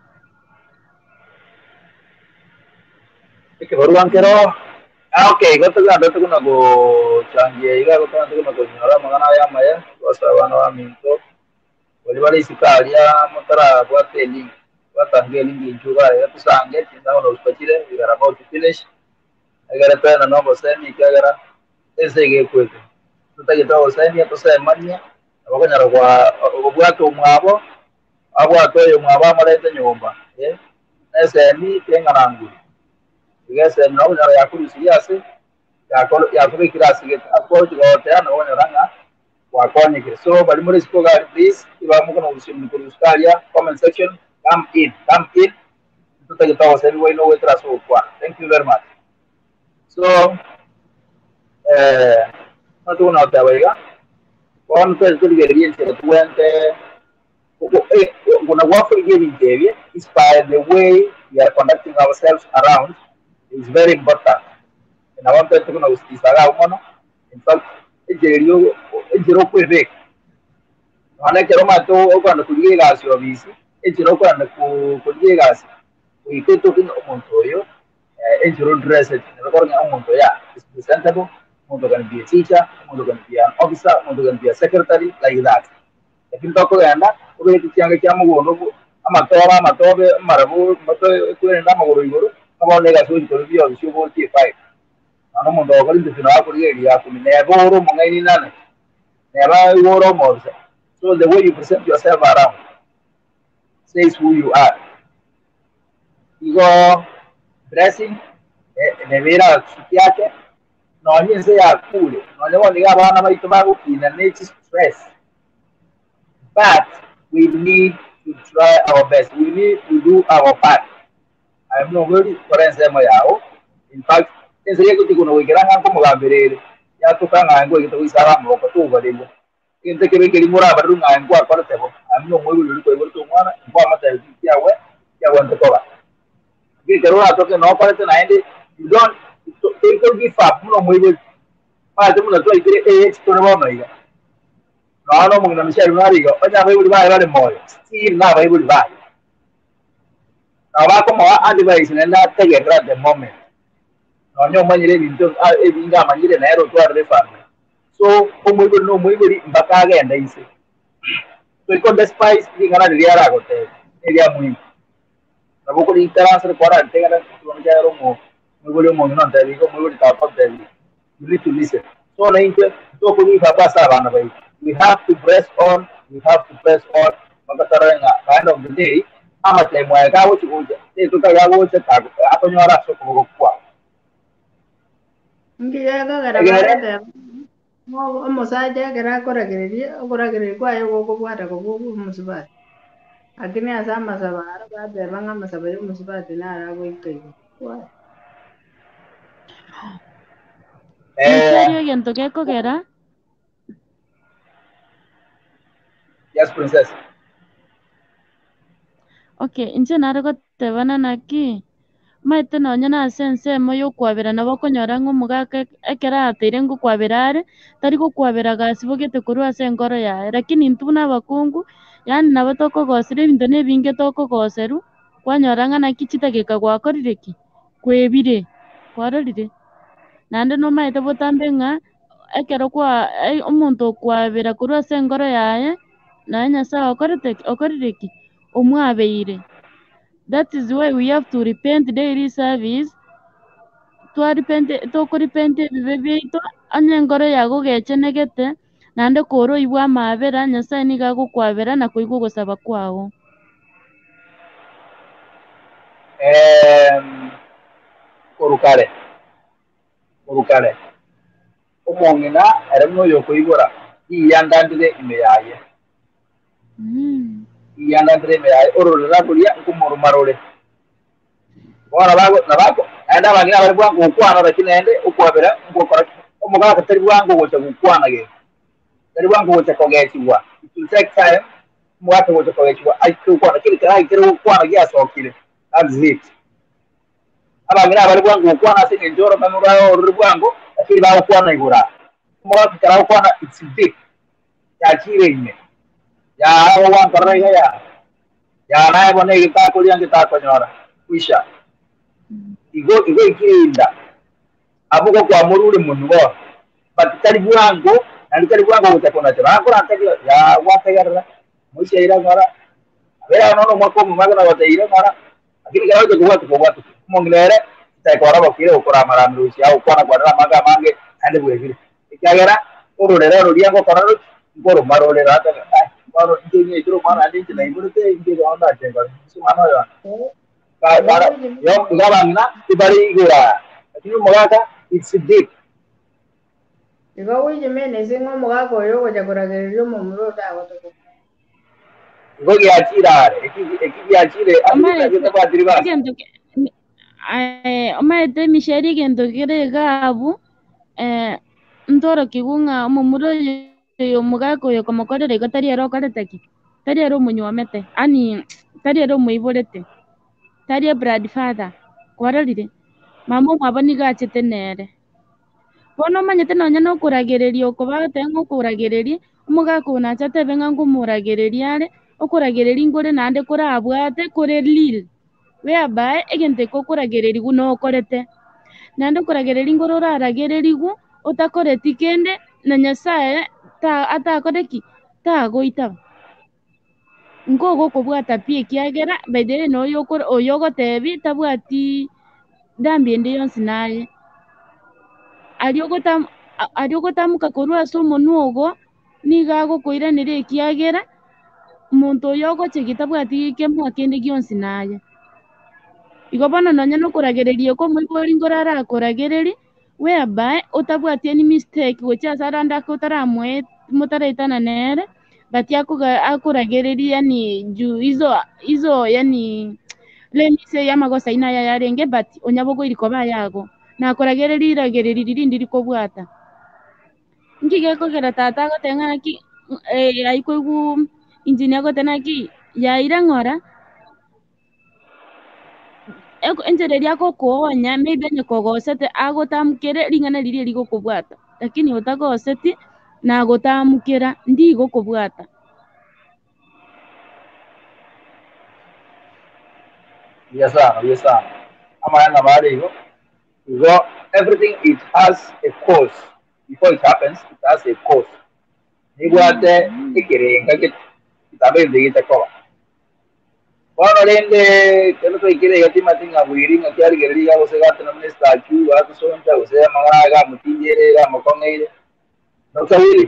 Baruan kero ah okay goto ga doto kuna go changie iga goto ga kuna go nyora magana ya maya wasa wana wa minto wali wali sikalia motara kwa teli kwa tange lingi nchuga ya tusange tinda ono uspachire igara about to finish igara pena no go semi igara ese ge kwete tutagita go semi ya tosa manya abakonyara kwa obwato mwabo abwato yo mwabo amarete nyomba eh ese mi tengarangu Yes, and now there are two years. Yakuri Kirasi get a court to go there, no one ranga, Wakonic. So, but Murisco, please, if I'm going to Australia, comment section, come in, come in to take it out anyway, no way to us. Thank you very much. So, uh, not one out there, one person to get into twenty. When I work for giving David, is by the way we are conducting ourselves around. Is very important. And I want to know is around in fact, a zero, a zero quick. On a Keromato, open the Kuligas, your visi, a zero and the Kuligas. We take to Montoyo, a zero dress it, Montoya is presentable. Monto can be a teacher, Monto can be an officer, Monto can be a secretary, like that. If you talk to Anna, we to Tiangamu, Amatora, Matobe, Marabu, Mato, Namaguru. Come on, let's go to the view of the Super T five. I don't want to go into the area. Never none. Never wore more. So the way you present yourself around says who you are. You go dressing, Nevera Sutiake, no, he say are cool. No one the other tobacco in the nature stress. But we need to try our best. We need to do our part. I'm not very friends them yao. In fact, it's really good to go. We get a come over there. Ya to come and go to Islam or to over there. inte kebe keri mura baru ngai ngwa kwa tebo amno mo yulu ko yulu to mwana ngwa mata ya we ya wante tola ge kero ato ke no pare te naende you don't take to give up no mo yulu pa te muna to ikire e to no mo iga no no mo na misha lunari go onya bai buli bai bai mo si na bai buli bai na ba ko mo advice ne na te ge at the moment no nyo manyire binto e binga manyire na ero to arre fa so como iba no muy buri mbaka agenda ise so con despite di kana riara gote area muy na boko di transfer kora ante kana tuan jaro mo muy buri mo no ante digo muy buri ta pa de you need to listen so na inte to ko ni baba sa bana bai we have to press on we have to press on maka taranga kind of the day ama te mo ga wo chu te to ka ga wo te ta ato nyora so ko kwa ngi ya ga ga ba mo omusaja kera akoragereria okoragereria kwayo gokobwata kobugu omusubati akini asa amasabara babeba ng'a amasaba y'omusubati nara agoika igo Miserio egento gekogera yes princess okay inche nare gotebana naki maite nonya nase ensemo yokwabera nabo okonyora ng'a omogaka ekero ateire ngokwabera are tari gokwabera gasi bogete korwa ase enkoro yaye lakini intwe buna abakungu yaani nabo tokogosera ebinto na ebinge tokogoserwa kwanyora ng'a naki chidakika gwakorire ki kwebire kwarorire naende nomaete botambe ng'a ekero kwa omonto okwabera korwa ase enkoro yaye naye nyasaye okorete ki okorire ki omwabeire. That is why we have to repent daily service. To repent, to repent ebibe biaitu anya enkoro yago gechenegete naende koroibwa amabera nyasaye niga agokwabera na koigwa ogosaba kwago. em korukare korukare omong'ina ere buna oyokoigora iyandandire ime yaye Mm. iyandandire ime yaye ororera kuria nkomorumarore bona bago nabako enda abang'ina bari bwango gokwana lakini ende okwabera ngokora omogaka tari bwango gocha gokwana ge tari bwango gocha kogechibwa it will take time mwate gocha kogechibwa aikokwana kiri kara kiri gokwana giasokire that's it abang'ina bari bwango gokwana ase enjoro mamura orore bwango lakini bagokwana igura omogaka kara gokwana it's big yakire ime ya abo wankorora iga ya ya naye bona igitakoria ngitakonyora kwisha igo igo ikirinda abuko kwa murure munugo but kali bwango nandi kali bwango utakona tena akora ataki ya wategera muisha ira ngara vera nono mwako mumagana wataira ngara akili kawo to kwa to kwa monglere takora bakire ukora maramrusi au kona kwa maga mange ande bwegire ikagera ururera ruriango koraro ngoro marore rata baro ndinye itro mana ndinje na iburute inde onda tenga simano yo para yo ngabangina tibari igura lakini mogaka it's deep igo wije mene singo mogaka oyo gocha koragereria omomuro otagotoko igo giachirare eki giachire agita batiri basi eh omaete misheri egento kere gabu eh ntoro kigung'a omomuro oyo omogaka oyo komokorera igo tari ere okorete ki tari ere omonywomete ani tari ere omoiborete tari e blood father kwarorire mama omwabo niga achete nere bono omanyete nonya nokuragereria okobagete ng'a okuragereria omogaka oyo nacha atebe ng'a nkomoragereria are okuragereria nkore naende korabwate kore real whereby egento eke okoragereriwa nokorete naende okuragereria nkore oraragereriwa otakoreti kende na nyasaye atakore ki tagoitaba nko ogokobwata pi ekiagera by the way na oyo oyo ogotebi tabwati dhambi ende yonsi naye aria ogotam aria ogotamuka korwa ase omonwa ogo niga agokoiranera ekiagera omonto oyo ogocheki tabwati kemwa kende gionsi naye igo bono nonya nokoragereria okomoibori nkore arakoragereria whereby otabwati any mistake gochia ase arande ake otaramoe motaraitana nere but akoragereria yani juu hizo hizo yani lemise ya magosa ina ya yarenge but onyabogo irikoba yago nakoragereria iragereria rindi rikobwata nkigekogera tata agoteng'aki eh aiko ku engineer ko tenaki ya ira ngora eko enjere yako konya maybe nye kogosete agotamkere ringana riri rigo kubwata lakini utagoseti na gotamkira ndigo kubwata. Yes, sir. Yes, sir. Ama yana mahali hivyo. So everything it has a cause. Before it happens, it has a cause. Nigwate ikirenga kit kitabe ndigi takoba. Kono lende kelo to ikire yati matinga wiri ngakyari geriri ya bose gata namne statue watu so nta bose mangana ga mutinjere ga makongeire. Doctor Willy.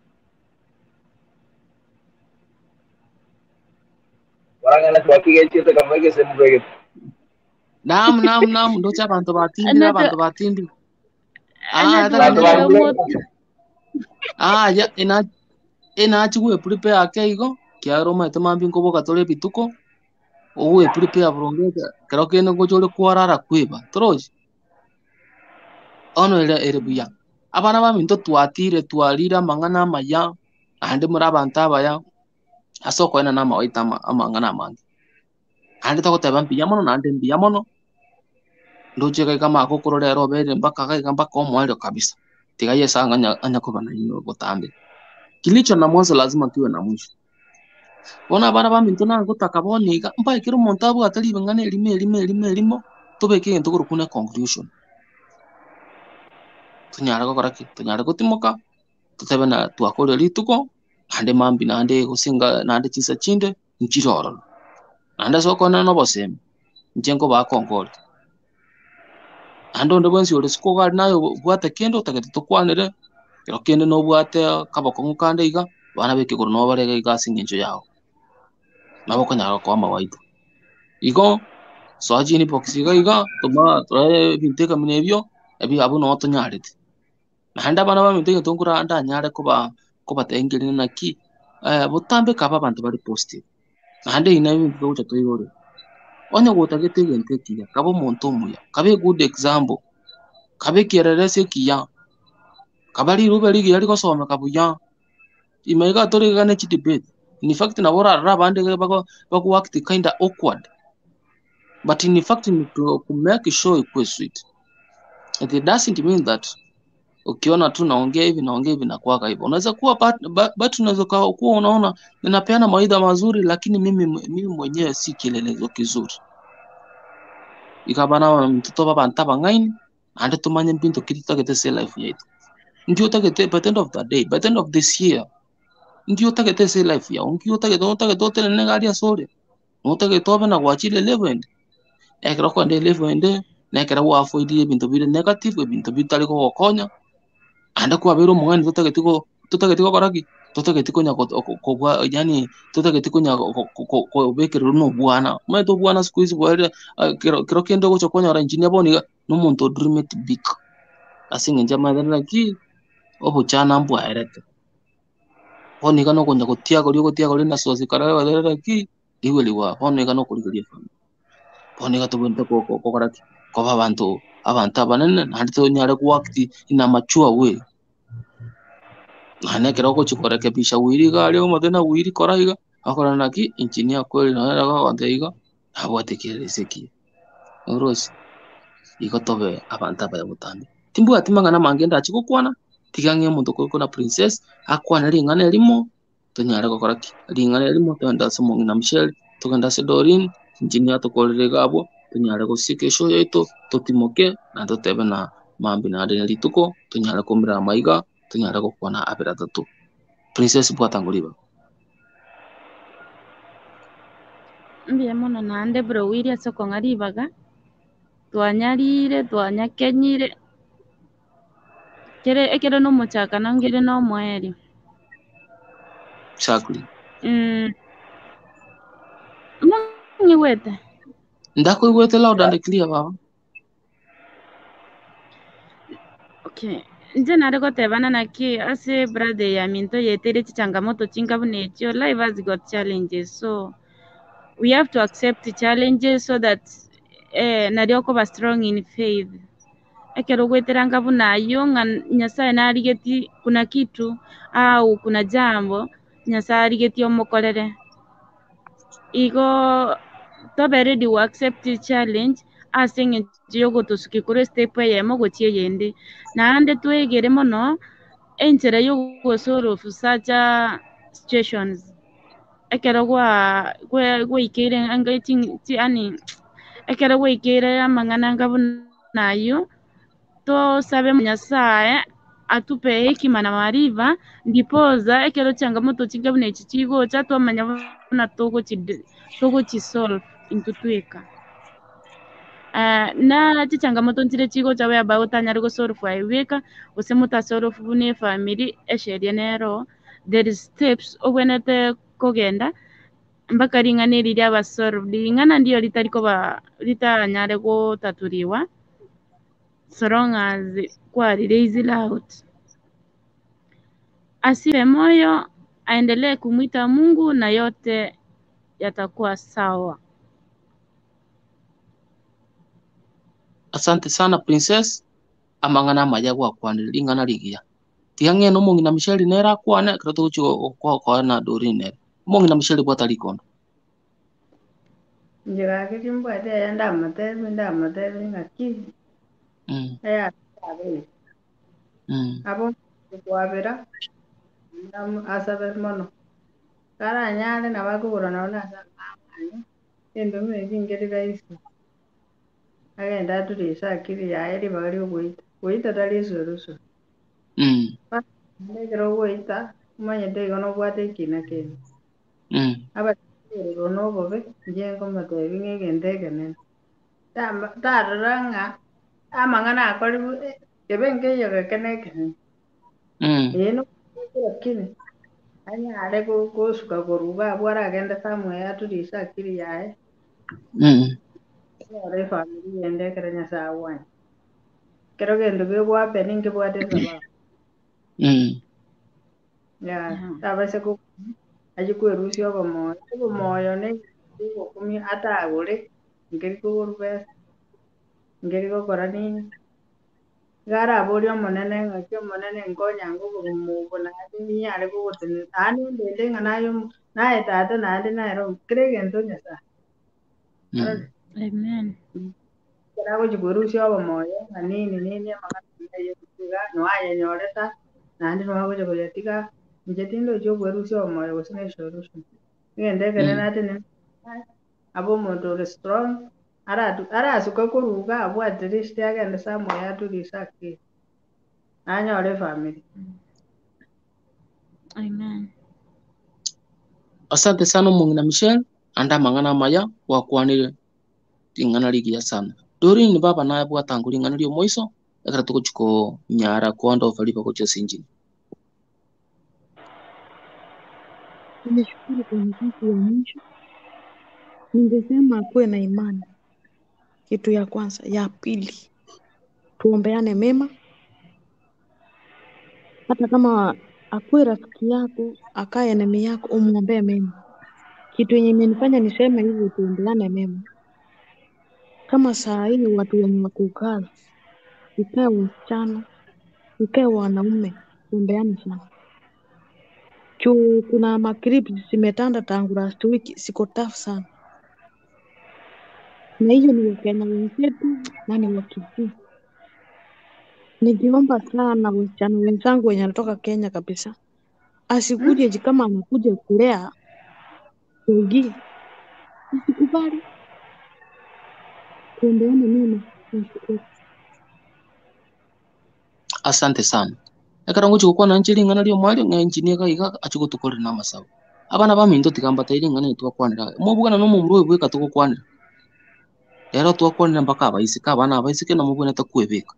Warangana twakige chete kamwege semugege. Naam, naam, naam, ndo cha bantu batindi na bantu batindi. Ah, Anato ata anato kanya. mo Ah, ya ina ina chigwe prepare akeigo kia Roma itamambi ngobo katole bituko. Owe prepare burongeka. Kero kene gochole kwarara kweba. Troje. Ono ele ele buya. Abana ba minto twatire twalira mangana maya. Ande murabanta baya. Asoko ena nama oita amangana mangi. Ande tako teba mpiyamono na ande mpiyamono. Ndoche kai kama akokoro lero bere mpaka kai kamba komo alio kabisa. Tiga yesa anya anya kuba na yino botambe. Kilicho na mwanzo lazima kiwe na mwisho. Bona bana ba minto na ngotaka boniga mpa ikiro montabu atali bangane elime elime elime elimo tobe ke ntokoro kuna conclusion. Tunyara ko koraki tunyara ko timoka tutebe na tuakole lituko ande mambi na ande kusinga na ande chisa chinde nchiroro. Ande soko na no bosem. Njengo ba konkole. Ando ndo bonsi ole siko gali nayo bwate kendo takete tokwanere kero kende no bwate kabako ngukande iga bana beke ko no barega iga singinjo yao naboko nyaro kwa mawaida igo so aji ni boxiga iga tuma tore binteka minebyo ebi abu no to nyarete nanda bana ba minteka tongura anda nyare ko ba ko batengeli na ki eh butambe kaba bantu bari positive nande ina bintu cyo toyore onye gutagete gente kiya kabo muntu muya kabe good example kabe kiererese kiya kabali rube ligi yali kosoma kabuya imaiga tori gane chi debate in fact na bora ra bande bako bako act kinda awkward but in fact ni to make sure ikuwe sweet it doesn't mean that ukiona tu naongea hivi naongea hivi na kwaka hivyo unaweza kuwa but unaweza kuwa unaona ninapeana mawaidha mazuri lakini mimi mimi mwenyewe si kielelezo kizuri ikabana mtoto baba ntaba ngaini ande tumanye mpinto kitita kete se life yetu ndio takete by the end of the day by the end of this year ndio takete se life ya ndio takete no takete hotel ne galia sore no takete obe na kwachile level ekero ko ande level ende na ekero wa avoid ebinto bire negative ebinto bitali ko konya ande kwa bero mungani tutakete ko tutakete ko koraki tutakete ko nyako ko kwa yani tutakete ko nyako ko bekero no bwana maito bwana squeeze bwana kero kero kendo ko chokonya ra engineer boni no muntu dream it big asinge njama dana ki obo chana mbwa erete honi kano konja kotia ko ko tia ko na sosi kara wa ki iwe liwa honi kano ko ri fam honi ka to bento ko ko ko karaki ko babantu abantu abanene handi to nyare ku wakati ina machua we hane kero ko chikore ke bisha wiri ga leo madena wiri kora iga akora naki engineer ko ri na ga wante iga abate kire seki oros iko tobe abantu abayamutambi timbu atimanga na mangenda achikukwana tigange muntu ko na princess akwana ringana elimo tonyara ko koraki ringana elimo tanda sumongi na Michelle tokanda se Dorin engineer to kolere gabo tonyara ko sike show yeto totimoke na totebe na mambi na ade lituko tonyara ko mira maiga tonyara ko kwana abira tatu princess bwatangoliba mbiya mono nande bro wiria soko ngaribaga twanyarire twanyakenyire kere ekere no muchaka nangire no mweri exactly mm mungi wete ndako igwete loud and clear baba okay nje nare gotebana naki ase brother ya minto yetere changamoto chingabu necho life has got challenges so we have to accept the challenges so that eh nario ko ba strong in faith ekero gwetera buna yo nga Nyasaye narigeti kuna kitu au kuna jambo Nyasaye arigeti omokorere igo tobe ready to accept the challenge ase eng'encho ya ogotosukia korwa step eyemo gochia eyende naende twegere mono enchera ya ogosolve such a situations ekero gwa gwaikeire engaging yani ekero gwaikeire amang'ana anga buna aywo tosabe Nyasaye atupe hekima na maarifa ndiposa ekero changamoto chinga buna echi chigocha twamanya buna togochi togochisolve into tweka Uh, na chi changamoto ntire chigocha whereby otanyare gosolve aiweka gose motasolve buna efamily esheria nero there is steps obwenete kogenda mpaka ring'ana eri riaba solved ring'ana ndio ritari koba ritanyare gotaturiwa so long as kwari raised out. Asife moyo, aendelee kumwita Mungu na yote yatakuwa sawa. Asante sana Princess. Amang'ana maya gwakwanire ring'ana rigia. Tiang'e no mong'ina Michelle nera kwane krato ucho kwa kwa na dorine. Mong'ina Michelle bwata rikondo. Njira kiti mbwate ya ndamatebe ndamatebe ngaki. Mm. Aya tabe. Mm. Abo kwabera. Ndam asabe mono. Kara nyale na bakubura na ona sa. Endo me bingere gaisi. Agenda turisa kiri ya eri bagari goita. Goita tali soruso. Mm. Ndegero goita manyete gono bwate kina kene. Mm. Aba rono bobe njengo mate binge gendege ne. Ta ta ranga amangana akori kebenge yoga kene kene. Mm. Eno kini. Anya ale go go suka goruba bwara agenda samwe aturisa kiri yae. Mm. Ore family ende kerenya sawa. Kero gendo be bwa peninge bwate sababu. Mm. Ya, tabase ko aji kwerusi obo moyo obo moyo ne kumi ata agure ngeri ko urbe ngeri ko korani gara borio monene ngakyo monene ngonya ngo mu bona ni yare ko gotene ani ndende ngana yo na eta na ande na ro kregen to nyasa Amen. Kera ko jikwerusi obo moyo nini nini magana yo kuga no aye nyoreta na ande no hago jo tiga njetindo jo kwerusi obo moyo gosine solution ngende kene na tene abo mondo strong ara ara suka kuruga abo at least agenda samwe aturisaki anyore family. Amen. Asante sana mong'ina Michelle anda mang'ana maya gwakwanire ring'ana rigia sana. Dori ni baba naye bwatangura ring'ana rio moiso ekara tugochiko nyara kwanda ofalipa gocha sinjini. Nimeshukuru kwa nafasi ya mwisho. Ningesema kuwe na imani, kitu ya kwanza. Ya pili, tuombeane mema. Hata kama akuwe rafiki yako akae enemy yako, umwombee mema. Kitu yenye imenifanya niseme hivyo, tuombeane mema. Kama saa hii watu wenye wako kazi, ikae wasichana, ikae wanaume, tuombeane sana. Juu kuna makrips zimetanda tangu last week, siko tough sana. Na hiyo ni Wakenya wenzetu na ni Wakisii. Nikiomba sana wasichana wenzangu wenye anatoka Kenya kabisa, asikuje ji kama anakuja kulea Koigi, asikubali. Tuombeane mema. Nashukuru. Asante sana. Ekara ngochiko kwa nanchi ring'ana rio mwali nga engineer kaiga achiko tukore na masabu. Abana baminto tigambata ring'ana ni twakwanira. Mubugana no mumruwe bweka tukokwanira. Era twakwanira mpaka abaisika abana abaisike na mubwene takwebeka.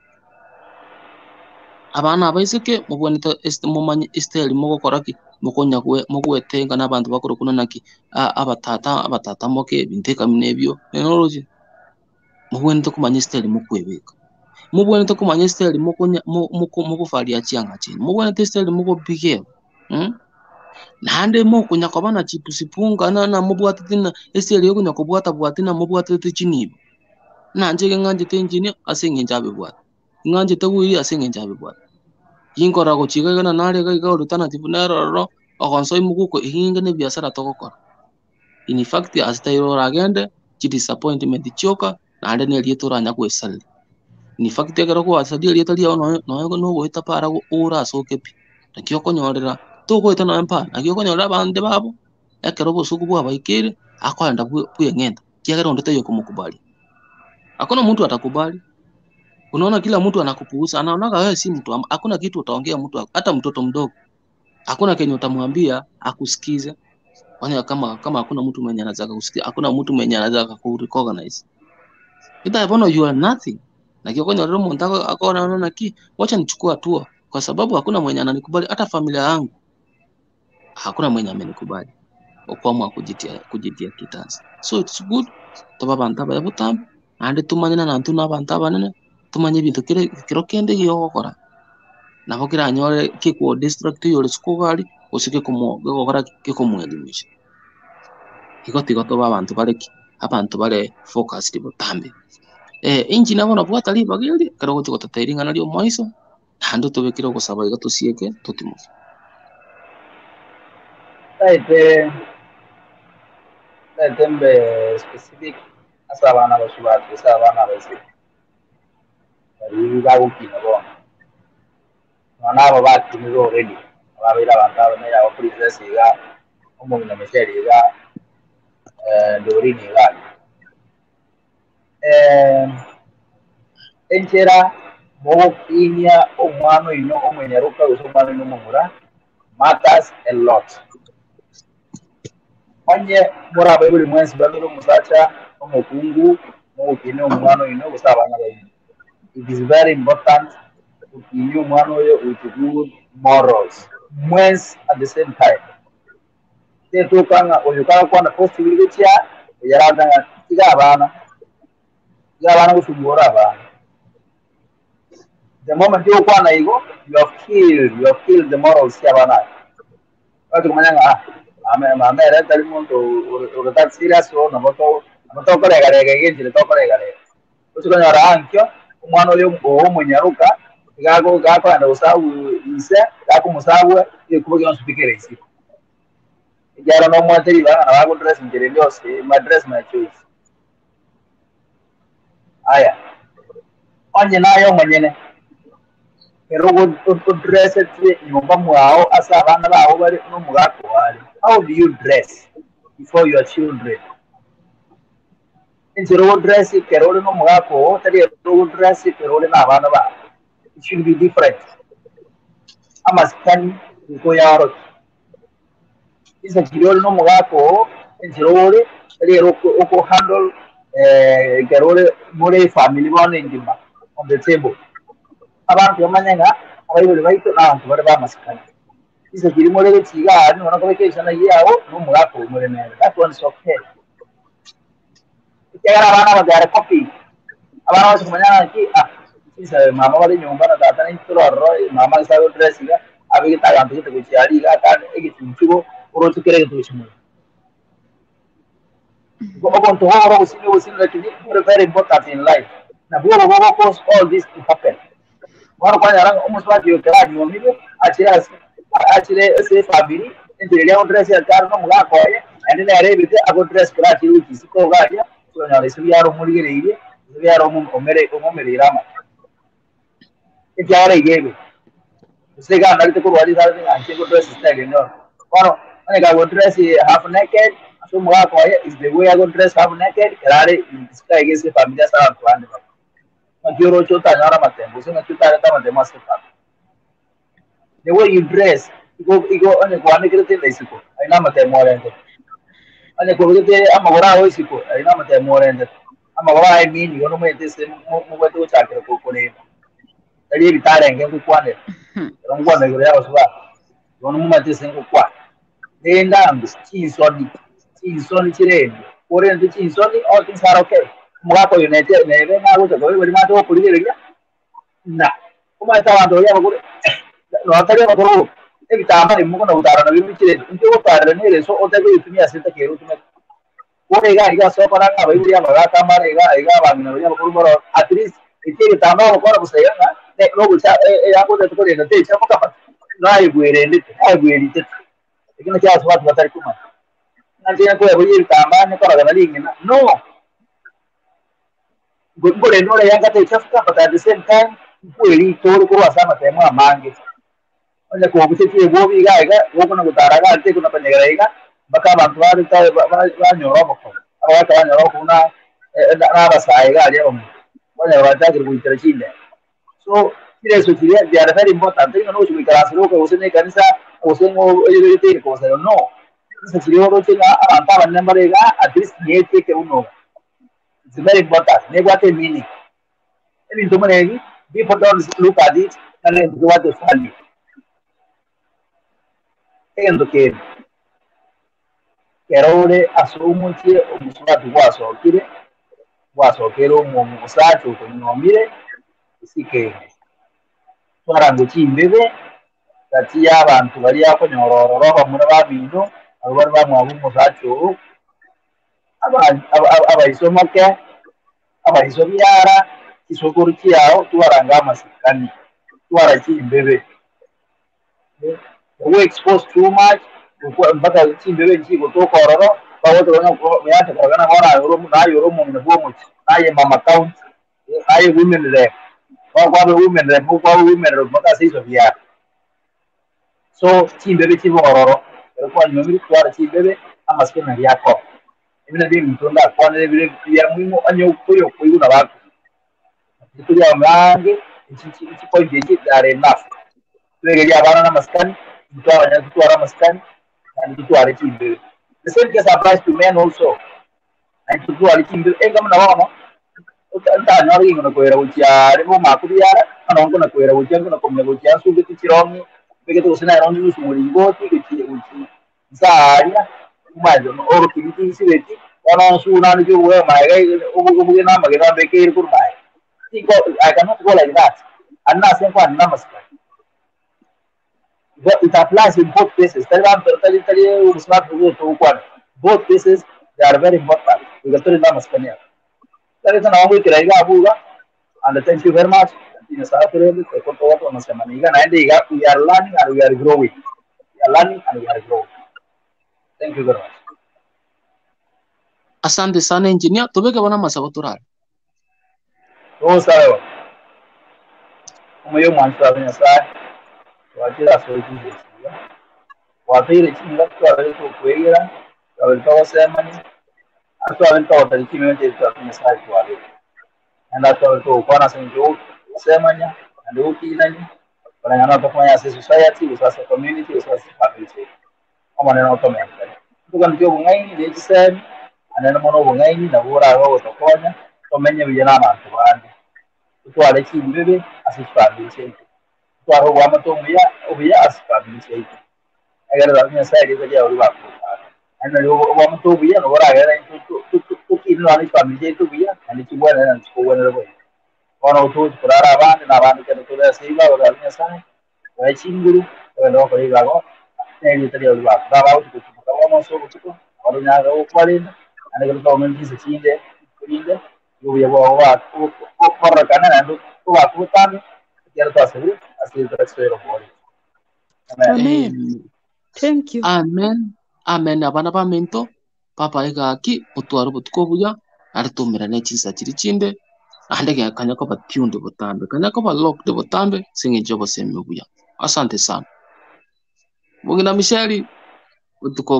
Abana abaisike mubwene ta este mumanye esteli mugokoraki mukonya kwe mugwetenga n'abantu bakuru kunanaki abatata abatata moke binteka minebyo nenology mubwene takumanya esteli mukwebeka. Mubwene takumanya esteli mukonya mukufalia chianga chini. Mubwene esteli mukobigeo. Hmm? Nande mukunya kabana chipusipunga na na mubwate tina esteli yokunya kubwata bwatina mubwate tichinibo. Nanje nganje tenjini asinge njabe bwate. nganje tagu ya singe jabe bwa yinkora go chiga gana nare ga ga alternative nero ro ogonso imuguko hinga ne biashara tokokora in fact astairo ragende chi disappointment choka nande ne lieto ranya ko esal in fact egero ko asadi lieto lia no no no go itapara go ora sokepi takyo konyorera to go itana empa akyo konyorera bande babo ekero bo suku bwa baikire akwenda kuye ngenda kiagero ndoto yo kumukubali hakuna mtu atakubali. Unaona kila mtu anakupuuza, anaonaga wewe si mtu, hakuna kitu utaongea mtu, hata mtoto mdogo hakuna kenye utamwambia akusikize. Kwani kama kama hakuna mtu mwenye anaweza kusikia, hakuna mtu mwenye anaweza kurecognize. Ita bono you are nothing. Na kio kwenye roho mtako akaona anaona ki, wacha nichukue hatua kwa sababu hakuna mwenye ananikubali, hata familia yangu hakuna mwenye amenikubali. Okuamua kujitia kujitia kitanzi. So it's good to baba ntaba ya butambe ande tumanyina na ntuna bantaba nene tumanye bintu kire kiro kende giyokora nabo kiranyore kiko district yore skugari usike kumo gokora kiko mwelimisha iko tigo to abantu bareki abantu bare focused butambe eh inji nabo nabo atali bagiri karo gutiko tatairinga nalio moiso hando tubekira gusaba iga tusieke tutimo Saite Saite specific asa abana bashobora asa abana bose bari bagukina bo nabo bakini already ababira abantu abane yabo kuri zesiga umuntu nameseriga eh ndori ni bali eh enchera mo kinya omwana ino omwenyaruka usomana n'umumura matters a lot. Onye muraba buri mwensi babiro musacha omukungu mo kine omwana ino gusabana bayi. It is very important to kinya omwana oyo with good morals. Mwensi at the same time. Teto kanga oyo kanga kwa possibility ya yarada tiga abana. Tiga abana gusubura abana. The moment you kwana igo, you have killed, you have killed the morals ya abana. Watu kumanyanga ah ame ame era tali muntu urata serious o naboto naboto kolega rega genjile to kolega rega usiko nyara ankyo umwana oyo o munyaruka gago gago anda usabu ise gago musabu ikubuge no speaker isi ijara no mwateri ba na bago dress njere ndio si my dress my choice aya onye nayo mwenyene erogo to dress it nyumba mwao asa abana bawo bari no mugako wali. How do you dress before your children? In zero dress, Kerole no Mugako, Tero dress, Kerole Navana. It should be different. I must pen go out. It's a Kerole no Mugako, in zero, Oko handle Kerole More family one in Jimba on the table. About your mananga, I will write to now what about Maskan. Is a very model cigar, no vacation a year out, no Muraco, that one's okay. They are a copy. About Manaki, is a mamma in your Roy, Mamma's dressing. I will tell you to which I got anything to go or to get into him. Go on to horror was very important in life. Now, who caused all this to happen? One almost like you can you mean actually actually say family into the young dress and car no Mugako and then I read with a good dress crash which is Kogaria. So now we are Mugiri, we are Omeri Rama. If you already gave it. The second article what is happening and she dress is taken. No, I got dress half naked. So Mugako is the way I got dress half naked. Rari in the sky against the family. That's how I'm Magiro Chota Naramate, was in a Chutarama de Master. The way you dress, you go, you go on a quantity basic. I know what more ended. And the quality I'm a Wisico, I know what more ended. I'm a I mean, you know, this move to Chakra Coconate. I live Italian and every quantity. Don't want to go as well. Don't move this single quat. They down the cheese on it, cheese on it, or in the cheese on it, all things are okay. Mugako United, never know what to go with my door. Nah, who might have to no, I tell you what, every time I'm going to Utara, we will kill it. You are the so all the way to me as a care to make. What I got so far, I have a Marata Mariga, I got at least ikiri tamba ko ko sai nga ne no gusa e ya ko da ko da te chama ka na yi gwere ne ai gwere te ikina kya swat batar kuma nan te ko ya yi tamba ne ko ga lingi na no go go le no le yanga te chafka but at the same time ko ri to ko asama te ma mange onye ko bute ti go bi ga ga go ko na gutara ga te ko na panye ga baka bantuari ta ba nyoro mo ko awa ta nyoro ko na na ba sai ga le om onye wa ta gru itara chinde so kire so kire they are very important no no su kala sero ko usene kanisa usene o yo te ko sero no se kire ro te na anta ban number ga at least ne te ke uno it's very important ne what a meaning e to mane bi for don't look at it and then what the value endo che kerole asumutie omuswatu gwaso kire gwaso kero mu musatu ko nyomire isike twarango chimbebe kati y'abantu bari akonyororo baba muri babintu abo bari bamwabu musatu abayisomoke abayisobyara isokuru kiyaho twaranga amasikani twara chimbebe we expose too much mpaka chimbebe nchiko tokororo bawote wana yate kwa gana wana yoro na yoro mu ne bomu aye mama count aye women rep kwa kwa women rep kwa women rep maka sizo vya so chimbebe chibororo kwa nyomi kwa chimbebe ama skena yako ibina bi mtonda kwa ne bi ya muimo anyo kuyo kuyo na wako tuya mlange chichi chipo jeje dare naf tuwe ya bana na maskani mtwa ya mtwa maskani and to are chimbebe. The same case applies to men also. And to are chimbebe engam na wano. Uta nyori ngono ko era ucia, remo makuriara, ana ngono ko era ucia ngono ko me ucia su ke tirongi, bege to sena rongi nu sumuri goti ke ti uci. Zaria, majo no oro kiti si veti, ana su na ni jo we mai gai ubu ubu na mage na beke kur mai. Tiko I cannot go like that. Anna se kwa na maska. It applies in both places. Both places they are very important. We got to learn Spanish. That is an only Abuga, and thank you very much. We are learning and we are growing. We are learning and we are growing. Thank you very much. Asante sana engineer. Tubeke wana masabatura. Oh, sorry. Umayo mwanza kwenye saa. Wajira soji jesiya wapire chinga twabere ko kwegera twabere ko semani atwabere ko tari kimwe cyo twabere sai twabere anda twabere ko kwana senjo semanya ande ukinani barangana ko kwanya society usasa community usasa family omane no tomenta tukan tyo bungai de sen anana mono bungai na bora go to konya to menye bijana abantu bandi twale chimbebe asifamily twaro wa matomya obiya asifamily agar dalnya sai de dia uri ba ana yo wa matomya no ora gara tu tu tu kino ani family tu biya ani chibwa na ko wana bo ono tu kurara ba na ba ni ke to da sei ba ora dalnya sai wa chinguru no ko ri ba go ne ni dia uri ba ba ba tu ku ka wa so ku ko ora nya ga o kwali ana ga to men ji se chinde kurinde yo ya wa wa ko ko korra kana na ndu ko wa ku tan quiero to aseguro así es el Amen. Amen. Thank you. Amen. Amen. Abana bamento papa ega aki otwaro butkobuya aritumira nechinsa chiri chinde andege kanya ko batyunde botambe kanya ko ba lock de botambe singe jobo semme buya. Asante sana. Mugina Michelle utuko